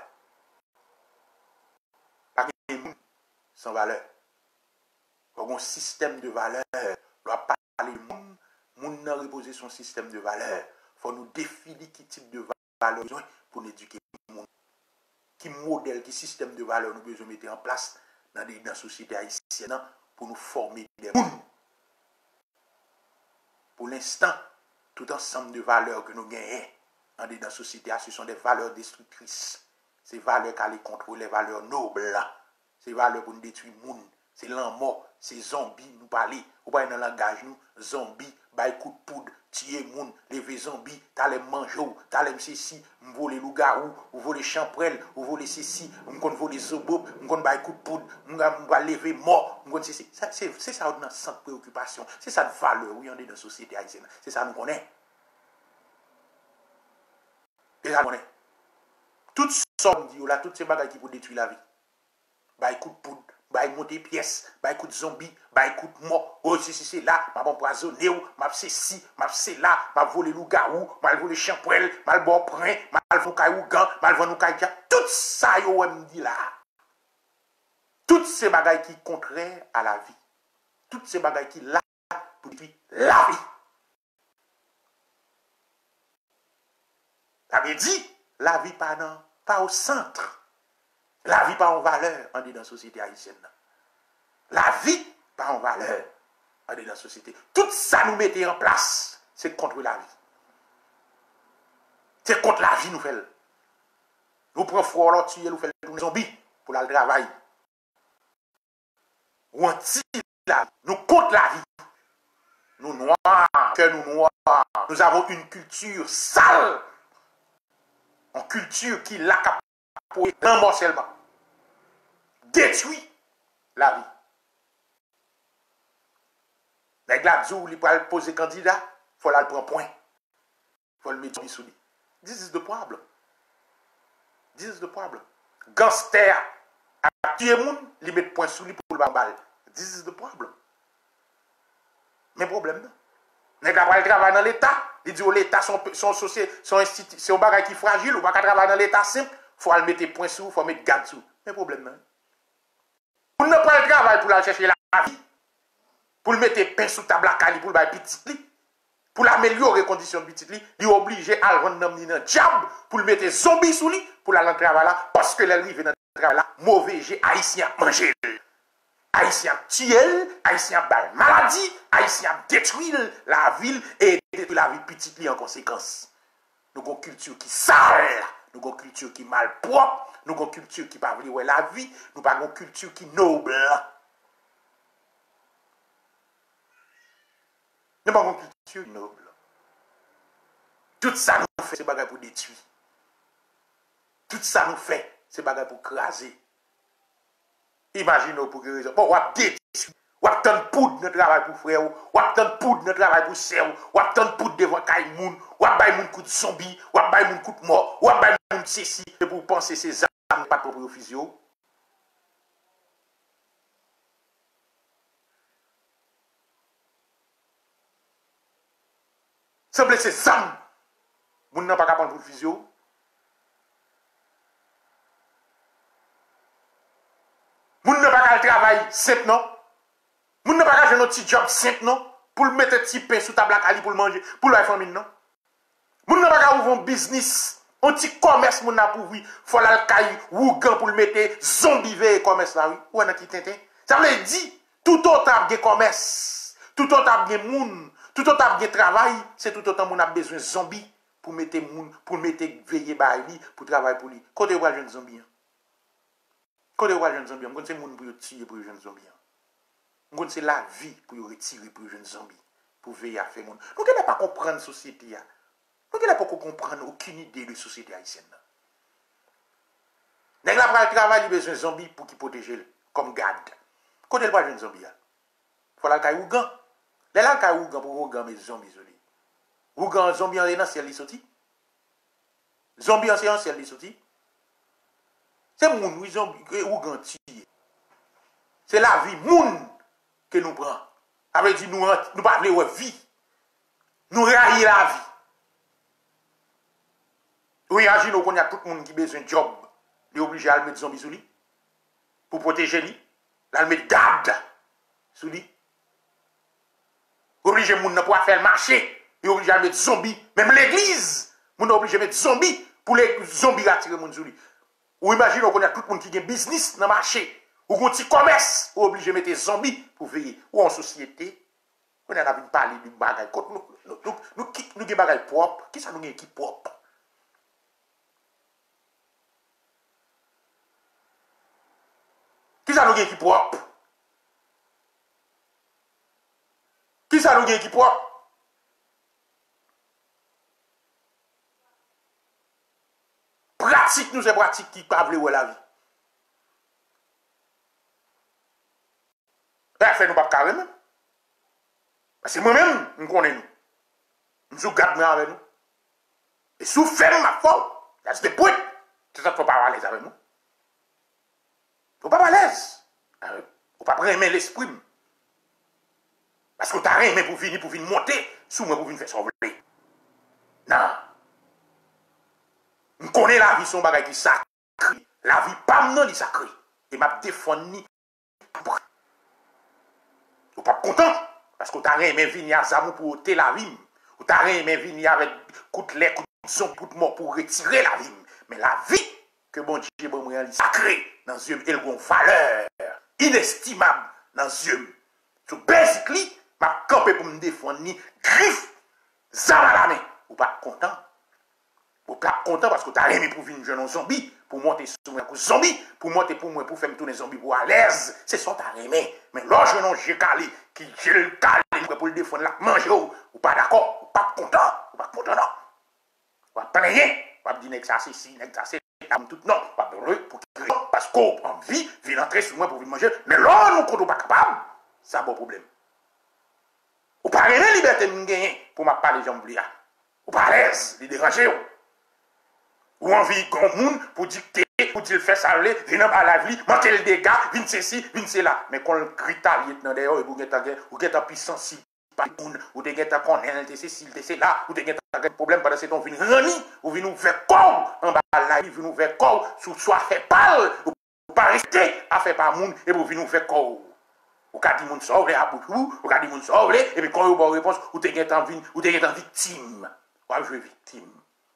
[SPEAKER 1] Pas de monde sans valeur. Nous avons un système de valeur. On doit parler de monde. Monde n'a reposé son système de valeur. Il faut nous définir quel type de valeur nous avons pour nous éduquer le monde. Quel modèle, quel système de valeur nous devons mettre en place dans la société haïtienne pour nous former des mondes. Pour l'instant, tout ensemble de valeurs que nous gagnons dans la société, ce sont des valeurs destructrices. Ces valeurs qui allaient contrôler les valeurs nobles. Ces valeurs pour nous détruire le monde. C'est l'amour, c'est zombies, nous parler. Ou pas dans le langage, nous, zombies, bah coup de poudre, tuer le monde, lever zombies, t'allais manger, t'allais ceci, voler loup-garou, ou voler champrel, ou voler ceci, ou voler zobob, ou bah coup de poudre, ou lever mort, ou ceci. C'est ça notre centre préoccupation. C'est ça de valeur, oui, on est dans la société haïtienne. C'est ça nous connaît. Et ça nous connaît. Toutes sortes de là, toutes ces bagages qui pour détruire la vie. Bah coup de poudre. Bah monter pièces, bah coup de zombies, bah coup de mort, oh c'est là, m'a empoisonné, m'a c'est là, m'a volé loup-garou, m'a volé champrel, m'a bon prin, m'a volé caillougan, m'a volé caillougan, tout ça yo me dit là. Toutes ces bagailles qui contraires à la vie. Toutes ces bagailles qui là pour dire la vie. Ça veut dire la vie pas au centre. La vie pas en valeur, on dit dans la société haïtienne. La vie, pas en valeur dans la société. Tout ça nous mettait en place, c'est contre la vie. C'est contre la vie nous faisons. Nous prenons froid, nous tuer, nous faisons des zombies pour le travail. Ou anti la vie. Nous contre la vie. Nous noirs, que nous noirs. Nous avons une culture sale. Une culture qui l'accapare d'un morcellement. Détruit la vie. Les gladios, ils peuvent poser candidat, il faut le prendre point. Il faut le mettre sous lui. This is the problem. This is the problem. Gangster a tué moun, il met point sous lui pour le balle. This is the problem. Mais problème, non. Les gars travaillent dans l'État, ils disent que l'État sont institutions, c'est un bagage qui est fragile, ou pas travailler dans l'État simple, il faut le mettre point sous, il faut mettre garde sous. Mais problème, non. On n'a pas le travail pour aller chercher la vie. Pour le mettre pain sous table à cali pour le bail petit pour l'améliorer les conditions de petit li, il est obligé à le rendre dans le diable pour le mettre zombie sous lui pour aller dans le travail là parce que l'arrivée dans le travail là mauvais j'ai haïtien manger haïtien tuer haïtien bail maladie haïtien détruire la ville et détruire la vie petite li en conséquence. Nous avons une culture qui sale, nous avons une culture qui mal propre, nous avons une culture qui pas vouloir la vie, nous avons une culture qui noble. Nous n'avons pas une culture noble. Tout ça nous fait, c'est bagage pour détruire. Tout ça nous fait, c'est bagage pour craser. Imaginez pour quelle raison. Bon, on va détruire. On va tendre poudre notre travail pour frère. On va tendre poudre notre travail pour sœur. On va tendre poudre devant Kaimoun. On va bailler mon coup de zombie. On va bailler mon coup de mort. On va bailler mon ceci. Et pour penser ces âmes, pas de propre physio. Semble ces âmes. Moun n'a pas qu'à prendre pour physio. Moun n'a pas qu'à travailler simple non. Moun n'a pas qu'à faire un petit job simple non. Pour le mettre un petit pain sous table à cali pour le manger. Pour la famille non. Moun n'a pas qu'à ouvrir un business. Un petit commerce moun n'a pour oui. Faut la caille ou gan pour le mettre zombie ve commerce là oui. Ou en a qui tintin. Ça veut dire tout autant de commerce. Tout autant de moun. Tout autant de travail. C'est tout autant moun a besoin de zombie. Pour mettre moun, pour mettre veiller par lui, pour travailler pour lui. Quand on voit jeune zombie. Quand on voit jeune zombie, on c'est moun pour tirer pour jeune zombie. On c'est la vie pour retirer pour jeune zombie, pour veiller à faire moun. Nous ne pas comprendre la société. Nous ne pas comprendre aucune idée de la société haïtienne. Nèg la pral travail, il besoin de zombie pour qui protéger comme garde. Quand on voit jeune zombie, faut la caille ougan. Les la caille ougan pour ougan mes zombies. Ougan zombie en ciel li sorti. Zombie en ciel li sorti. C'est moun oui zombie ougan tiye. C'est la vie moun que nous prend. Avec dit nous pas vle vie. Nous railler la vie. Ou imagine qu'on y a tout le monde qui besoin de job, il est obligé à le mettre zombie sous lui pour protéger lui, là le mettre garde sous lui. Obligé moun ne pas faire le marché. Il est obligé à mettre zombie. Même l'église, on est obligé à mettre zombie pour les zombies attirer mon zouli. Ou imaginez qu'on a tout le monde qui a un business dans le marché. Ou un petit commerce, ou obligé à mettre zombie pour veiller. Ou en société, on a envie de parler du bagage. Nous avons des bagages propres. Qui ça nous a qui propre? Qui ça nous a qui propre? Qui ça nous a qui propre? Pratique nous c'est pratique qui pas vle la vie. Et fait nous pas carrément. Parce que moi-même, nous connais nous. Nous garde avec nous. Et sous ferme ma faute. That's the point. C'est ça qu'il faut pas à l'aise avec nous. Faut pas à l'aise. Faut pas prendre l'esprit. Parce que t'as rien pour venir monter sous moi pour venir faire sauver. Non. Je connais la vie, son bagage qui sacré. La vie, pas non, il sacré. Et m'a défendu. Ou pas content. Parce que tu as rien venir à Zamou pour ôter la vie. Ou tu as rien venir avec coup de lait, coup de son, coup de mort pour retirer la vie. Mais la vie que bon Dieu est sacré dans Dieu, elle a une valeur inestimable dans les yeux. So, basically, ma campé pour me défendre, ni griffe, zam à la main. Ou pas content. Ou pas content parce que tu as aimé pour venir jeune zombie, pour monter sur moi, pour zombie, pour monter pour moi, pour faire tourner zombie pour à l'aise. C'est ça que tu as aimé. Mais là, je n'ai j'ai calé, qui j'ai le calé pour le défendre, là, manger, ou pas d'accord, ou pas content, ou pas content, non. Ou pas plaigner, ou pas dire que ça c'est si, que ça c'est tout, non, pas heureux, pour parce qu'on a envie, vient entrer sur moi pour venir manger, mais là, nous, quand on pas capable, c'est un bon problème. Ou pas rien liberté de gagner pour ma parler jambes là. Ou pas à l'aise, les déranger. Ou envie qu'on monde pour dicter, pour dire faire ça, venir à la vie, manquer le dégât, vin ceci, vin cela. Mais quand le grital est dans d'ailleurs, ou get en puissance, ou te get en connaître, c'est là, ou te get en problème parce que ton vin rani, ou vin nous faire corps en bas la vie, vin nous faire corps, sous soit fait pâle, ou pas rester à faire par monde, et pour vin nous faire corps. Ou ka di moun sauve à bout, ou ka di moun sauve, et puis quand vous avez une réponse, ou te get en victime. Ou à jouer victime.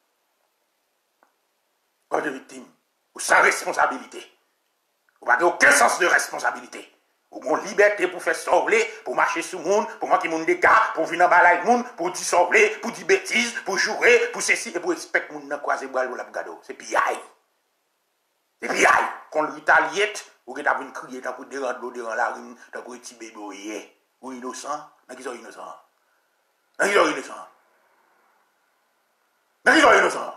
[SPEAKER 1] Ou de victime. Ou sans responsabilité. Ou pas aucun sens de responsabilité. Ou mon liberté pour faire sauver, pour marcher sur le monde, pour manquer mon dégâts, pour venir en bas le monde, pour dire sauver, pour dire bêtises, pour jouer, pour ceci, et pour respecter mon nom croisé bois ou la gado. C'est piaille. C'est piaille. Quand l'italiette, ou que tu as vu crier, tu as pu déranger l'eau dans la rue, tu as pu petit bébé, ou innocent, n'a qui sont innocents. N'a qui sont innocents. N'a qui sont innocents.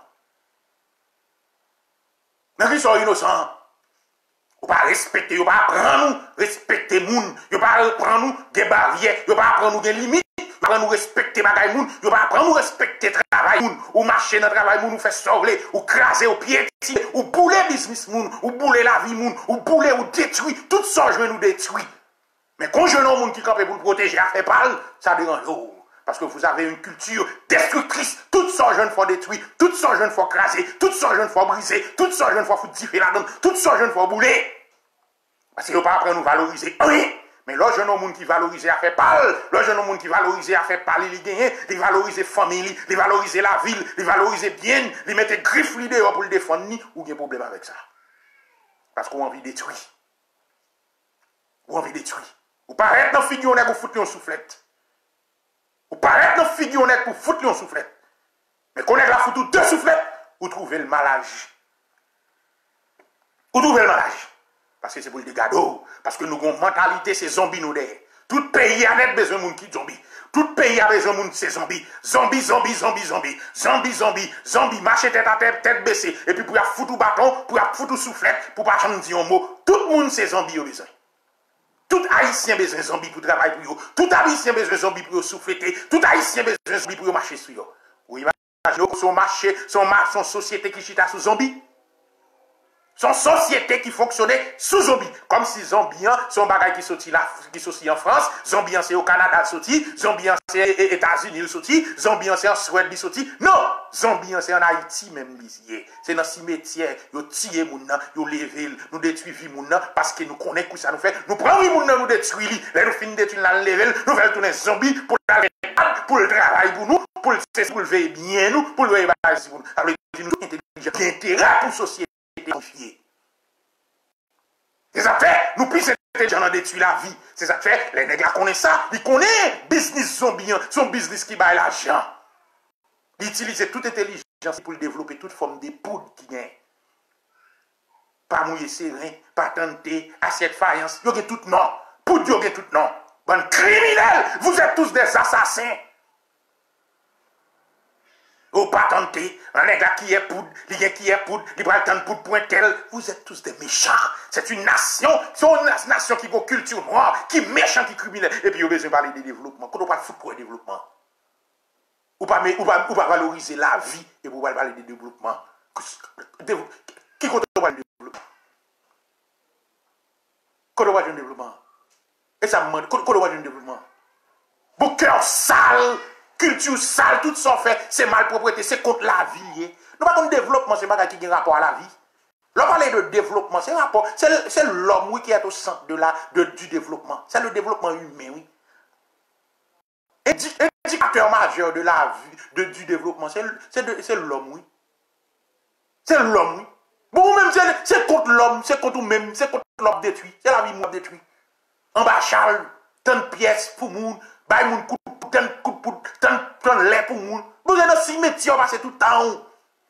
[SPEAKER 1] N'a qui sont innocents. Ou pas respecter, ou pas apprendre nous, respecter moun, ou pas apprendre nous des barrières, ou pas apprendre nous des limites, ou pas nous respecter bagay moun, ou pas apprendre nous respecter travail moun, ou marcher dans travail moun, ou faire sorler, ou craser, ou piétiner, ou bouler business moun, ou bouler la vie moun, ou bouler ou détruire, tout ça je vais nous détruire. Mais quand je vois moun qui campe pour le protéger, à faire parler, ça dérange. Parce que vous avez une culture destructrice. Toutes sortes de jeunes fois détruits, toutes sortes de jeunes fois crasés, toutes sortes de jeunes fois brisés, toutes sortes de jeunes fois foutus la donne, toutes sortes de jeunes fois boulés. Parce que vous ne pouvez pas nous valoriser. Oui, mais là, je n'ai monde qui valorise à faire parler, là, je n'ai monde qui valorise à faire parler, les gagnants, les valoriser famille, les valoriser la ville, les valoriser bien, les mettre griffe l'idée pour le défendre, ni, ou il y a un problème avec ça. Parce qu'on a envie de détruire. Ou envie de détruire. Ou paraître dans la figure, on a foutu une soufflette. Ou paraître dans la figure pour foutre un soufflet. Mais qu'on est la foutu deux soufflets, vous trouvez le malage. Vous trouvez le malage. Parce que c'est pour le dégado. Parce que nous avons une mentalité, c'est zombie nous derrière. Tout pays a net besoin de monde qui zombie. Tout pays a besoin de monde c'est zombie. Zombie, zombie, zombie, zombie. Zombie, zombie, zombie. Marcher tête à tête baissée. Et puis pour foutre bâton, pour foutre soufflet, pour pas changer dire un mot. Tout le monde c'est zombie au besoin. Tout haïtien besoin zombie pour travailler pour eux. Tout haïtien besoin zombie pour souffler. Tout haïtien besoin zombie pour marcher sur eux. Vous imaginez son marché, son société qui chita sous zombie. Son société qui fonctionnait sous zombie. Comme si Zombian, son bagage qui sortit là, qui sortit en France, Zombian c'est au Canada sorti, Zombian c'est aux États-Unis sorti, Zombian c'est en Suède sorti. Non! Zombian c'est en Haïti même lié. C'est dans cimetière, yo tire moun nan, yo levé, nous détruit moun nan, parce que nous connaissons que ça nous fait. Nous prenons moun nan, nous détruit li. Là nous finissons détruire la level, nous faisons tourner zombie pour le travail pour nous, pour le veiller bien nous, pour le veiller pour nous. Alors nous intelligents, intérêt pour société. C'est ça fait, nous plus intelligents dans détruire la vie. C'est ça fait, les nègres connaissent ça, ils connaissent business zombie, son business qui baille l'argent. Ils utilisent toute intelligence pour développer toute forme de poudre qui gagne. Pas mouiller serein, pas tenter, assiette faïence, il y a tout non. Poudre, il y a tout non. Bon criminel, vous êtes tous des assassins. Au pas tenter, un nègre qui est poudre, il y a qui est poudre, il va attendre poudre point tel. Vous êtes tous des méchants. C'est une nation, qui a une culture noire, qui est méchant, qui est criminel. Et puis, il y a besoin de parler de développement. Quand on parle de foutre pour le développement, ou pas valoriser la vie et pour parler de développement. Qui compte parler de développement? Quand on parle de développement? Et ça me demande, quand on parle de développement? Vos cœurs sales, culture sale, tout ça fait, c'est malpropreté, c'est contre la vie. Nous pas contre le développement, c'est pas qui a un rapport à la vie. Là, parler de développement, c'est rapport, c'est l'homme oui, qui est au centre du développement. C'est le développement humain, oui. Indicateur majeur de la vie, du développement, c'est l'homme, oui. C'est l'homme, oui. Bon, même c'est contre l'homme, c'est contre nous-mêmes, c'est contre l'homme détruit. C'est la vie moi détruit. en bas chal, tant de pièces pour moun, bay moun coup de poudre, tant de lait pour moun. Vous avez un cimetière passé tout le temps.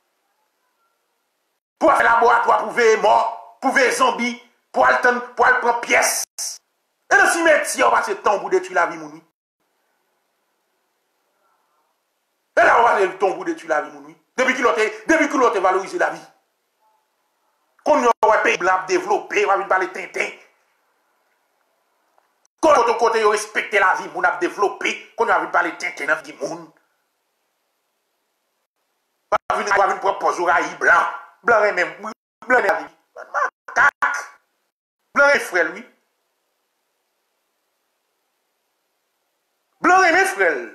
[SPEAKER 1] Pour faire laboratoire, pour veiller mort, pour veiller zombie, pour aller prendre pièces. Et le cimetière passé tout le temps pour détruire la vie moun. Et là, on va le temps pour détruire la vie moun. Depuis qu'il a valorisé la vie. Qu'on y a un pays blanc développé, on va parler Tintin. Quand on côté respecter la vie, on a développé, qu'on a parler Tintin dans la vie moun. On va venir proposer au blanc. Blanc est même, blanc est la vie. Blanc est frère, lui. Blanc est mes frères.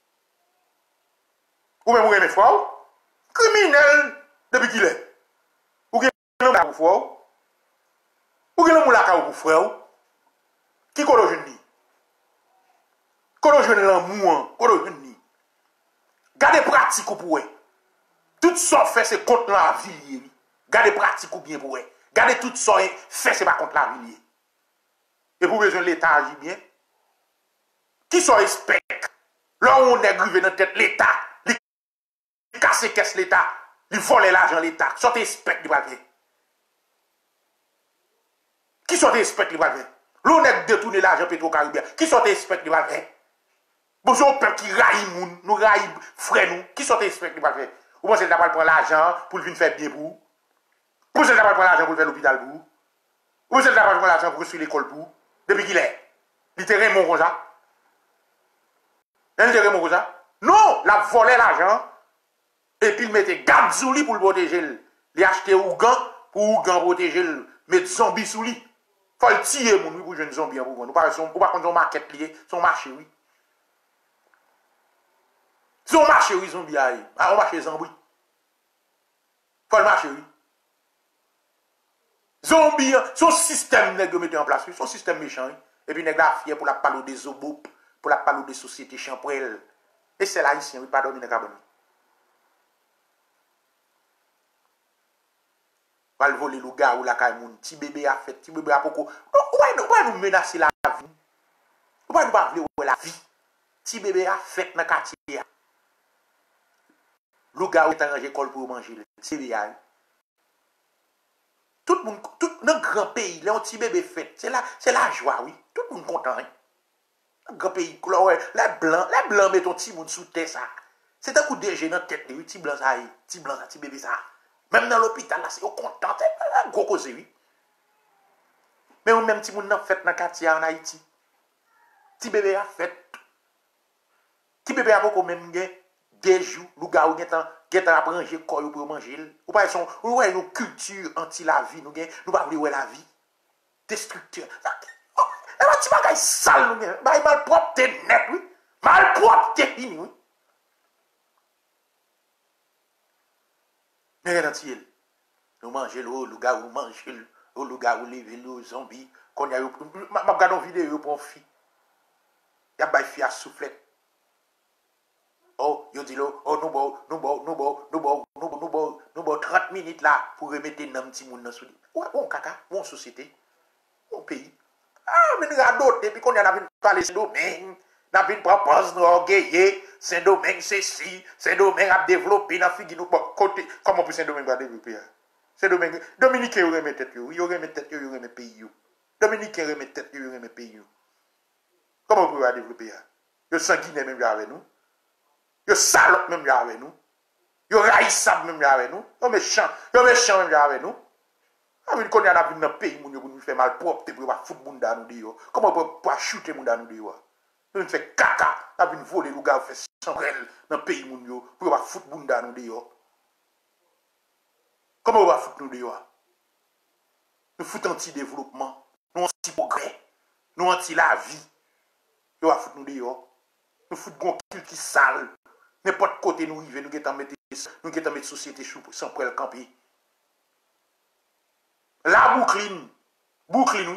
[SPEAKER 1] Ou même, mes frères. Criminel, depuis qu'il est. Ou bien, pour frère. Ou bien, pour frère. Qui est le jeune? Quand le jeune l'amour, quand le jeune. Gardez pratique pour eux. Tout ça fait, c'est contre la vie. Gardez pratique ou bien pour eux. Gardez tout ça fait, c'est pas contre la vie. Et pour besoin de l'État agit bien. Qui sont respect? Là où on est grivé dans la tête, l'État, il casse les caisses l'État, il vole l'argent l'État. Sortez respect, il va bien. Qui sont respect, il va bien. Là on est détourné l'argent Petro-Caribéen. Qui sont respect, il va bien. Bonjour, peuple qui raille moun, nous raille frère nous. Qui sont respect, il va bien. Vous pensez que vous prendre l'argent pour venir faire bien pour vous? Vous pensez que vous prendre l'argent pour faire l'hôpital pour vous? Vous pensez que vous prendre l'argent pour construire l'école pour vous? Depuis qu'il est. Il était Raymond comme ça. Il était Raymond comme ça. Non, il a volé l'argent. Et puis il mettait garde sous lui pour le protéger. Il a acheté Ougan pour Ougan protéger. Mettre zombie sous lui. Il faut le tirer mon pour jeune zombie. Nous ne pas contre son market lié, son marché, oui. Son marché, oui, zombie. On marché zombie. Il faut le marché, oui. Zombie, son système nèg mettre en place, son système méchant. Et puis nèg la fier pour la parler des obop, pour la parler des sociétés champrel. Et c'est là ici, oui, pas dormir dans cabane. Va le voler le gars ou la caille petit bébé a fait, petit bébé a beaucoup. On va nous menacer la vie. On va nous parler de la vie. Petit bébé a fait dans quartier. Le gars est arrangé l'école pour manger, petit bébé a. Tout le monde, dans le grand pays, les petits bébés fêtent, c'est la joie, oui. Tout le monde content. Hein? Dans le grand pays, les blancs mettent ton petit monde sous terre, ça. C'est un coup de déjeuner dans la tête, les petits blancs, ça, petit bébé, ça. Même dans l'hôpital, là, c'est content, c'est un gros cause, oui. Mais on même petit monde dans fête dans le quartier en Haïti. Petit bébé a fête. Petit bébé a beaucoup même des jours, le gars ou qui a manger quoi pour manger. Ou pas son ou une culture anti la vie nous pas vouloir la vie destructeur. Et tu vas sale nous mal propre net oui. Mal propre fini oui. Mais entier. Nous manger le gars ou manger le gars ou lever le zombie qu'on y a m'a regarder une vidéo pour fille. Y a ba fille à souffler. Oh, yo dit là, oh, nous 30 minutes là pour remettre un petit monde dans sous. Ou caca, ou société, ou pays. Ah, mais nous avons d'autres, depuis qu'on y a parlé de domaine, nous avons proposé nous orgueiller, c'est domaine, c'est si, c'est domaine à développer, dans le nous côté, comment pour Saint-Domingue va développer? C'est domaine, Dominique, il remet tête, il remet tête, il remet pays. Dominique, il remet tête, il remet pays. Comment on peut développer? Le sanguiné même avec nous. Yo salope même avec nous. Yo raïsable même avec nous. Yo méchant même avec nous. Amin qu'on y a dans un pays moun yo nous fait mal propre pour pas foutre moun dans nous dehors. Comment on peut pas shooter moun dans nous dehors? Nous fait caca, a vinn voler le gars fait chambrel dans pays moun yo pour pas foutre moun dans nous dehors. Comment on va foutre nous dehors? Nous fout anti-développement, nous anti-progrès, nous anti-la vie. Yo va foutre nous dehors. Nous fout gon culte qui sale. N'importe côté nous rive, nous getan mettre société sans pour le camper. La boucline oui.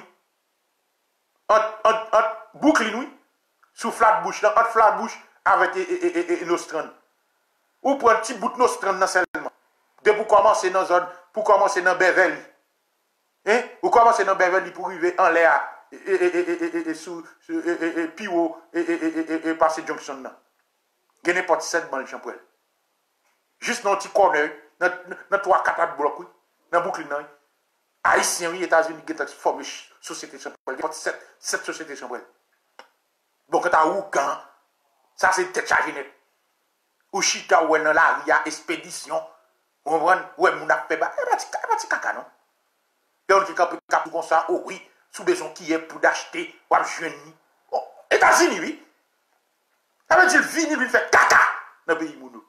[SPEAKER 1] Boucline oui. Sous flat bouche là, entre flat bouche avec nostran. Ou prendre petit bout de nostran dans seulement. De pour commencer dans zone, pour commencer dans Beverly. Hein? Ou commencer dans Beverly pour arriver en l'air et Pio et passer Junction là. Il y a n'importe 7 dans le champ. Juste dans un petit corner, dans 3-4 blocs, dans Brooklyn. Haïtien, oui, États-Unis, qui ont formé société chambrelle. Il y a 7 sociétés chambrelles. Bon, quand tu as Ougan, ça c'est tête chargée net. Ou Chita, ou dans la ria, expédition. On voit, ouais, mon a fait bas. Eh, pas caca, non? Et on dit qu'on comme ça, oh oui, sous besoin qui est pour d'acheter, ou à jeune. États-Unis, oui. Ça veut dire, vini, lui fait caca dans le pays mounou.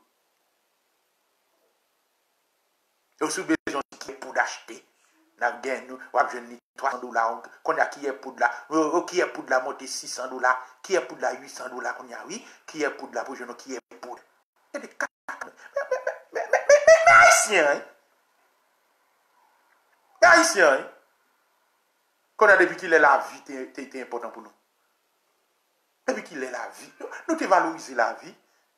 [SPEAKER 1] Et sous besoin qui est pour d'acheter. N'a gain nous ou jeune $300 qu'on a qui est pour de la qui est pour de la monter $600 qui est pour de la $800 qu'on a oui qui est pour de la pour jeune qui est pour mais haïtien haïtien qu'on a depuis qu'il est la vie était important pour nous depuis qu'il est la vie nous te valoriser la vie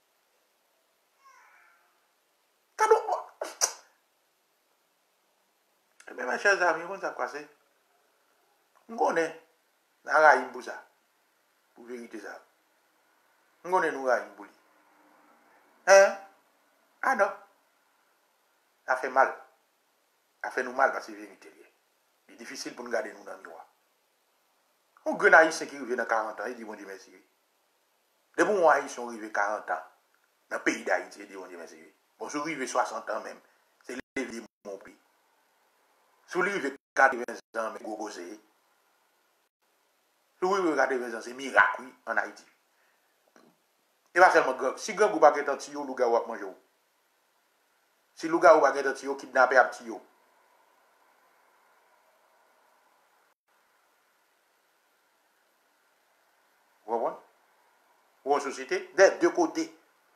[SPEAKER 1] mais mes chers amis, on ça quoi c'est? On connaît, on a une pour ça, pour vérité ça. On connaît nous une pour lui. Hein? Ah non, ça fait mal. Ça fait nous mal parce que c'est vérité. C'est difficile pour nous garder nous dans le miroir. On gagne haïtien qui arrive dans 40 ans, il dit bon Dieu merci. Les bons haïtiens sont arrivés 40 ans dans le pays d'Haïti, il dit bon Dieu merci. Bon, si arrivé 60 ans même, c'est les mon prix. Si vous arrivez 80 ans, mais vous Si vous arrivez 80 ans, c'est miracle en Haïti. Et pas seulement grand. Si grand vous pas un tio, le gars va manger. Si le gars vous pas un tio, kidnapper un tio. Vous comprenez? Ou en société, des deux côtés.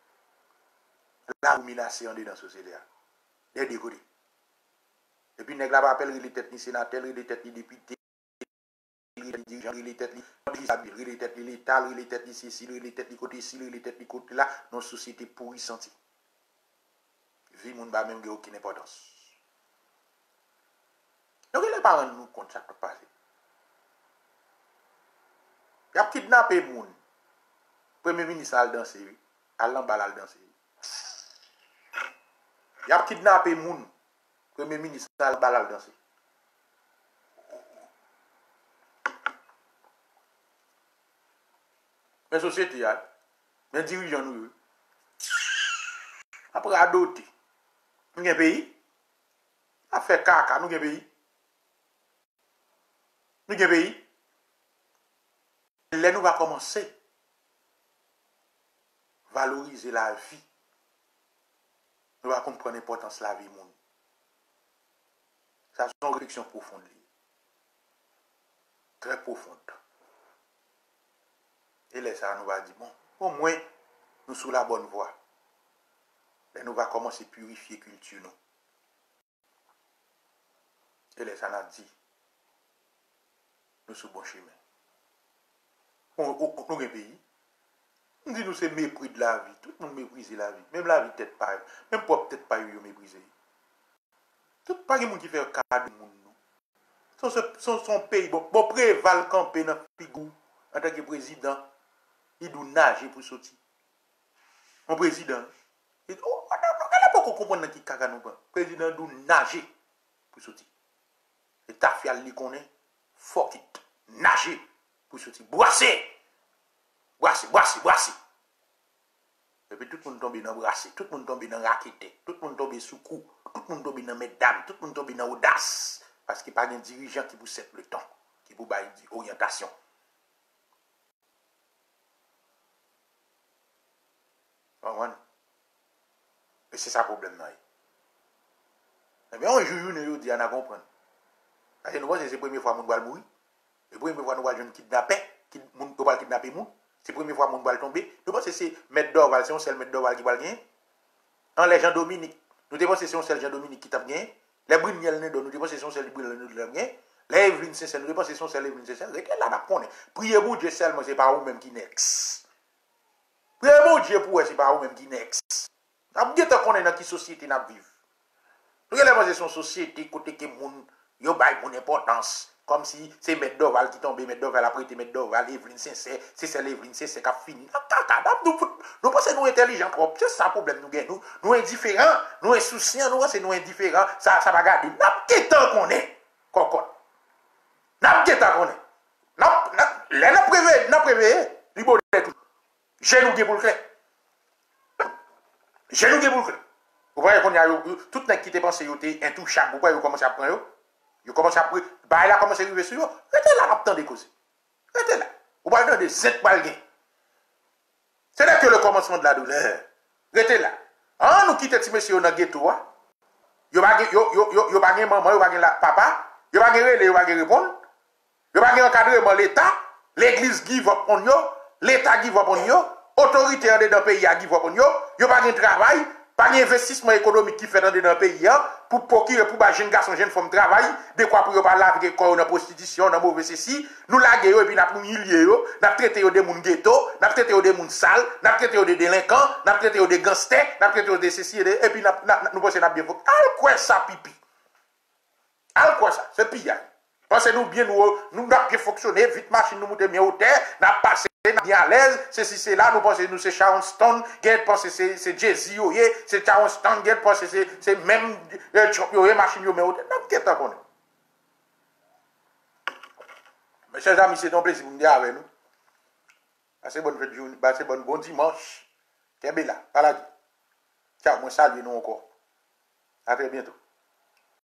[SPEAKER 1] La domination dans la société. Des deux côtés. Et puis, nèg la pas appelle les têtes ni sénateur, les têtes ni député, les dirigeants, les têtes ni les têtes ni l'État, les têtes ni ceci, les têtes ni côté ici, les têtes ni côté là, dans société pourrissante. Vie moun ba même aucune importance. Donc, il n'est pas rendu nous compte ça qui passe. Il a kidnappé moun. Premier ministre a dansé, Alain Balal dansé. Il a kidnappé moun. Premier ministre a balal dansé. Mais société, mais dirigeants nous, après adopter, nous avons un pays, a fait caca, nous avons un pays. Nous avons un pays. Là, nous va commencer à valoriser la vie. Nous va comprendre l'importance de la vie. Ça, c'est une réflexion profonde. Très profonde. Et là, ça nous va dire, bon, au moins, nous sommes sur la bonne voie. Là, nous va commencer à purifier la culture. Nous. Et là, ça nous dit, nous sommes sur le bon chemin. Nous avons un pays. Nous disons, c'est mépris de la vie. Tout le monde méprise la vie. Même la vie, peut-être pas. Même pas peut-être pas, ils méprisé. Tout pas de monde qui fait un cas de monde. Son pays, bon, préval camper dans le pigou en tant que président. Il doit nager pour sortir. Mon président, il dit, oh, on n'a pas comprendre qui caca nous pas. Le président doit nager pour sortir. Et ta fille, elle connaît, fuck it, nager pour sortir. Boisser. Et puis tout le monde tombe dans brasser, tout le monde tombe dans raquette, tout le monde tombe sous coup, tout le monde tombe dans mesdames, tout le monde tombe dans audace. Parce qu'il n'y a pas de dirigeant qui vous cède le temps, qui vous baille orientation. Et c'est ça le problème. Mais un jour, nous dit, on a compris. Parce que nous, c'est la première fois que nous allons mourir. C'est la première fois que nous allons kidnapper. Nous allons kidnapper. C'est la première fois que nous allons tomber. Nous pensons que c'est Maître Dorval, c'est un seul Maître Dorval qui va gagner. En les Jean Dominique, nous pensons que c'est un seul Jean Dominique qui t'a gagné. Les Bruniel, nous pensons que c'est un seul Bruniel qui t'a gagné. Les Evelyne Sincère, nous pensons que c'est un seul Evelyne Sincère. Et là, on a priez pour Dieu seulement, c'est pas vous-même qui next. Priez pour Dieu pour c'est pas vous-même qui next. Nous avons dit qu'on est dans quelle société nous vivons. Nous avons une société côté que moun yo bay mon importance.
[SPEAKER 2] Comme si c'est Maître Doval qui tombe, Maître Doval a prêté Maître Doval, Evelyne Sincère, c'est celle Evelyne Sincère qui a fini. Nous pensons nous intelligents propres, c'est ça le problème nous gagnons. Nous indifférents, nous insouciants, nous c'est nous indifférents, ça va garder. N'a pas temps qu'on est, cocotte. N'a pas temps qu'on est. N'a prévu, libre de tout. J'ai nous pour le clair. J'ai nous pour le clair. Vous voyez qu'on y a tout le monde qui te pense que intouchable, vous voyez comment à prendre. Vous commencez à prendre, bah là commence à arriver sur eux. Restez là, n'attends des causes. Restez là. Vous parlez de 7 balles. C'est là que le commencement de la douleur. Restez là. Ah, nous quittons ces messieurs dans le ghetto. Yo pas maman, yo pas papa, yo pas relais, yo pas répondre. Yo pas encadrement l'État, l'église give up on yo, l'État give up on yo, autorité dans le pays a give up on yo, yo pas de travail. Pas d'investissement économique qui fait dans le pays pour procurer pour les jeunes garçons, jeunes femmes travail, de quoi pour pas laver corps dans prostitution, dans mauvais ceci, nous laguer et puis nous humilier nous traiter des gens ghetto, nous traiter des gens sales, nous traiter des délinquants, nous traiter des gangsters, nous traiter des ceci et puis nous pensons bien faut. Al quoi ça pipi. Al quoi ça, c'est pire. Pensez-nous bien nous n'a bien fonctionner, vite machine nous monter bien au terre, n'a passé bien à l'aise, ceci c'est là, nous pensons nous c'est Sharon Stone, nous pensons c'est Jay-Z, c'est Sharon Stone, nous pensons c'est même machine yo mais au terre, n'a qu'est-ce qu'on est. Mes chers amis, c'est un plaisir pour nous dire avec nous. C'est bonne fête de journée, c'est bon dimanche. T'es bien là, pas là. Ciao, moi salue nous encore. À très bientôt.